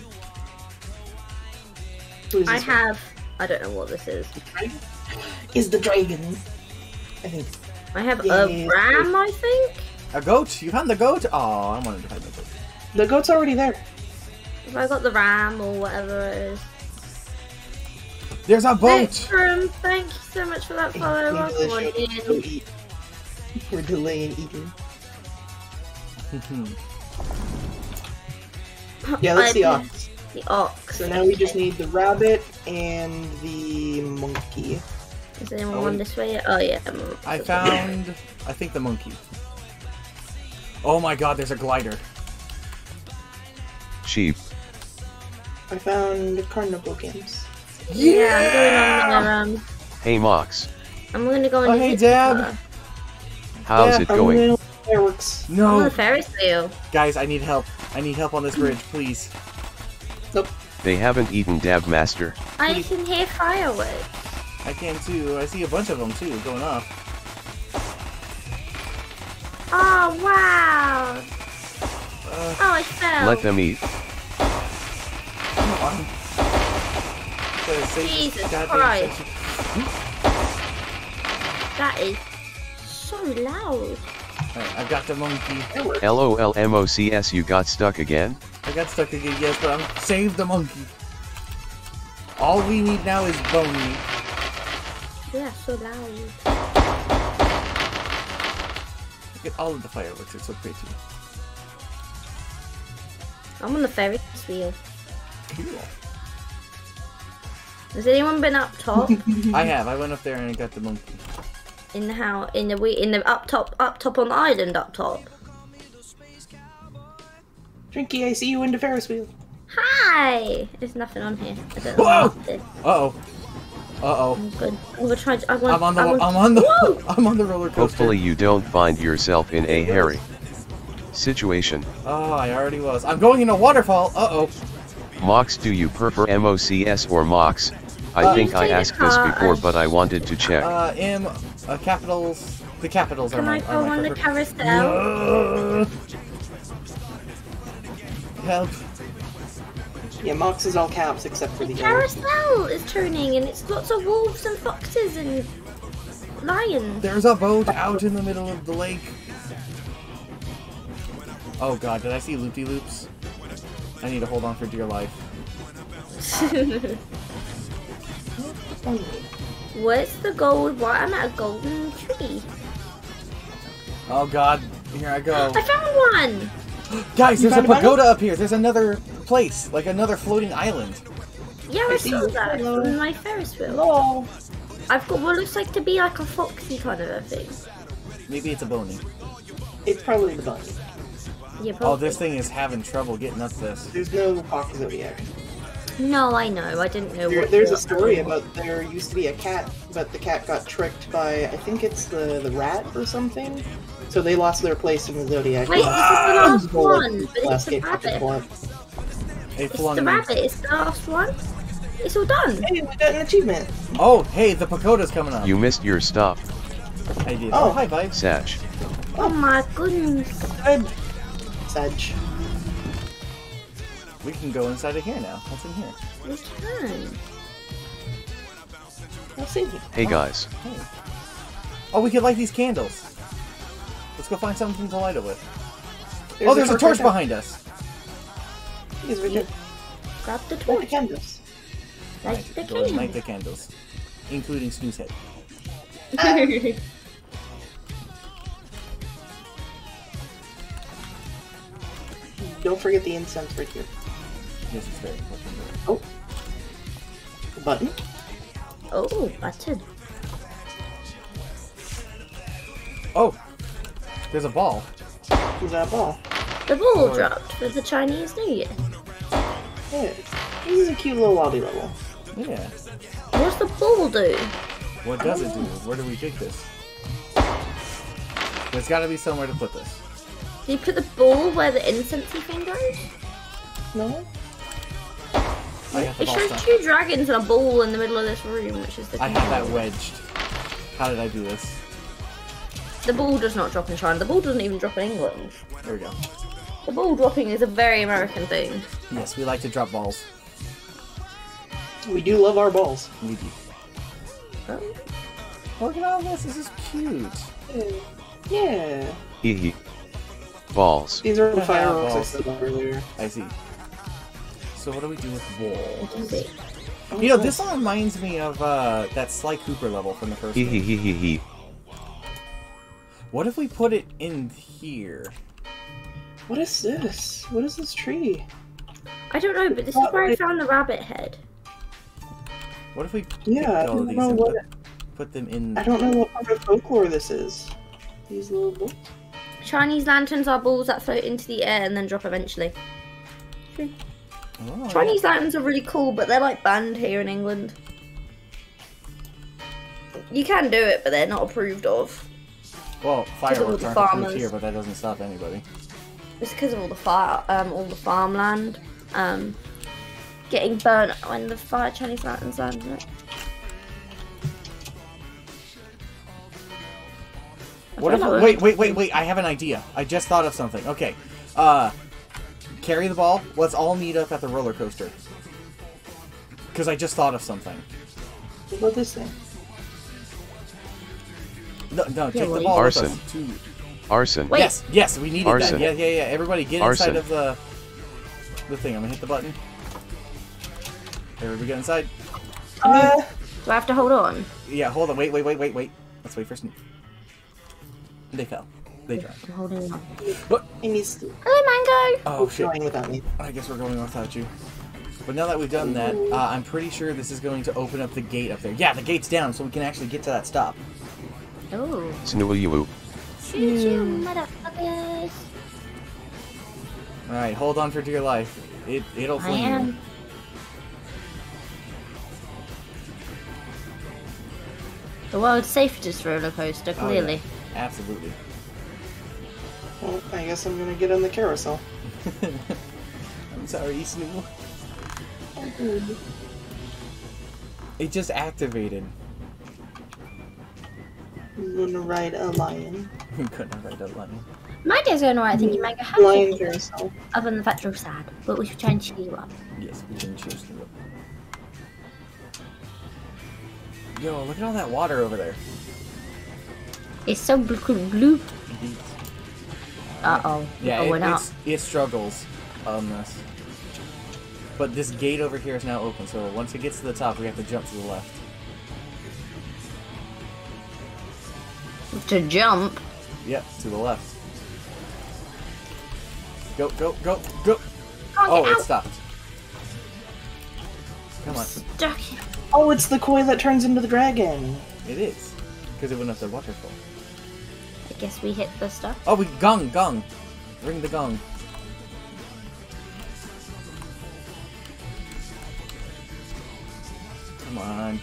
[SPEAKER 2] is
[SPEAKER 4] I
[SPEAKER 2] this one?
[SPEAKER 4] have. I don't know what this is.
[SPEAKER 2] Is the dragon. I think.
[SPEAKER 4] I have
[SPEAKER 2] Yeah,
[SPEAKER 4] a ram, I think.
[SPEAKER 1] A goat? You found the goat? Oh, I wanted to find the goat.
[SPEAKER 2] The goat's already there.
[SPEAKER 4] Have I got the ram or whatever it is?
[SPEAKER 1] There's a boat!
[SPEAKER 4] Victrum, thank you so much for that follow.
[SPEAKER 2] We
[SPEAKER 4] Welcome on
[SPEAKER 2] delay show- go
[SPEAKER 4] in.
[SPEAKER 2] eat. We're delaying eating. Yeah, that's the ox.
[SPEAKER 4] The ox.
[SPEAKER 2] So now we just need the rabbit and the monkey.
[SPEAKER 4] Is anyone
[SPEAKER 1] Oh,
[SPEAKER 4] on this way? Oh yeah.
[SPEAKER 1] I found, I think, the monkey. Oh my god, there's a glider.
[SPEAKER 3] Sheep.
[SPEAKER 2] I found carnival games.
[SPEAKER 4] Yeah, I'm going on
[SPEAKER 3] Hey Mox.
[SPEAKER 4] I'm gonna go on
[SPEAKER 1] Oh,
[SPEAKER 4] the
[SPEAKER 1] hey,
[SPEAKER 4] zip
[SPEAKER 1] Deb.
[SPEAKER 4] car.
[SPEAKER 3] How's
[SPEAKER 1] Yeah,
[SPEAKER 3] it
[SPEAKER 2] I'm
[SPEAKER 3] going?
[SPEAKER 2] going fireworks.
[SPEAKER 4] On
[SPEAKER 1] No!
[SPEAKER 4] the Ferris wheel.
[SPEAKER 1] Guys, I need help. I need help on this bridge, please.
[SPEAKER 2] Nope.
[SPEAKER 3] They haven't eaten Dab Master.
[SPEAKER 4] I can hear fireworks.
[SPEAKER 1] I can too. I see a bunch of them too, going off.
[SPEAKER 4] Oh wow! Oh, I fell.
[SPEAKER 3] Let them eat.
[SPEAKER 1] Come on. Gotta save this
[SPEAKER 4] Jesus
[SPEAKER 1] goddamn
[SPEAKER 4] Christ.
[SPEAKER 1] section.
[SPEAKER 4] That is so loud.
[SPEAKER 1] Alright, I've got the monkey.
[SPEAKER 3] LOL MOCS, you got stuck again?
[SPEAKER 1] I got stuck again, yes, but I'm saved the monkey. All we need now is bone meat.
[SPEAKER 4] Yeah, so loud.
[SPEAKER 1] Look at all of the fireworks, it's so pretty.
[SPEAKER 4] I'm on the Ferris wheel.
[SPEAKER 1] Cool.
[SPEAKER 4] Has anyone been up top
[SPEAKER 1] I have. I went up there and I got the monkey.
[SPEAKER 4] in the house in the up top on the island up top?
[SPEAKER 2] Drinky, I see you in the Ferris wheel.
[SPEAKER 4] Hi. There's nothing on here. I don't know
[SPEAKER 1] Whoa!
[SPEAKER 4] what this is.
[SPEAKER 1] Uh-oh. Uh-oh.
[SPEAKER 4] I'm good. I'm gonna try.
[SPEAKER 1] I'm on the roller coaster.
[SPEAKER 3] Hopefully you don't find yourself in a hairy situation.
[SPEAKER 1] Oh, I already was. I'm going in a waterfall. Uh-oh.
[SPEAKER 3] Mox, do you prefer MOCS or Mox? I think I asked this before, but I wanted to check.
[SPEAKER 1] Capitals. The capitals
[SPEAKER 4] Can
[SPEAKER 1] are
[SPEAKER 4] I
[SPEAKER 1] my
[SPEAKER 4] go on the
[SPEAKER 1] preferred.
[SPEAKER 4] carousel?
[SPEAKER 1] Help.
[SPEAKER 2] Yeah, Mox is all caps except for the yellow.
[SPEAKER 4] Carousel is turning, and it's lots of wolves and foxes and lions.
[SPEAKER 1] There's a boat out in the middle of the lake. Oh god, did I see loopy-loops? I need to hold on for dear life.
[SPEAKER 4] What's the gold? Why I'm at a golden tree.
[SPEAKER 1] Oh god, here I go.
[SPEAKER 4] I found one.
[SPEAKER 1] Guys, there's a
[SPEAKER 2] found a bunny?
[SPEAKER 1] pagoda up here. There's another place, like another floating island.
[SPEAKER 4] Yeah, I
[SPEAKER 2] see
[SPEAKER 4] saw
[SPEAKER 2] you.
[SPEAKER 4] that
[SPEAKER 2] Hello.
[SPEAKER 4] on my Ferris wheel.
[SPEAKER 2] Hello.
[SPEAKER 4] I've got what looks like to be like a foxy kind of a thing.
[SPEAKER 1] Maybe it's a bony.
[SPEAKER 2] It's probably the bunny.
[SPEAKER 4] Yeah,
[SPEAKER 1] Oh,
[SPEAKER 4] probably.
[SPEAKER 1] this thing is having trouble getting up this.
[SPEAKER 2] There's no Hawk Zodiac.
[SPEAKER 4] No, I know. I didn't know what.
[SPEAKER 2] There's a story about there used to be a cat, but the cat got tricked by, I think it's the rat or something. So they lost their place in the Zodiac.
[SPEAKER 4] Wait, this is the last one, but it's
[SPEAKER 2] Last
[SPEAKER 4] the
[SPEAKER 2] game
[SPEAKER 4] rabbit.
[SPEAKER 1] It's
[SPEAKER 4] It's the rabbit. It's the last one. It's all done.
[SPEAKER 2] Hey, we got an achievement.
[SPEAKER 1] Oh, hey, the pagoda's coming up.
[SPEAKER 3] You missed your stop,
[SPEAKER 1] I did.
[SPEAKER 2] Oh.
[SPEAKER 1] Oh, hi, Vibe.
[SPEAKER 3] Sag.
[SPEAKER 4] Oh my goodness.
[SPEAKER 2] Good. Sedge.
[SPEAKER 1] We can go inside of here now. What's in here?
[SPEAKER 4] We can.
[SPEAKER 2] Let's see.
[SPEAKER 3] Hey guys.
[SPEAKER 1] Hey. Oh, we could light these candles. Let's go find something to light it with. There's a torch behind us.
[SPEAKER 2] He's right there.
[SPEAKER 4] Grab the
[SPEAKER 2] Light the
[SPEAKER 4] torch.
[SPEAKER 2] candles.
[SPEAKER 4] Light the
[SPEAKER 1] Go and light
[SPEAKER 4] candle.
[SPEAKER 1] the candles, including Snoozehead.
[SPEAKER 2] Don't forget the incense right here.
[SPEAKER 1] Yes, it's very important.
[SPEAKER 2] Oh. The button.
[SPEAKER 4] Oh, button.
[SPEAKER 1] Oh, there's a ball.
[SPEAKER 2] Who's that ball?
[SPEAKER 4] The ball
[SPEAKER 1] Or-
[SPEAKER 4] dropped for the Chinese New Year.
[SPEAKER 2] Yeah. This is a cute little lobby level.
[SPEAKER 1] Yeah.
[SPEAKER 4] What's the ball do?
[SPEAKER 1] What does it do? Where do we take this? There's got to be somewhere to put this.
[SPEAKER 4] Do you put the ball where the incensey thing goes?
[SPEAKER 2] No?
[SPEAKER 1] I got the
[SPEAKER 4] It
[SPEAKER 1] ball
[SPEAKER 4] shows
[SPEAKER 1] stuck.
[SPEAKER 4] 2 dragons and a ball in the middle of this room, which is the.
[SPEAKER 1] I have that wedged. How did I do this?
[SPEAKER 4] The ball does not drop in China. The ball doesn't even drop in England.
[SPEAKER 1] There we go.
[SPEAKER 4] The ball dropping is a very American thing.
[SPEAKER 1] Yes, we like to drop balls.
[SPEAKER 2] We do love our balls.
[SPEAKER 1] We do.
[SPEAKER 4] Oh.
[SPEAKER 1] Look at all this. This is cute.
[SPEAKER 2] Yeah.
[SPEAKER 3] Hee hee. Balls.
[SPEAKER 2] These are the
[SPEAKER 1] Yeah,
[SPEAKER 2] fireworks I
[SPEAKER 1] balls.
[SPEAKER 2] said earlier.
[SPEAKER 1] I see. So what do we do with wall?
[SPEAKER 4] What is it?
[SPEAKER 1] You know, this one reminds me of that Sly Cooper level from the first
[SPEAKER 3] Hee
[SPEAKER 1] game.
[SPEAKER 3] hee hee hee hee.
[SPEAKER 1] What if we put it in here?
[SPEAKER 2] What is this? What is this tree?
[SPEAKER 4] I don't know, but this is where I found the rabbit head.
[SPEAKER 1] What if we
[SPEAKER 2] Yeah, I
[SPEAKER 1] picked all
[SPEAKER 2] don't
[SPEAKER 1] these
[SPEAKER 2] know
[SPEAKER 1] and
[SPEAKER 2] what.
[SPEAKER 1] put them in?
[SPEAKER 2] I don't know what part of folklore this is. These little books.
[SPEAKER 4] Chinese lanterns are balls that float into the air and then drop eventually.
[SPEAKER 1] Oh,
[SPEAKER 4] Chinese lanterns are really cool, but they're like banned here in England. You can do it, but they're not approved of.
[SPEAKER 1] Well,
[SPEAKER 4] all
[SPEAKER 1] fireworks
[SPEAKER 4] the
[SPEAKER 1] aren't approved
[SPEAKER 4] farmers.
[SPEAKER 1] here, but that doesn't stop anybody.
[SPEAKER 4] It's because of all the farmland getting burnt when the Chinese lanterns land on it.
[SPEAKER 1] What if? Wait! I have an idea. I just thought of something. Okay, carry the ball. Let's all meet up at the roller coaster. Because I just thought of something.
[SPEAKER 2] What about this thing?
[SPEAKER 1] No, take the
[SPEAKER 4] well,
[SPEAKER 1] ball with
[SPEAKER 3] Arson.
[SPEAKER 1] us. To...
[SPEAKER 3] Arson.
[SPEAKER 4] Wait.
[SPEAKER 1] Yes, we needed
[SPEAKER 3] Arson.
[SPEAKER 1] that. Yeah. Everybody get
[SPEAKER 3] Arson.
[SPEAKER 1] inside of the thing. I'm gonna hit the button. Everybody get inside.
[SPEAKER 4] Do I have to hold on?
[SPEAKER 1] Yeah, hold on. Wait. Let's wait for Snoop. They fell. They drowned.
[SPEAKER 4] I'm holding on.
[SPEAKER 1] What?
[SPEAKER 2] It needs to
[SPEAKER 4] Hello, Mango!
[SPEAKER 1] Oh shit.
[SPEAKER 2] going without me.
[SPEAKER 1] I guess we're going without you. But now that we've done that, I'm pretty sure this is going to open up the gate up there. Yeah, the gate's down, so we can actually get to that stop.
[SPEAKER 4] Oh.
[SPEAKER 3] Snoo-woo.
[SPEAKER 4] Choo choo, motherfuckers.
[SPEAKER 1] Alright, hold on for dear life. It'll
[SPEAKER 4] I
[SPEAKER 1] fling you.
[SPEAKER 4] am. The world's safest roller coaster,
[SPEAKER 1] Oh,
[SPEAKER 4] clearly.
[SPEAKER 1] yeah. Absolutely.
[SPEAKER 2] Well, I guess I'm gonna get on the carousel.
[SPEAKER 1] I'm sorry, Snoop. It just activated.
[SPEAKER 2] I'm gonna ride a lion.
[SPEAKER 1] We couldn't write a line.
[SPEAKER 4] My day's going alright, thank you, Mango. How
[SPEAKER 2] Lion
[SPEAKER 4] are you?
[SPEAKER 2] carousel.
[SPEAKER 4] Other than the fact you're sad, but we should try and cheer you up.
[SPEAKER 1] Yes, we can choose Snoop. Yo, look at all that water over there.
[SPEAKER 4] It's so blue.
[SPEAKER 1] Indeed.
[SPEAKER 4] Uh-oh.
[SPEAKER 1] Yeah,
[SPEAKER 4] Oh, we're not.
[SPEAKER 1] it struggles on this. But this gate over here is now open, so once it gets to the top, we have to jump to the left.
[SPEAKER 4] To jump.
[SPEAKER 1] Yep, to the left. Go!
[SPEAKER 4] Can't
[SPEAKER 1] Oh,
[SPEAKER 4] get
[SPEAKER 1] it
[SPEAKER 4] out.
[SPEAKER 1] stopped. Come on.
[SPEAKER 4] Stuck.
[SPEAKER 2] Oh, it's the koi that turns into the dragon.
[SPEAKER 1] It is. Because it went up the waterfall.
[SPEAKER 4] I guess we hit the stuff.
[SPEAKER 1] Oh, we gong! Ring the gong. Come on.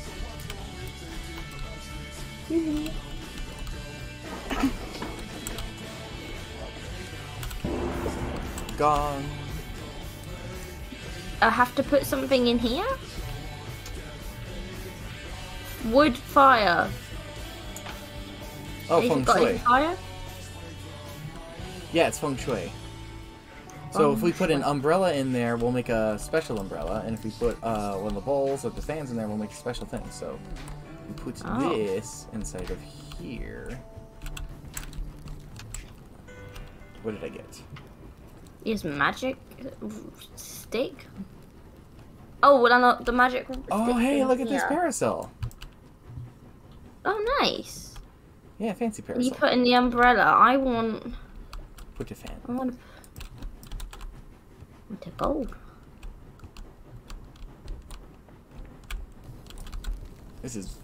[SPEAKER 1] Gone.
[SPEAKER 4] I have to put something in here? Wood, fire.
[SPEAKER 1] Oh,
[SPEAKER 4] Has
[SPEAKER 1] feng
[SPEAKER 4] it got any
[SPEAKER 1] shui.
[SPEAKER 4] fire?
[SPEAKER 1] Yeah, it's feng shui. So if we put an umbrella in there, we'll make a special umbrella, and if we put one of the bowls or the fans in there, we'll make a special thing. So we put this inside of here. What did I get?
[SPEAKER 4] Is magic stick? Oh, well, not the magic stick.
[SPEAKER 1] Oh, hey, look at this
[SPEAKER 4] here.
[SPEAKER 1] parasol.
[SPEAKER 4] Oh, nice.
[SPEAKER 1] Yeah, fancy
[SPEAKER 4] You
[SPEAKER 1] parasol.
[SPEAKER 4] put in the umbrella. I want
[SPEAKER 1] Put your fan.
[SPEAKER 4] a gold.
[SPEAKER 1] This is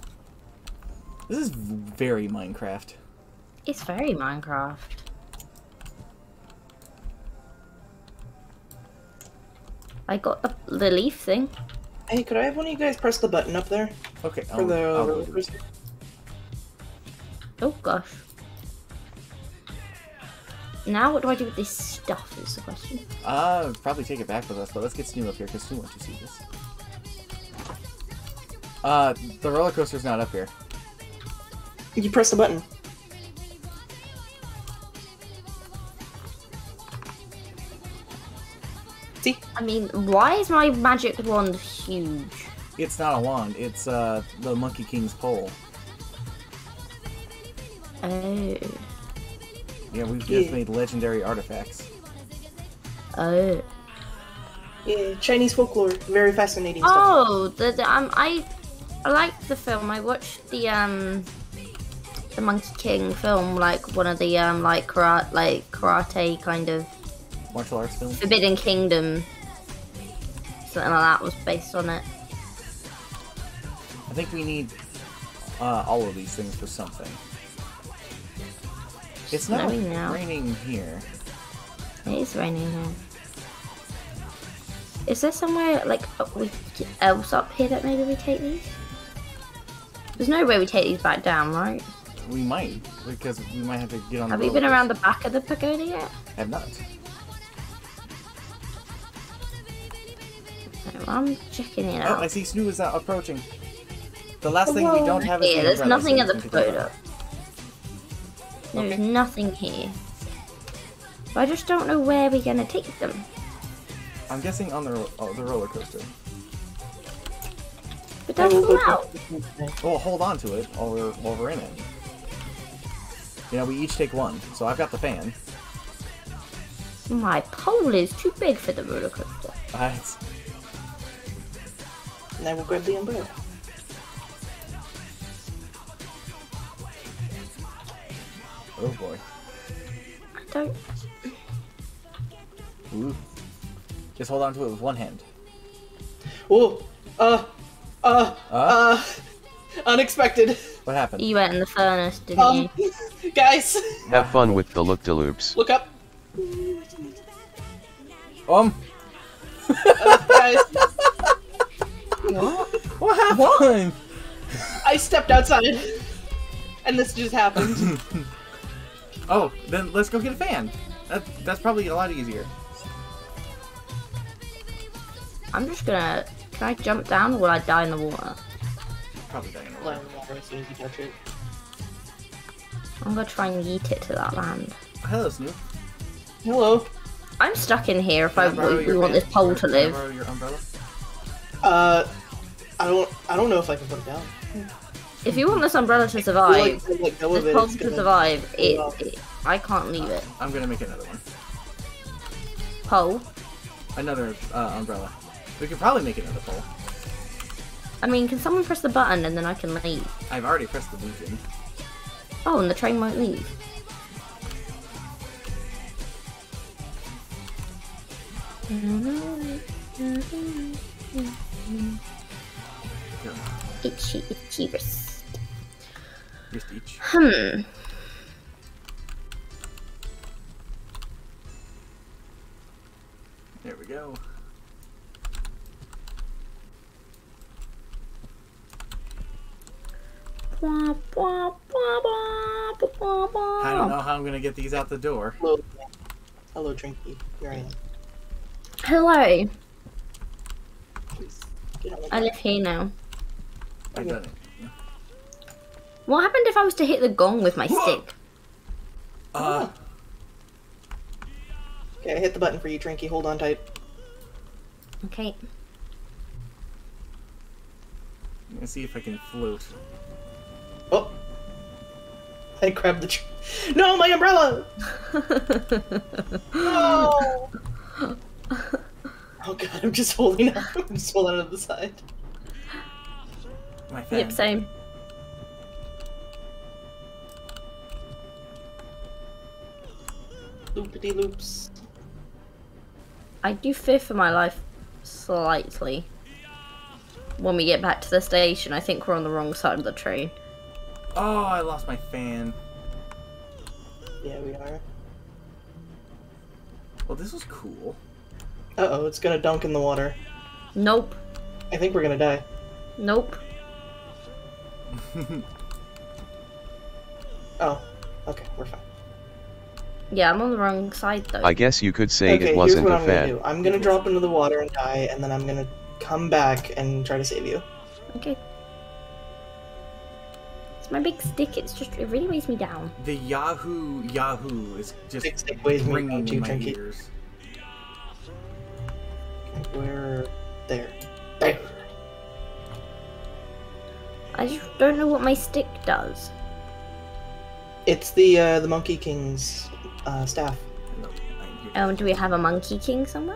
[SPEAKER 1] very Minecraft.
[SPEAKER 4] It's very Minecraft. I got the leaf thing.
[SPEAKER 2] Hey, could I have one of you guys press the button up there
[SPEAKER 1] Okay,
[SPEAKER 2] for the
[SPEAKER 1] I'll go
[SPEAKER 2] roller
[SPEAKER 1] do it.
[SPEAKER 2] coaster?
[SPEAKER 4] Oh gosh. Now what do I do with this stuff is the question.
[SPEAKER 1] Probably take it back with us, but let's get Snoo up here because Snoo wants to see this. The roller coaster's not up here.
[SPEAKER 2] You press the button. See?
[SPEAKER 4] I mean, why is my magic wand huge?
[SPEAKER 1] It's not a wand. It's the Monkey King's pole.
[SPEAKER 4] Oh.
[SPEAKER 1] Yeah, we've
[SPEAKER 2] Yeah.
[SPEAKER 1] just made legendary artifacts.
[SPEAKER 4] Oh.
[SPEAKER 2] Yeah, Chinese folklore, very fascinating stuff.
[SPEAKER 4] Oh, I liked the film. I watched the Monkey King film, like one of the like karate kind of
[SPEAKER 1] Martial arts film.
[SPEAKER 4] Forbidden Kingdom. Something like that was based on it.
[SPEAKER 1] I think we need all of these things for something. It's not
[SPEAKER 4] Snowing now.
[SPEAKER 1] raining here.
[SPEAKER 4] It is raining here. Is there somewhere like else up here that maybe we take these? There's no way we take these back down, right?
[SPEAKER 1] We might, because we might have to get on the
[SPEAKER 4] Have you
[SPEAKER 1] roller
[SPEAKER 4] been around the
[SPEAKER 1] coaster.
[SPEAKER 4] back of the pagoda yet?
[SPEAKER 1] Have not.
[SPEAKER 4] No, I'm checking it
[SPEAKER 1] Oh,
[SPEAKER 4] out.
[SPEAKER 1] I see Snoo is approaching. The last thing we don't have is
[SPEAKER 4] Yeah,
[SPEAKER 1] the
[SPEAKER 4] there's
[SPEAKER 1] umbrella,
[SPEAKER 4] nothing
[SPEAKER 1] so
[SPEAKER 4] at the
[SPEAKER 1] we can take that
[SPEAKER 4] pagoda.
[SPEAKER 1] out.
[SPEAKER 4] There's
[SPEAKER 1] Okay.
[SPEAKER 4] nothing here. But I just don't know where we're gonna take them.
[SPEAKER 1] I'm guessing on the roller coaster.
[SPEAKER 4] But don't fall out.
[SPEAKER 1] Well, hold on to it while we're in it. You know, we each take one. So I've got the fan.
[SPEAKER 4] My pole is too big for the roller coaster.
[SPEAKER 1] It's-
[SPEAKER 2] Now we'll grab the umbrella.
[SPEAKER 1] oh boy.
[SPEAKER 4] I don't.
[SPEAKER 1] Ooh. Just hold on to it with one hand.
[SPEAKER 2] Oh, unexpected.
[SPEAKER 1] What happened?
[SPEAKER 4] You went in the furnace, didn't you?
[SPEAKER 2] Guys,
[SPEAKER 3] Have fun with the look-de-loops.
[SPEAKER 2] look up. Guys,
[SPEAKER 1] What happened?
[SPEAKER 2] I stepped outside, and this just happened.
[SPEAKER 1] Oh, then let's go get a fan. That's probably a lot easier.
[SPEAKER 4] I'm just gonna. Can I jump down or will I die in the water?
[SPEAKER 1] Probably dying.
[SPEAKER 2] Fly in the water as soon as you touch it.
[SPEAKER 4] I'm gonna try and yeet it to that land.
[SPEAKER 1] Hello, Snoop.
[SPEAKER 2] Hello.
[SPEAKER 4] I'm stuck in here if
[SPEAKER 1] Can I borrow
[SPEAKER 4] we
[SPEAKER 1] your
[SPEAKER 4] want
[SPEAKER 1] fan?
[SPEAKER 4] this pole to
[SPEAKER 1] Can I
[SPEAKER 4] live.
[SPEAKER 1] borrow your umbrella?
[SPEAKER 2] I don't know if I can put it down.
[SPEAKER 4] If you want this umbrella to
[SPEAKER 2] I
[SPEAKER 4] survive,
[SPEAKER 2] feel like go with
[SPEAKER 4] this
[SPEAKER 2] it,
[SPEAKER 4] pole
[SPEAKER 2] it's
[SPEAKER 4] to
[SPEAKER 2] gonna-
[SPEAKER 4] survive,
[SPEAKER 2] well.
[SPEAKER 4] I can't leave it.
[SPEAKER 1] I'm gonna make another one.
[SPEAKER 4] Pole?
[SPEAKER 1] Another umbrella. We could probably make another pole.
[SPEAKER 4] I mean, can someone press the button and then I can leave?
[SPEAKER 1] I've already pressed the button.
[SPEAKER 4] Oh, and the train won't leave. Itchy, itchy wrist.
[SPEAKER 1] Just each. There we go. I don't know how I'm gonna get these out the door.
[SPEAKER 2] Hello, Trinky. Here I am.
[SPEAKER 4] Hello.
[SPEAKER 2] Please, get on the
[SPEAKER 4] I live here now.
[SPEAKER 1] I've done it.
[SPEAKER 4] What happened if I was to hit the gong with my stick?
[SPEAKER 2] Okay, I hit the button for you, Trinky. Hold on tight.
[SPEAKER 4] Okay.
[SPEAKER 1] I'm gonna see if I can float.
[SPEAKER 2] Oh! I grabbed the No, my umbrella! No! Oh god, I'm just holding out. I'm just holding out of the side.
[SPEAKER 1] My fan.
[SPEAKER 4] Yep, same.
[SPEAKER 2] Loopity loops.
[SPEAKER 4] I do fear for my life slightly. When we get back to the station, I think we're on the wrong side of the train.
[SPEAKER 1] Oh, I lost my fan.
[SPEAKER 2] Yeah, we are.
[SPEAKER 1] Well, this was cool.
[SPEAKER 2] Uh-oh, it's gonna dunk in the water.
[SPEAKER 4] Nope.
[SPEAKER 2] I think we're gonna die.
[SPEAKER 4] Nope.
[SPEAKER 2] Oh, okay, we're fine.
[SPEAKER 4] Yeah, I'm on the wrong side though.
[SPEAKER 3] I guess you could say
[SPEAKER 2] Okay,
[SPEAKER 3] it wasn't
[SPEAKER 2] here's
[SPEAKER 3] a
[SPEAKER 2] what I'm gonna
[SPEAKER 3] fan.
[SPEAKER 2] do. I'm gonna drop into the water and die, and then I'm gonna come back and try to save you.
[SPEAKER 4] Okay. It's my big stick. It really weighs me down.
[SPEAKER 1] The Yahoo is just
[SPEAKER 2] Big stick weighs me
[SPEAKER 1] ringing
[SPEAKER 2] down too,
[SPEAKER 1] in my
[SPEAKER 2] Trinky.
[SPEAKER 1] ears.
[SPEAKER 2] We're there. There.
[SPEAKER 4] I just don't know what my stick does.
[SPEAKER 2] It's the Monkey King's staff.
[SPEAKER 1] No, I'm here.
[SPEAKER 4] Oh, do we have a Monkey King somewhere?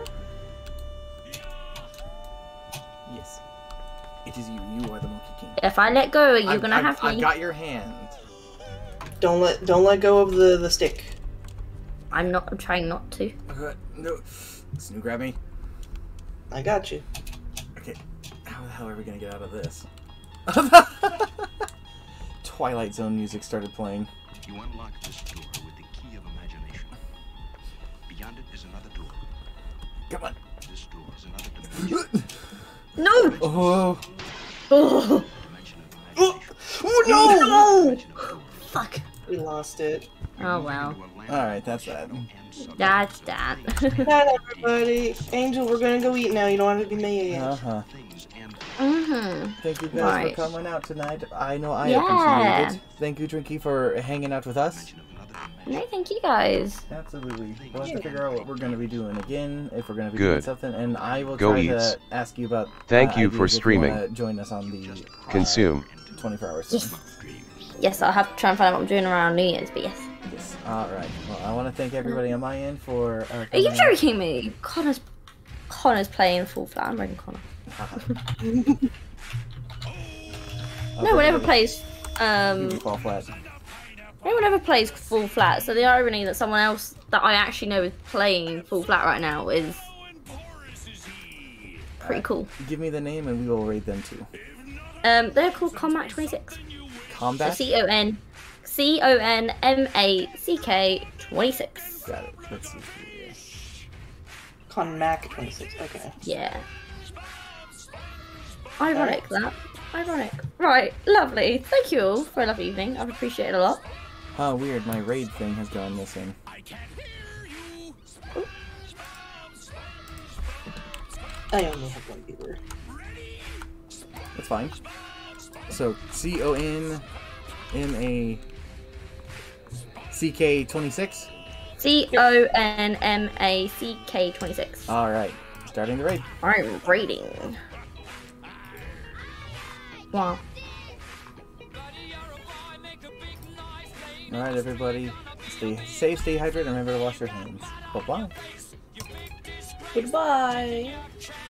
[SPEAKER 1] Yes. It is you. You are the Monkey King.
[SPEAKER 4] If I let go, you're gonna have me.
[SPEAKER 1] I've got your hand.
[SPEAKER 2] Don't let go of the stick.
[SPEAKER 4] I'm trying not to.
[SPEAKER 1] No. Snoo, grab me.
[SPEAKER 2] I got you.
[SPEAKER 1] Okay. How the hell are we gonna get out of this? Twilight Zone music started playing.
[SPEAKER 5] You unlock this door with the key of imagination. Beyond it is another door.
[SPEAKER 1] Come on.
[SPEAKER 5] This door is another dimension.
[SPEAKER 4] No!
[SPEAKER 1] Oh.
[SPEAKER 4] Oh,
[SPEAKER 5] Dimension of
[SPEAKER 2] Oh,
[SPEAKER 5] imagination.
[SPEAKER 2] no!
[SPEAKER 5] Dimension of doors.
[SPEAKER 4] fuck.
[SPEAKER 2] We lost it.
[SPEAKER 4] Oh well.
[SPEAKER 1] Alright, that's that.
[SPEAKER 4] That's that.
[SPEAKER 2] Not everybody. Angel, we're gonna go eat now. You don't have to be mad.
[SPEAKER 1] Uh-huh.
[SPEAKER 5] Things and
[SPEAKER 1] Thank you guys
[SPEAKER 4] Right.
[SPEAKER 1] for coming out tonight. I know I
[SPEAKER 4] Yeah.
[SPEAKER 1] appreciate it. Thank you, Drinky, for hanging out with us.
[SPEAKER 5] dimension of another dimension.
[SPEAKER 4] No, thank you guys.
[SPEAKER 1] Absolutely. We'll have to figure out what we're going to be doing again, if we're going to be
[SPEAKER 3] Good.
[SPEAKER 1] doing something, and I will
[SPEAKER 3] Go
[SPEAKER 1] try
[SPEAKER 3] eats.
[SPEAKER 1] to ask you about
[SPEAKER 3] Thank you for
[SPEAKER 1] ideas if
[SPEAKER 3] streaming.
[SPEAKER 1] You wanna join us on the
[SPEAKER 3] Consume.
[SPEAKER 1] 24 hours.
[SPEAKER 4] Yes. Yes, I'll have to try and find out what I'm doing around New Year's, but yes.
[SPEAKER 1] Yes. All right. Well, I want to thank everybody on my end for.
[SPEAKER 4] Are you
[SPEAKER 1] coming out.
[SPEAKER 4] joking me? Connor's playing full flat. I'm reading Connor. No one ever plays.
[SPEAKER 1] You fall flat.
[SPEAKER 4] No one ever plays full flat. So the irony that someone else that I actually know is playing full flat right now is pretty cool.
[SPEAKER 1] Give me the name and we will raid them too.
[SPEAKER 4] They're called Combat 26. So
[SPEAKER 1] Combat.
[SPEAKER 4] CONMACK 26.
[SPEAKER 1] Got it. Let's see. Here.
[SPEAKER 2] Conmac 26. Okay.
[SPEAKER 4] Yeah. Ironic that. Ironic. Right, lovely. Thank you all for a lovely evening. I've appreciated it a lot.
[SPEAKER 1] Oh, weird. My raid thing has gone missing.
[SPEAKER 2] I only have one viewer.
[SPEAKER 1] That's fine. So CONMACK 26.
[SPEAKER 4] CONMACK 26.
[SPEAKER 1] All right. Starting the raid.
[SPEAKER 4] I'm rating. Wow.
[SPEAKER 1] All right, everybody. Stay safe, stay hydrated, and remember to wash your hands. Bye-bye.
[SPEAKER 2] Goodbye.